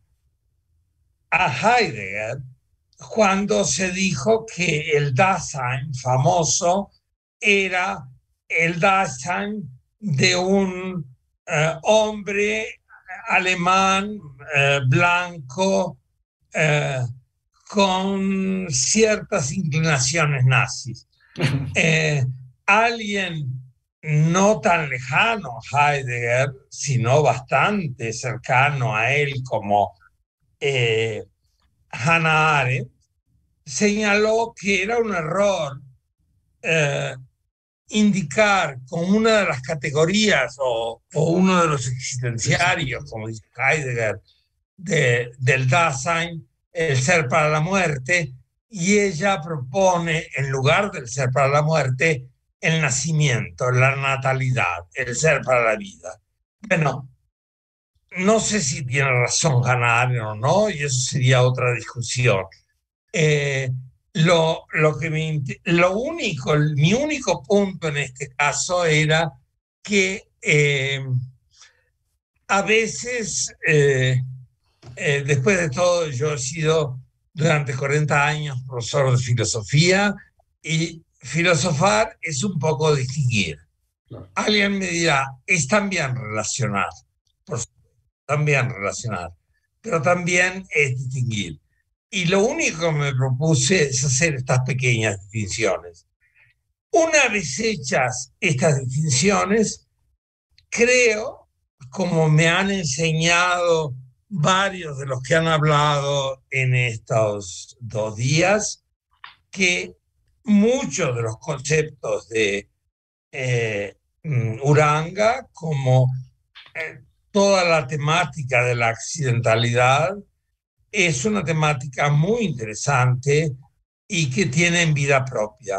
a Heidegger cuando se dijo que el Dasein famoso era el Dasein de un uh, hombre alemán, uh, blanco, uh, con ciertas inclinaciones nazis. eh, alguien no tan lejano a Heidegger, sino bastante cercano a él, como eh, Hannah Arendt, señaló que era un error eh, indicar como una de las categorías o, o uno de los existenciarios, como dice Heidegger, de, del Dasein, el ser para la muerte, y ella propone, en lugar del ser para la muerte, el nacimiento, la natalidad, el ser para la vida. Bueno, no sé si tiene razón Hannah Arendt o no, y eso sería otra discusión. Eh, lo, lo, que me, lo único, mi único punto en este caso era que eh, a veces, eh, eh, después de todo, yo he sido durante cuarenta años profesor de filosofía, y filosofar es un poco distinguir. Claro. Alguien me dirá, es también relacionar, por supuesto, también relacionar, pero también es distinguir. Y lo único que me propuse es hacer estas pequeñas distinciones. Una vez hechas estas distinciones, creo, como me han enseñado varios de los que han hablado en estos dos días, que muchos de los conceptos de eh, Uranga, como eh, toda la temática de la accidentalidad, es una temática muy interesante y que tiene vida propia.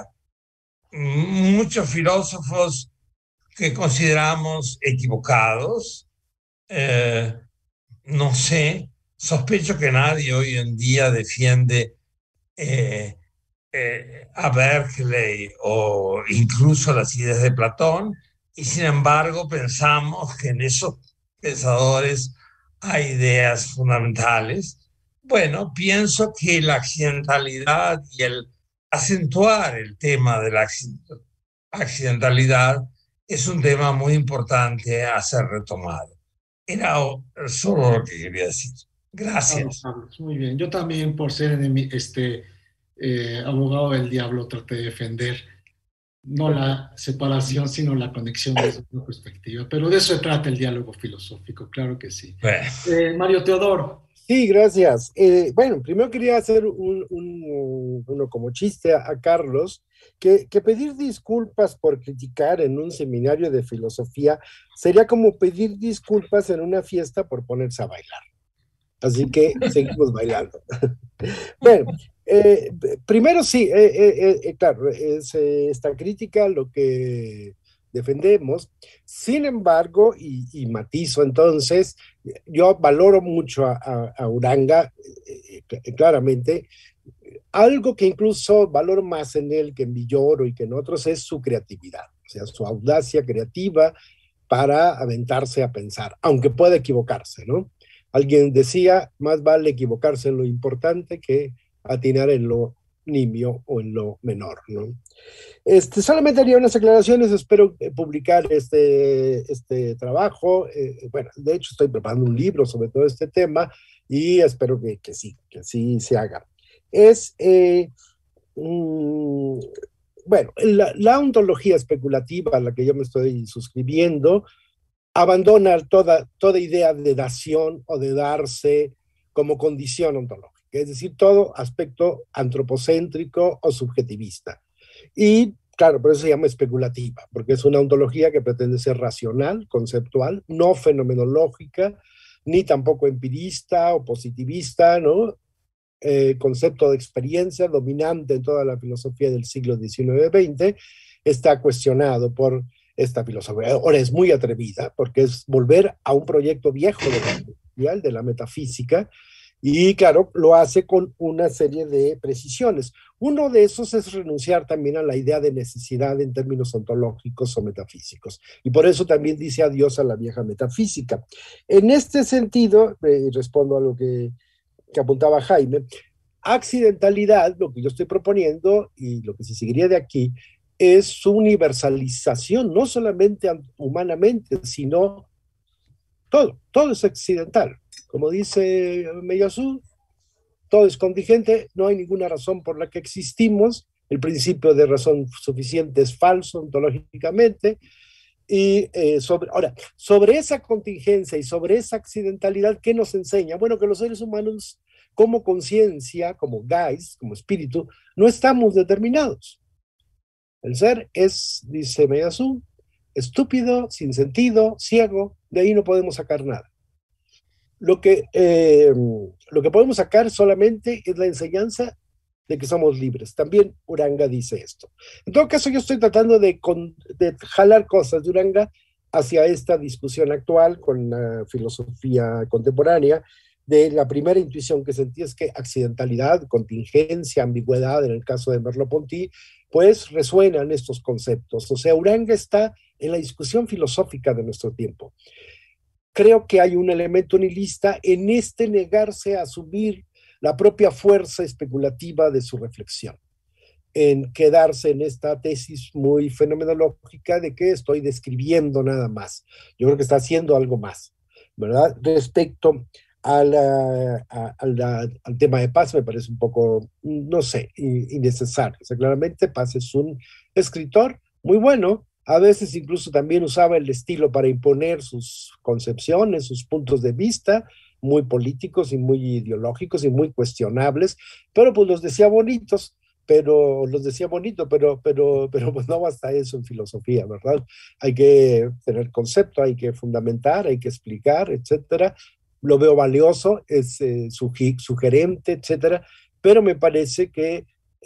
Muchos filósofos que consideramos equivocados, eh, no sé, sospecho que nadie hoy en día defiende eh, eh, a Berkeley o incluso las ideas de Platón, y sin embargo pensamos que en esos pensadores hay ideas fundamentales. Bueno, pienso que la accidentalidad y el acentuar el tema de la accidentalidad es un tema muy importante a ser retomado. Era solo lo que quería decir. Gracias. Carlos, muy bien. Yo también, por ser este, eh, abogado del diablo, traté de defender no la separación, sino la conexión desde una perspectiva. Pero de eso se trata el diálogo filosófico, claro que sí. Bueno. Eh, Mario Teodoro. Sí, gracias. Eh, bueno, primero quería hacer un, un, uno como chiste a, a Carlos, que, que pedir disculpas por criticar en un seminario de filosofía sería como pedir disculpas en una fiesta por ponerse a bailar. Así que seguimos bailando. Bueno, eh, primero sí, eh, eh, eh, claro, es eh, esta crítica lo que defendemos. Sin embargo, y, y matizo entonces, yo valoro mucho a, a, a Uranga, eh, eh, claramente. Algo que incluso valoro más en él que en Villoro y que en otros es su creatividad, o sea, su audacia creativa, para aventarse a pensar, aunque pueda equivocarse, ¿no? Alguien decía, más vale equivocarse en lo importante que atinar en lo nimio o en lo menor, ¿no? Este, solamente haría unas aclaraciones, espero publicar este, este trabajo, eh, bueno, de hecho estoy preparando un libro sobre todo este tema y espero que, que sí, que sí se haga. Es, eh, mm, bueno, la, la ontología especulativa a la que yo me estoy suscribiendo abandona toda, toda idea de dación o de darse como condición ontológica, es decir, todo aspecto antropocéntrico o subjetivista. Y claro, por eso se llama especulativa, porque es una ontología que pretende ser racional, conceptual, no fenomenológica, ni tampoco empirista o positivista, ¿no? Eh, concepto de experiencia dominante en toda la filosofía del siglo diecinueve veinte, está cuestionado por esta filosofía. Ahora es muy atrevida, porque es volver a un proyecto viejo de la, de la metafísica, y claro, lo hace con una serie de precisiones. Uno de esos es renunciar también a la idea de necesidad en términos ontológicos o metafísicos. Y por eso también dice adiós a la vieja metafísica. En este sentido, eh, respondo a lo que, que apuntaba Jaime, accidentalidad, lo que yo estoy proponiendo y lo que se seguiría de aquí, es su universalización, no solamente humanamente, sino todo, todo es accidental. Como dice Meillassoux, todo es contingente, no hay ninguna razón por la que existimos, el principio de razón suficiente es falso ontológicamente, y eh, sobre, ahora, sobre esa contingencia y sobre esa accidentalidad, ¿qué nos enseña? Bueno, que los seres humanos como conciencia, como Geist, como espíritu, no estamos determinados. El ser es, dice Meillassoux, estúpido, sin sentido, ciego, de ahí no podemos sacar nada. Lo que, eh, lo que podemos sacar solamente es la enseñanza de que somos libres. También Uranga dice esto. En todo caso, yo estoy tratando de, con, de jalar cosas de Uranga hacia esta discusión actual con la filosofía contemporánea. De la primera intuición que sentí es que accidentalidad, contingencia, ambigüedad, en el caso de Merleau-Ponty, pues resuenan estos conceptos. O sea, Uranga está en la discusión filosófica de nuestro tiempo. Creo que hay un elemento nihilista en este negarse a asumir la propia fuerza especulativa de su reflexión, en quedarse en esta tesis muy fenomenológica de que estoy describiendo nada más. Yo creo que está haciendo algo más, ¿verdad? Respecto a la, a, a la, al tema de Paz me parece un poco, no sé, innecesario. O sea, claramente Paz es un escritor muy bueno, a veces incluso también usaba el estilo para imponer sus concepciones, sus puntos de vista, muy políticos y muy ideológicos y muy cuestionables, pero pues los decía bonitos, pero los decía bonito, pero, pero, pero pues no basta eso en filosofía, ¿verdad? Hay que tener concepto, hay que fundamentar, hay que explicar, etcétera. Lo veo valioso, es eh, sugerente, etcétera, pero me parece que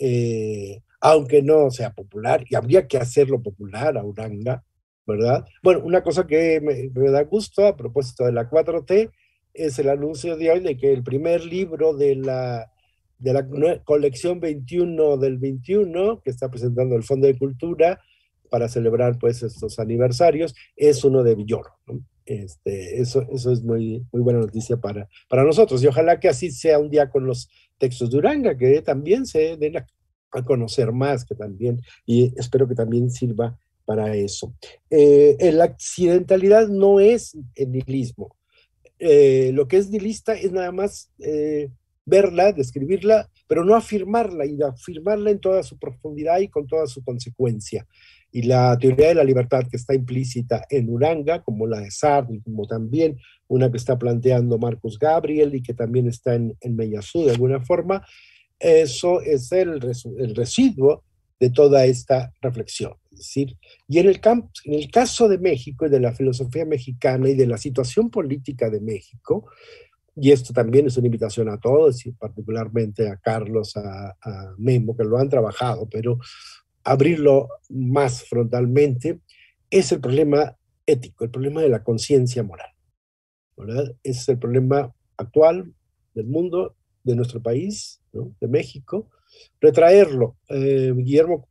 eh, aunque no sea popular, y habría que hacerlo popular a Uranga, ¿verdad? Bueno, una cosa que me, me da gusto a propósito de la cuatro T es el anuncio de hoy de que el primer libro de la, de la colección veintiuno del veintiuno, que está presentando el Fondo de Cultura para celebrar pues estos aniversarios, es uno de Villoro, ¿no? Este, eso, eso es muy, muy buena noticia para, para nosotros, y ojalá que así sea un día con los textos de Uranga, que también se den a, a conocer más, que también, y espero que también sirva para eso. Eh, la accidentalidad no es el nihilismo. Eh, lo que es nihilista es nada más eh, verla, describirla, pero no afirmarla, y afirmarla en toda su profundidad y con toda su consecuencia. Y la teoría de la libertad que está implícita en Uranga, como la de Sartre, como también una que está planteando Marcus Gabriel y que también está en, en Meillassoux de alguna forma, eso es el, el residuo de toda esta reflexión. Es decir, y en el, camp, en el caso de México y de la filosofía mexicana y de la situación política de México, y esto también es una invitación a todos, y particularmente a Carlos, a, a Memo, que lo han trabajado, pero abrirlo más frontalmente, es el problema ético, el problema de la conciencia moral, ¿verdad? Ese es el problema actual del mundo, de nuestro país, ¿no? De México. Retraerlo. Eh, Guillermo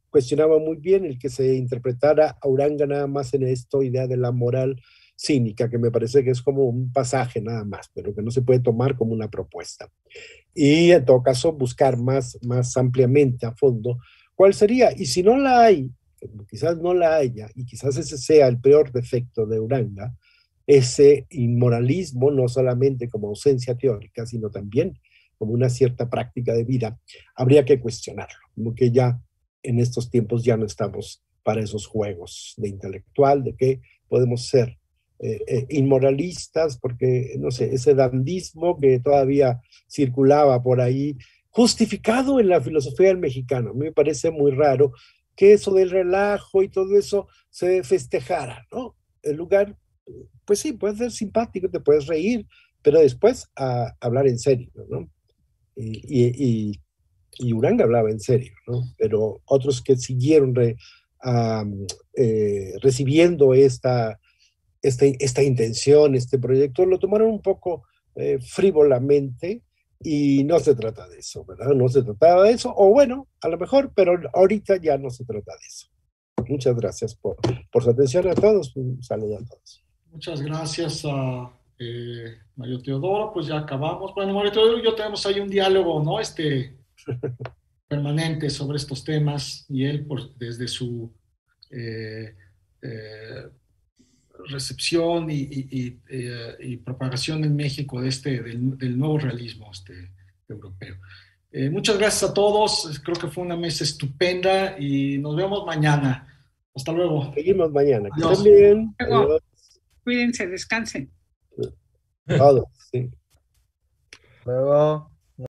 cuestionaba muy bien el que se interpretara a Uranga nada más en esta idea de la moral cínica, que me parece que es como un pasaje nada más, pero que no se puede tomar como una propuesta. Y en todo caso, buscar más, más ampliamente a fondo cuál sería. Y si no la hay, quizás no la haya, y quizás ese sea el peor defecto de Uranga, ese inmoralismo, no solamente como ausencia teórica, sino también como una cierta práctica de vida, habría que cuestionarlo, como que ya en estos tiempos ya no estamos para esos juegos de intelectual, de que podemos ser eh, eh, inmoralistas, porque, no sé, ese dandismo que todavía circulaba por ahí, justificado en la filosofía del mexicano. A mí me parece muy raro que eso del relajo y todo eso se festejara, ¿no? En lugar, pues sí, puede ser simpático, te puedes reír, pero después a hablar en serio, ¿no? Y, y, y, y Uranga hablaba en serio, ¿no? Pero otros que siguieron re, um, eh, recibiendo esta, esta, esta intención, este proyecto, lo tomaron un poco eh, frívolamente, y no se trata de eso, ¿verdad? No se trataba de eso, o bueno, a lo mejor, pero ahorita ya no se trata de eso. Muchas gracias por, por su atención a todos. Un saludo a todos. Muchas gracias a eh, Mario Teodoro. Pues ya acabamos. Bueno, Mario Teodoro y yo tenemos ahí un diálogo, ¿no? Este, permanente sobre estos temas, y él por, desde su eh, eh, recepción y, y, y, eh, y propagación en México de este, del, del nuevo realismo este, europeo. Eh, muchas gracias a todos. Creo que fue una mesa estupenda y nos vemos mañana. Hasta luego. Seguimos mañana. Que Adiós. estén bien. Adiós. Cuídense, descansen. Todos, sí. Luego.